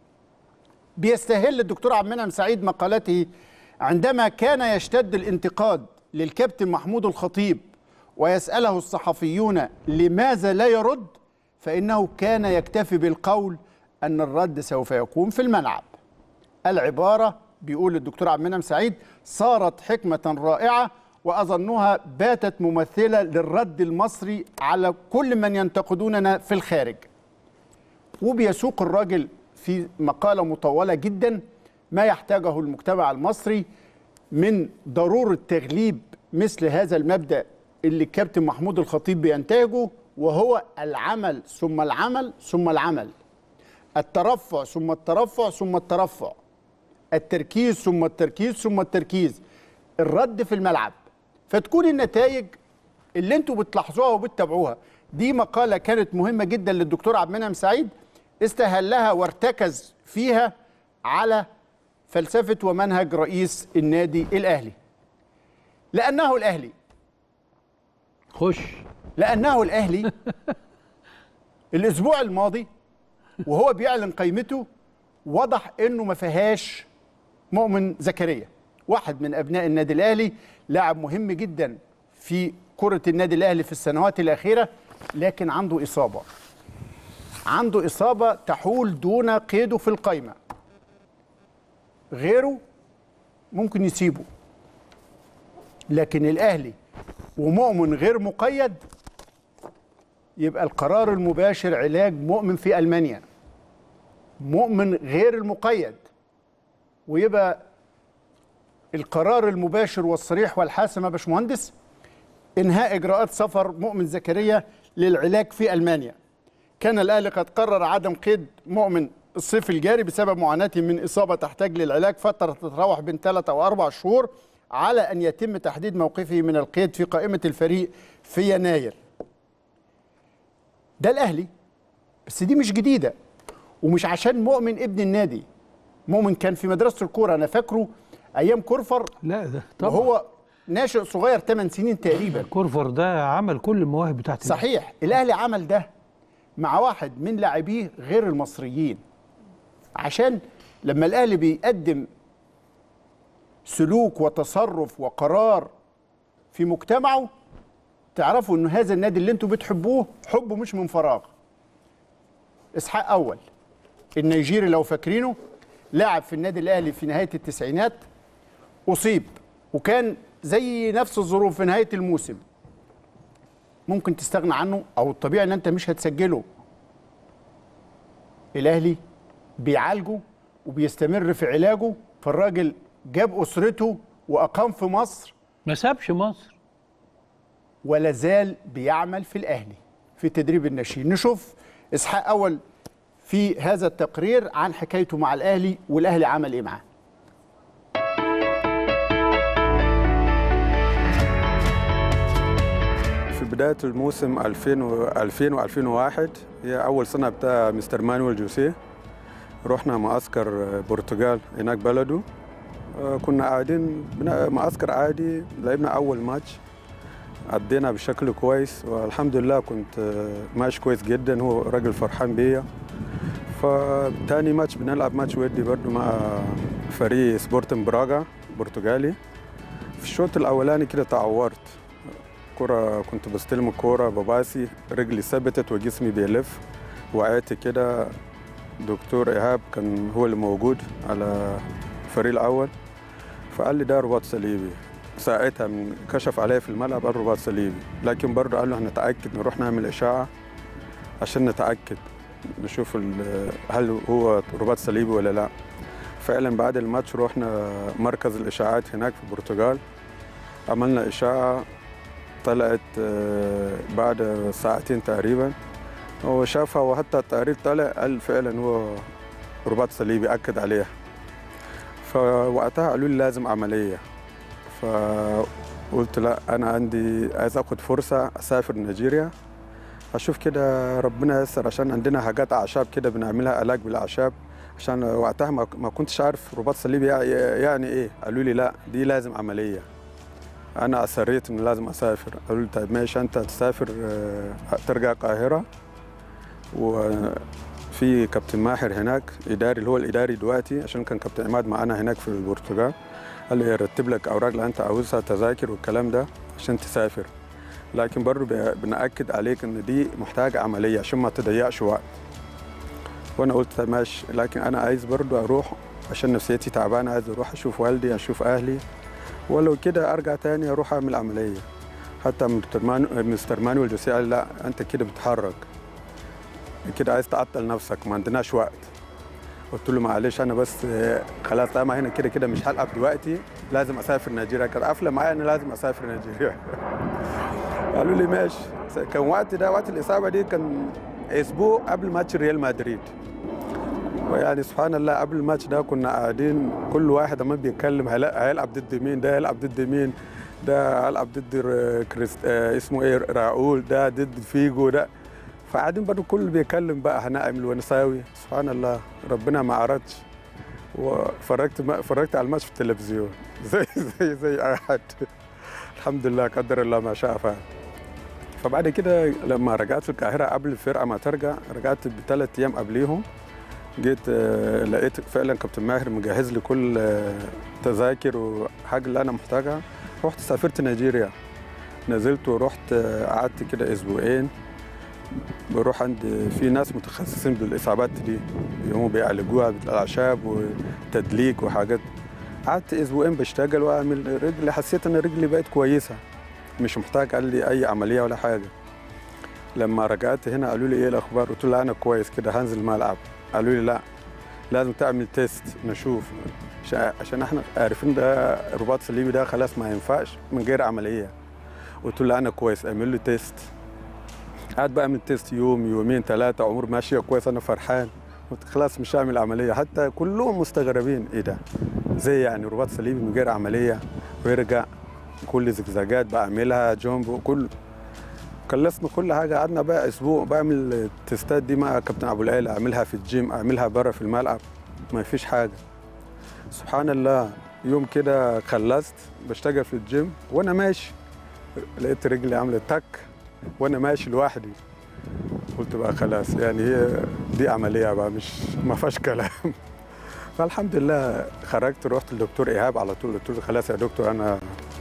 بيستهل الدكتور عبد المنعم سعيد مقالته عندما كان يشتد الانتقاد للكابتن محمود الخطيب ويسأله الصحفيون لماذا لا يرد، فإنه كان يكتفي بالقول أن الرد سوف يكون في الملعب. العبارة بيقول الدكتور عبد المنعم سعيد صارت حكمة رائعة وأظنها باتت ممثلة للرد المصري على كل من ينتقدوننا في الخارج. وبيسوق الراجل في مقالة مطولة جدا ما يحتاجه المجتمع المصري من ضرورة تغليب مثل هذا المبدأ اللي الكابتن محمود الخطيب بينتهجه، وهو العمل ثم العمل ثم العمل، الترفع ثم الترفع ثم الترفع، التركيز ثم التركيز ثم التركيز، الرد في الملعب. فتكون النتائج اللي انتوا بتلاحظوها وبتتابعوها. دي مقالة كانت مهمة جدا للدكتور عبد المنعم سعيد، استهلها وارتكز فيها على فلسفة ومنهج رئيس النادي الأهلي. لأنه الأهلي لأنه الأهلي الأسبوع الماضي وهو بيعلن قيمته وضح أنه ما فيهاش مؤمن زكريا، واحد من أبناء النادي الأهلي، لاعب مهم جدا في كرة النادي الأهلي في السنوات الأخيرة، لكن عنده إصابة. عنده إصابة تحول دون قيده في القائمة. غيره ممكن يسيبه، لكن الأهلي ومؤمن غير مقيد يبقى القرار المباشر علاج مؤمن في ألمانيا، مؤمن غير المقيد، ويبقى القرار المباشر والصريح والحاسم يا باشمهندس إنهاء إجراءات سفر مؤمن زكريا للعلاج في ألمانيا. كان الأهلي قد قرر عدم قيد مؤمن الصيف الجاري بسبب معاناته من إصابة تحتاج للعلاج فترة تتراوح بين 3 أو 4 شهور، على أن يتم تحديد موقفه من القيد في قائمة الفريق في يناير. ده الأهلي، بس دي مش جديدة، ومش عشان مؤمن ابن النادي. مؤمن كان في مدرسة الكورة، أنا فاكره أيام كورفر، لا ده طبعا وهو ناشئ صغير 8 سنين تقريبا. كورفر ده عمل كل المواهب بتاعته. صحيح، الأهلي عمل ده مع واحد من لاعبيه غير المصريين، عشان لما الأهلي بيقدم سلوك وتصرف وقرار في مجتمعه تعرفوا ان هذا النادي اللي انتوا بتحبوه حبه مش من فراغ. اسحاق اول النيجيري لو فاكرينه، لاعب في النادي الاهلي في نهايه التسعينات، اصيب وكان زي نفس الظروف في نهايه الموسم. ممكن تستغنى عنه او الطبيعي ان انت مش هتسجله. الاهلي بيعالجه وبيستمر في علاجه، فالراجل جاب اسرته واقام في مصر، ما سابش مصر، ولا زال بيعمل في الاهلي في تدريب الناشئين. نشوف اسحاق اول في هذا التقرير عن حكايته مع الاهلي والاهلي عمل ايه معاه. في بدايه الموسم 2000 و2001 هي اول سنه بتاع مستر مانويل جوسيه، رحنا معسكر البرتغال هناك بلده. كنا قاعدين معسكر عادي، لعبنا اول ماتش عدينا بشكل كويس والحمد لله، كنت ماشي كويس جدا، هو راجل فرحان بيا. فتاني ماتش بنلعب ماتش ودي برضه مع فريق سبورتنج براغا برتغالي، في الشوط الاولاني كده تعورت كرة، كنت بستلم الكوره بباسي رجلي ثبتت وجسمي بيلف، وقعت كده. دكتور ايهاب كان هو اللي موجود على الفريق الاول، فقال لي ده رباط صليبي. ساعتها كشف عليا في الملعب قال رباط صليبي، لكن برضه قال له هنتاكد نروح نعمل اشاعه عشان نتاكد نشوف هل هو رباط صليبي ولا لا. فعلا بعد الماتش رحنا مركز الاشاعات هناك في البرتغال، عملنا اشاعه طلعت بعد ساعتين تقريبا، هو شافها وحتى التقرير طلع قال فعلا هو رباط صليبي، اكد عليها. فوقتها قالوا لي لازم عمليه، فقلت لا انا عايز اخد فرصه اسافر نيجيريا اشوف كده ربنا ييسر، عشان عندنا حاجات اعشاب كده بنعملها علاج بالاعشاب، عشان وقتها ما كنتش عارف رباط صليبي يعني ايه. قالوا لي لا دي لازم عمليه. انا اصريت ان لازم اسافر، قالوا لي طيب ماشي انت تسافر ترجع القاهره، وفي كابتن ماهر هناك اداري اللي هو الاداري دلوقتي، عشان كان كابتن عماد معانا هناك في البرتغال، قال لي يرتب لك اوراق اللي انت عاوزها تذاكر والكلام ده عشان تسافر، لكن برضه بنأكد عليك ان دي محتاجه عمليه عشان ما تضيعش وقت. وانا قلت طيب ماشي، لكن انا عايز برضه اروح عشان نفسيتي تعبانه، عايز اروح اشوف والدي اشوف اهلي، ولو كده ارجع تاني اروح اعمل عمليه. حتى مستر مانويل جوسيه قال لا انت كده بتتحرك كده، عايز تعطل نفسك ما عندناش وقت. قلت له معلش انا بس خلاص طالما هنا كده كده مش هلعب دلوقتي، لازم اسافر نيجيريا، كانت قافله معايا انا لازم اسافر نيجيريا. قالوا لي ماشي. كان وقت الاصابه دي كان اسبوع قبل ماتش ريال مدريد، ويعني سبحان الله قبل الماتش ده كنا قاعدين كل واحد عمال بيتكلم هيلعب ضد مين، ده هيلعب ضد مين، ده هيلعب ضد اسمه ايه راؤول، ده ضد فيجو، ده فقاعدين برضه كل بيتكلم بقى هنعمل ونساوي. سبحان الله ربنا ما عرضش، وفرجت على الماتش في التلفزيون زي اي حد. الحمد لله قدر الله ما شاء فعل. فبعد كده لما رجعت القاهره قبل الفرقه ما ترجع، رجعت ب3 ايام قبليهم، جيت لقيت فعلا كابتن ماهر مجهز لي كل تذاكر وحاجه اللي انا محتاجها. رحت سافرت نيجيريا، نزلت ورحت قعدت كده اسبوعين، بروح عند في ناس متخصصين بالاصابات دي، هم بيعالجوها بالاعشاب وتدليك وحاجات. قعدت اسبوعين بشتغل واعمل رجلي، حسيت ان رجلي بقت كويسه مش محتاج قال لي اي عمليه ولا حاجه. لما رجعت هنا قالوا لي ايه الاخبار، قلت له انا كويس كده هنزل الملعب. قالوا لي لا لازم تعمل تيست نشوف، عشان احنا عارفين ده رباط صليبي ده خلاص ما ينفعش من غير عمليه. قلت له انا كويس اعمل له تيست. قعد بقى اعمل تيست يوم يومين 3، امور ماشيه كويس، انا فرحان، قلت خلاص مش هعمل عمليه. حتى كلهم مستغربين ايه ده، زي يعني رباط صليبي من غير عمليه ويرجع، كل زجزاجات بعملها جنب كله. خلصنا كل حاجه، قعدنا بقى اسبوع بعمل التستات دي مع كابتن ابو العيله، اعملها في الجيم اعملها بره في الملعب، ما فيش حاجه. سبحان الله يوم كده خلصت بشتغل في الجيم وانا ماشي لقيت رجلي عملت تك وانا ماشي لوحدي. قلت بقى خلاص يعني هي دي عمليه بقى مش ما فيهاش كلام. فالحمد لله خرجت رحت للدكتور ايهاب على طول، قلت له خلاص يا دكتور انا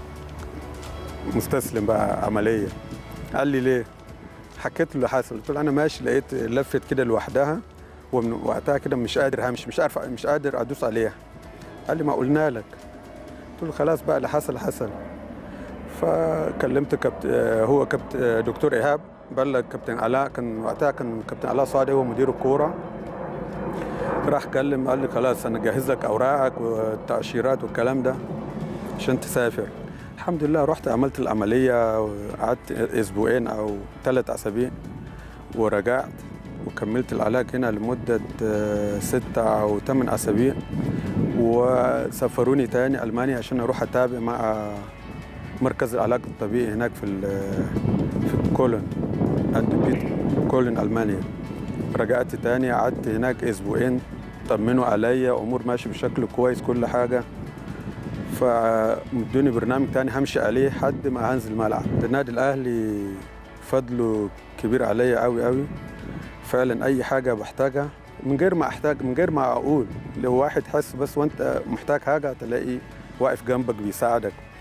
مستسلم بقى عمليه. قال لي ليه؟ حكيت له اللي حصل، قلت له انا ماشي لقيت لفت كده لوحدها، ومن وقتها كده مش قادر همشي، مش قادر ادوس عليها. قال لي ما قلنا لك. قلت له خلاص بقى اللي حصل حصل. فكلمت كابتن دكتور ايهاب، بلغ كابتن علاء، كان وقتها كان كابتن علاء صادق هو مدير الكوره. راح كلم قال لي خلاص انا جهز لك اوراقك والتاشيرات والكلام ده عشان تسافر. الحمد لله رحت عملت العمليه وقعدت اسبوعين او 3 اسابيع ورجعت وكملت العلاج هنا لمده 6 أو 8 اسابيع، وسافروني تاني المانيا عشان اروح اتابع مع مركز العلاج الطبيعي هناك في كولن عند بيت كولن المانيا. رجعت تاني قعدت هناك اسبوعين، طمنوا عليا امور ماشي بشكل كويس كل حاجه، فمدوني برنامج تاني همشي عليه لحد ما هنزل الملعب. النادي الاهلي فضله كبير عليا قوي قوي فعلا، اي حاجه بحتاجها من غير ما اقول، لو واحد حس بس وانت محتاج حاجه تلاقي واقف جنبك بيساعدك.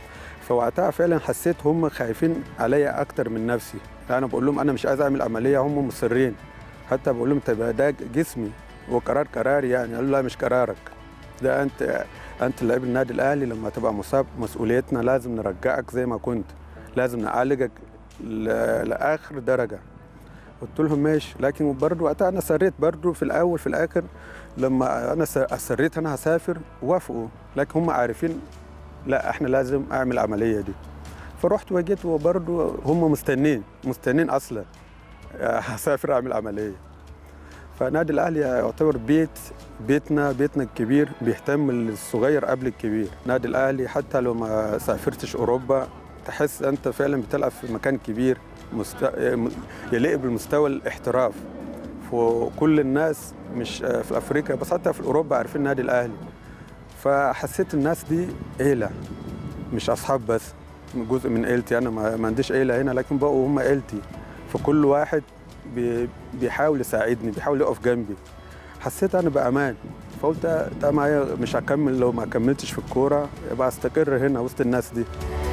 فوقتها فعلا حسيت هم خايفين عليا اكتر من نفسي. انا بقول لهم انا مش عايز اعمل عمليه، هم مصرين. حتى بقول لهم طب ده جسمي وقرار قراري يعني. قالوا لا مش قرارك، ده انت لاعب النادي الاهلي، لما تبقى مصاب مسؤوليتنا لازم نرجعك زي ما كنت، لازم نعالجك لاخر درجه. قلت لهم ماشي، لكن برضه وقتها انا سريت برضه في الاول في الاخر. لما انا اصريت انا هسافر وافقوا، لكن هم عارفين لا احنا لازم اعمل العمليه دي. فرحت وجيت وبرضه هم مستنين اصلا هسافر اعمل عمليه. فنادي الاهلي يعتبر بيتنا الكبير، بيهتم الصغير قبل الكبير. نادي الاهلي حتى لو ما سافرتش اوروبا تحس انت فعلا بتلعب في مكان كبير يليق بالمستوى الاحتراف. وكل الناس مش في افريقيا بس حتى في اوروبا عارفين النادي الاهلي. فحسيت الناس دي عيله مش اصحاب بس، جزء من عيلتي. انا ما عنديش عيله هنا، لكن بقوا هم عيلتي. فكل واحد بيحاول يساعدني، بيحاول يقف جنبي. حسيت انا بامان. فقلت ده معايا مش هكمل، لو ما كملتش في الكوره يبقى استقر هنا وسط الناس دي.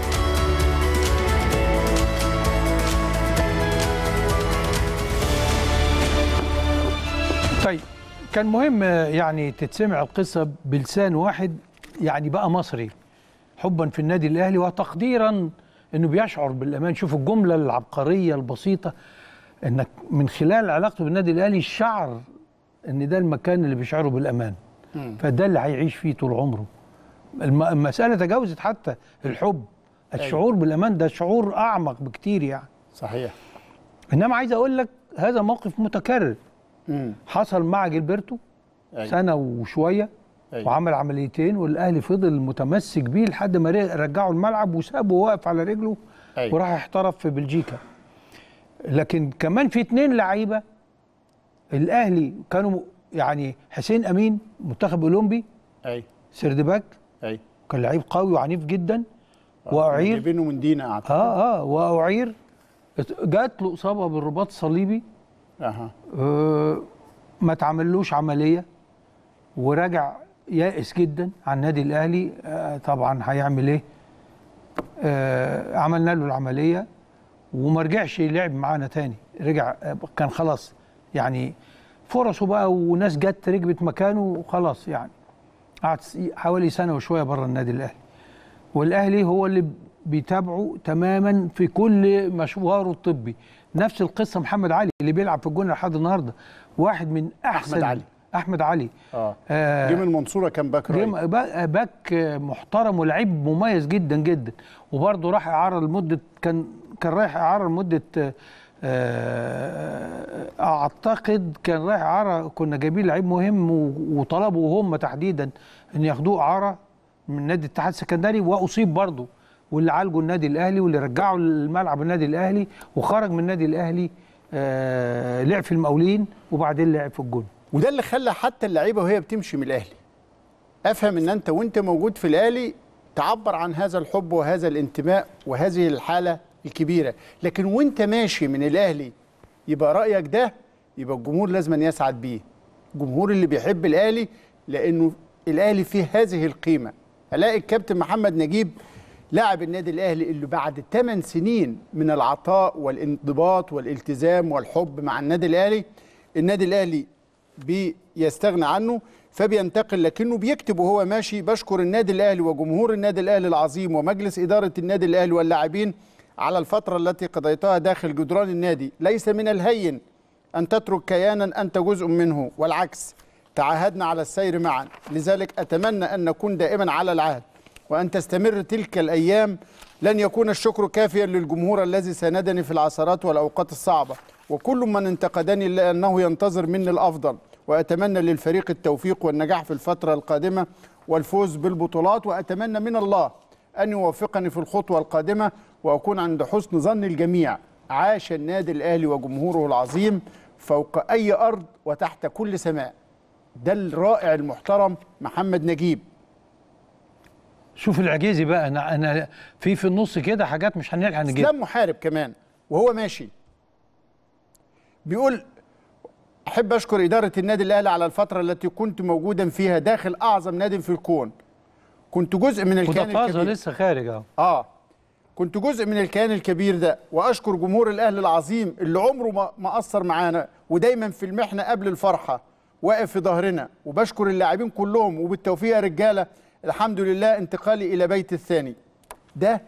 طيب كان مهم يعني تتسمع القصة بلسان واحد يعني بقى مصري، حبا في النادي الأهلي وتقديرا أنه بيشعر بالأمان. شوف الجملة العبقرية البسيطة، أنك من خلال علاقته بالنادي الأهلي شعر أن ده المكان اللي بيشعره بالأمان، فده اللي هيعيش فيه طول عمره. المسألة تجاوزت حتى الحب، الشعور بالأمان ده شعور أعمق بكتير يعني. صحيح. إنما عايز أقول لك هذا موقف متكرر حصل مع جilberto سنة وشوية وعمل عمليتين، والأهلي فضل متمسك بيه لحد ما رجعوا الملعب وسابه واقف على رجله وراح احترف في بلجيكا. لكن كمان في 2 لعيبة الأهلي كانوا يعني حسين أمين منتخب أولمبي سردباك كان لعيب قوي وعنيف جدا، وأعير جايبينه من دينا أعتقد. وأعير جات له إصابة بالرباط الصليبي. ما تعملوش عملية ورجع يائس جدا عن النادي الأهلي. طبعا هيعمل ايه؟ عملنا له العملية وما رجعش يلعب معانا تاني. رجع كان خلاص يعني فرصه بقى، وناس جت ركبت مكانه وخلاص يعني. قعد حوالي سنة وشوية بره النادي الأهلي، والأهلي هو اللي بيتابعه تماما في كل مشواره الطبي. نفس القصة محمد علي اللي بيلعب في الجونة لحد النهارده، واحد من أحسن أحمد علي جه من المنصورة، كان باك رايت، باك محترم ولعيب مميز جدا جدا. وبرضه راح إعارة لمدة كان رايح إعارة لمدة أعتقد كان رايح إعارة، كنا جايبين لعيب مهم وطلبوا هم تحديدا أن ياخدوه إعارة من نادي الاتحاد السكندري، وأصيب برضه، واللي عالجوا النادي الأهلي واللي رجعوا الملعب النادي الأهلي، وخرج من النادي الأهلي لعب في المقاولين وبعدين لعب في الجون. وده اللي خلى حتى اللعيبه وهي بتمشي من الاهلي افهم ان انت وانت موجود في الاهلي تعبر عن هذا الحب وهذا الانتماء وهذه الحاله الكبيره، لكن وانت ماشي من الاهلي يبقى رايك ده يبقى الجمهور لازم يسعد بيه. الجمهور اللي بيحب الاهلي لانه الاهلي فيه هذه القيمه. الاقي الكابتن محمد نجيب لاعب النادي الاهلي اللي بعد 8 سنين من العطاء والانضباط والالتزام والحب مع النادي الاهلي بيستغنى عنه فبينتقل، لكنه بيكتب وهو ماشي: بشكر النادي الاهلي وجمهور النادي الاهلي العظيم ومجلس اداره النادي الاهلي واللاعبين على الفتره التي قضيتها داخل جدران النادي. ليس من الهين ان تترك كيانا انت جزء منه، والعكس، تعاهدنا على السير معا، لذلك اتمنى ان نكون دائما على العهد وان تستمر تلك الايام. لن يكون الشكر كافيا للجمهور الذي ساندني في العثرات والاوقات الصعبه، وكل من انتقدني لأنه ينتظر مني الأفضل، وأتمنى للفريق التوفيق والنجاح في الفترة القادمة والفوز بالبطولات، وأتمنى من الله أن يوفقني في الخطوة القادمة وأكون عند حسن ظن الجميع. عاش النادي الأهلي وجمهوره العظيم فوق أي أرض وتحت كل سماء. ده الرائع المحترم محمد نجيب. شوف العجيزي بقى، أنا في النص كده حاجات مش هنلحق نجيب. اسلام محارب كمان وهو ماشي بيقول: أحب أشكر إدارة النادي الأهلي على الفترة التي كنت موجودا فيها داخل أعظم نادي في الكون. كنت جزء من الكيان الكبير. لسه خارج كنت جزء من الكيان الكبير ده، واشكر جمهور الاهلي العظيم اللي عمره ما قصر معانا ودايما في المحنه قبل الفرحه واقف في ظهرنا، وبشكر اللاعبين كلهم، وبالتوفيق يا رجاله. الحمد لله انتقالي الى بيت الثاني ده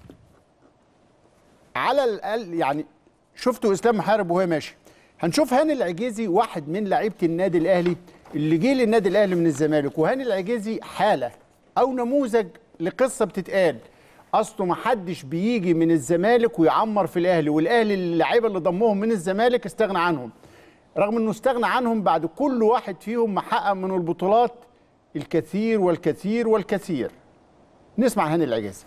على الاقل. يعني شفتوا اسلام محارب وهو ماشي. هنشوف هاني العجيزي واحد من لعيبه النادي الاهلي اللي جه للنادي الاهلي من الزمالك، وهاني العجيزي حاله او نموذج لقصه بتتقال. اصله ما حدش بيجي من الزمالك ويعمر في الاهلي، والاهلي اللعيبه اللي ضمهم من الزمالك استغنى عنهم، رغم انه استغنى عنهم بعد كل واحد فيهم محقق من البطولات الكثير والكثير والكثير. نسمع هاني العجيزي.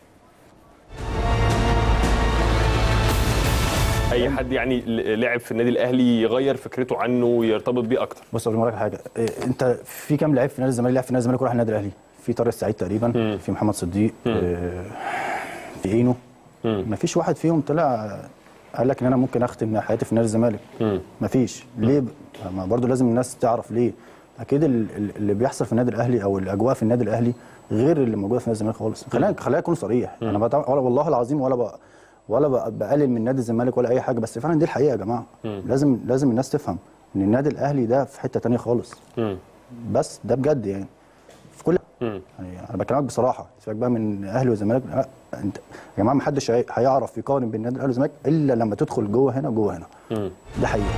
اي حد يعني لعب في النادي الاهلي يغير فكرته عنه ويرتبط بيه اكتر. بص اقول لك حاجه، انت في كام لعيب في نادي الزمالك لعب في نادي الزمالك وراح النادي الاهلي؟ في طارق السعيد تقريبا، في محمد صديق، في اينو. ما فيش واحد فيهم طلع قال لك ان انا ممكن اختم حياتي في نادي الزمالك. ما فيش. ليه؟ ما برضه لازم الناس تعرف ليه. اكيد اللي بيحصل في النادي الاهلي او الاجواء في النادي الاهلي غير اللي موجوده في نادي الزمالك خالص. خلينا اكون صريح، انا والله العظيم ولا بقلل من نادي الزمالك ولا اي حاجه، بس فعلا دي الحقيقه يا جماعه. لازم الناس تفهم ان النادي الاهلي ده في حته ثانيه خالص. بس ده بجد يعني في كل يعني انا بكلمك بصراحه، سيبك بقى من اهلي والزمالك. انت يا جماعه ما حدش هيعرف يقارن بين النادي الاهلي والزمالك الا لما تدخل جوه هنا وجوه هنا. ده حقيقه.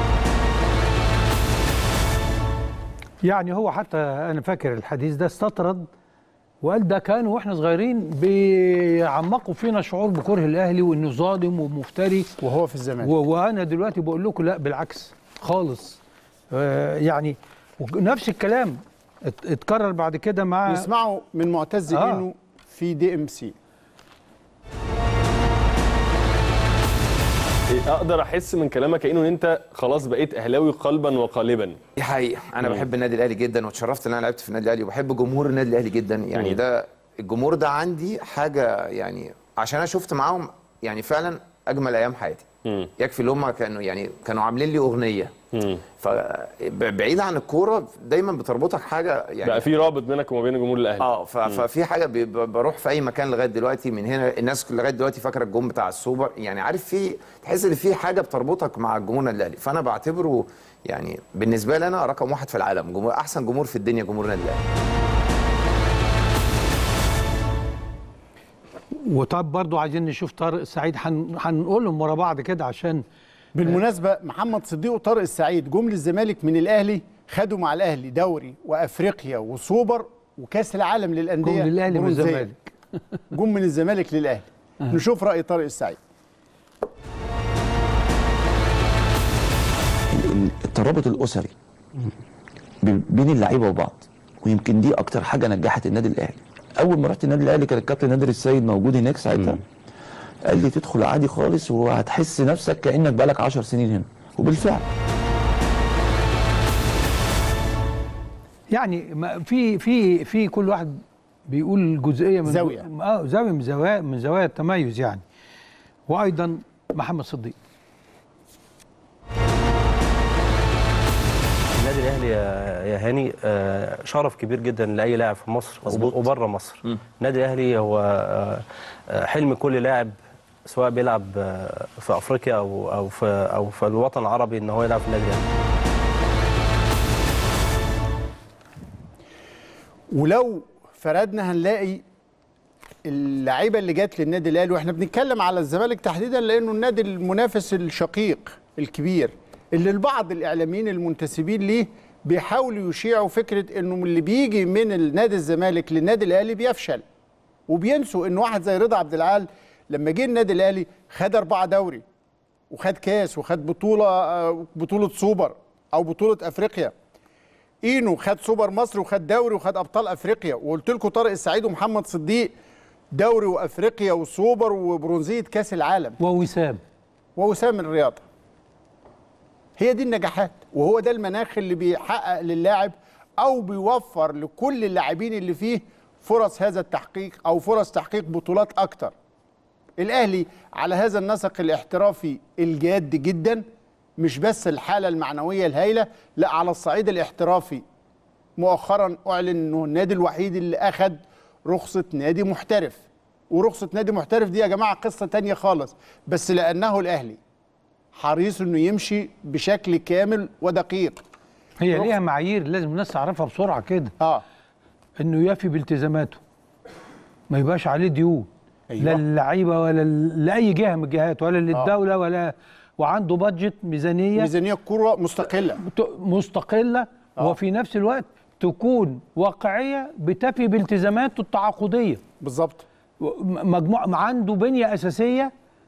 يعني هو حتى انا فاكر الحديث ده استطرد وقال ده كانوا واحنا صغيرين بيعمقوا فينا شعور بكره الاهلي وانه ظالم ومفتري وهو في الزمالك. وانا دلوقتي بقول لكم لا بالعكس خالص. يعني نفس الكلام اتكرر بعد كده مع نسمعه من معتز اينو في دي ام سي. اقدر احس من كلامك ان انت خلاص بقيت اهلاوي قلبا وقالبا. دي حقيقه، انا بحب النادي الاهلي جدا واتشرفت ان انا لعبت في النادي الاهلي، وبحب جمهور النادي الاهلي جدا. يعني ده الجمهور ده عندي حاجه، يعني عشان انا شفت معاهم يعني فعلا اجمل ايام حياتي. يكفي اللي هم كانوا عاملين لي اغنيه. فبعيد عن الكوره دايما بتربطك حاجه، يعني بقى في رابط بينك وما بين جمهور الاهلي. ففي حاجه بروح في اي مكان لغايه دلوقتي من هنا، الناس لغايه دلوقتي فاكره الجون بتاع السوبر، يعني عارف في تحس ان في حاجه بتربطك مع الجمهور النادي الاهلي. فانا بعتبره يعني بالنسبه لي انا رقم واحد في العالم، احسن جمهور في الدنيا جمهور النادي الاهلي. وطب برضو عايزين نشوف طارق السعيد، هنقولهم ورا بعض كده عشان بالمناسبه محمد صديق وطارق السعيد جم للزمالك من الاهلي، خدوا مع الاهلي دوري وافريقيا وسوبر وكاس العالم للانديه. جم للاهلي من الزمالك. جم من الزمالك للاهلي. نشوف راي طارق السعيد. الترابط الاسري بين اللعيبه وبعض، ويمكن دي اكتر حاجه نجحت النادي الاهلي. اول ما رحت النادي الاهلي كان الكابتن نادر السيد موجود هناك ساعتها، قال لي تدخل عادي خالص وهتحس نفسك كانك بقالك 10 سنين هنا، وبالفعل يعني في كل واحد بيقول جزئيه من زاويه زاويه من زوايا التميز يعني. وايضا محمد صديق. النادي الاهلي يا هاني شرف كبير جدا لاي لاعب في مصر وبره مصر. النادي الاهلي هو حلم كل لاعب، سواء بيلعب في افريقيا او في الوطن العربي، ان هو يلعب في النادي الاهلي. ولو فردنا هنلاقي اللعيبه اللي جت للنادي الاهلي، واحنا بنتكلم على الزمالك تحديدا لانه النادي المنافس الشقيق الكبير اللي البعض الاعلاميين المنتسبين ليه بيحاولوا يشيعوا فكره انه اللي بيجي من النادي الزمالك للنادي الاهلي بيفشل، وبينسوا ان واحد زي رضا عبد العال لما جه النادي الاهلي خد 4 دوري وخد كاس وخد بطوله سوبر او بطوله افريقيا. اينو خد سوبر مصر وخد دوري وخد ابطال افريقيا، وقلت لكم طارق السعيد ومحمد صديق دوري وافريقيا وسوبر وبرونزيه كاس العالم. ووسام الرياضه. هي دي النجاحات، وهو ده المناخ اللي بيحقق للاعب او بيوفر لكل اللاعبين اللي فيه فرص هذا التحقيق او فرص تحقيق بطولات اكتر. الاهلي على هذا النسق الاحترافي الجاد جدا، مش بس الحاله المعنويه الهائله، لا على الصعيد الاحترافي. مؤخرا اعلن انه النادي الوحيد اللي اخذ رخصه نادي محترف، ورخصه نادي محترف دي يا جماعه قصه تانية خالص، بس لانه الاهلي حريص انه يمشي بشكل كامل ودقيق. هي ليها معايير لازم الناس تعرفها بسرعه كده. انه يفي بالتزاماته، ما يبقاش عليه ديون. أيوة. لا للعيبه ولا لاي جهه من الجهات ولا للدوله ولا، وعنده بادجت ميزانيه كوره مستقله وفي نفس الوقت تكون واقعيه بتفي بالتزاماته التعاقديه. بالظبط. مجموعه عنده بنيه اساسيه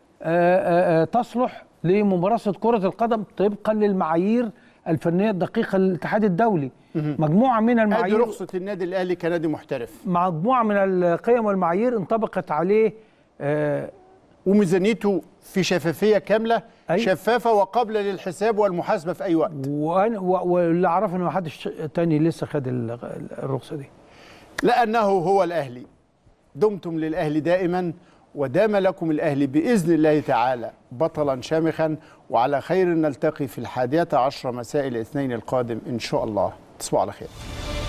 تصلح لممارسه كره القدم طبقا للمعايير الفنيه الدقيقه للاتحاد الدولي. مجموعه من المعايير، ادي رخصه النادي الاهلي كنادي محترف، مجموعه من القيم والمعايير انطبقت عليه، وميزانيته في شفافيه كامله. شفافه وقابله للحساب والمحاسبه في اي وقت. واللي اعرفه ان ما حدش تاني لسه خد الرخصه دي. لانه هو الاهلي. دمتم للاهلي دائما، ودام لكم الاهلي باذن الله تعالى بطلا شامخا، وعلى خير نلتقي في 11:10 مساء الاثنين القادم ان شاء الله. تصبحوا على خير.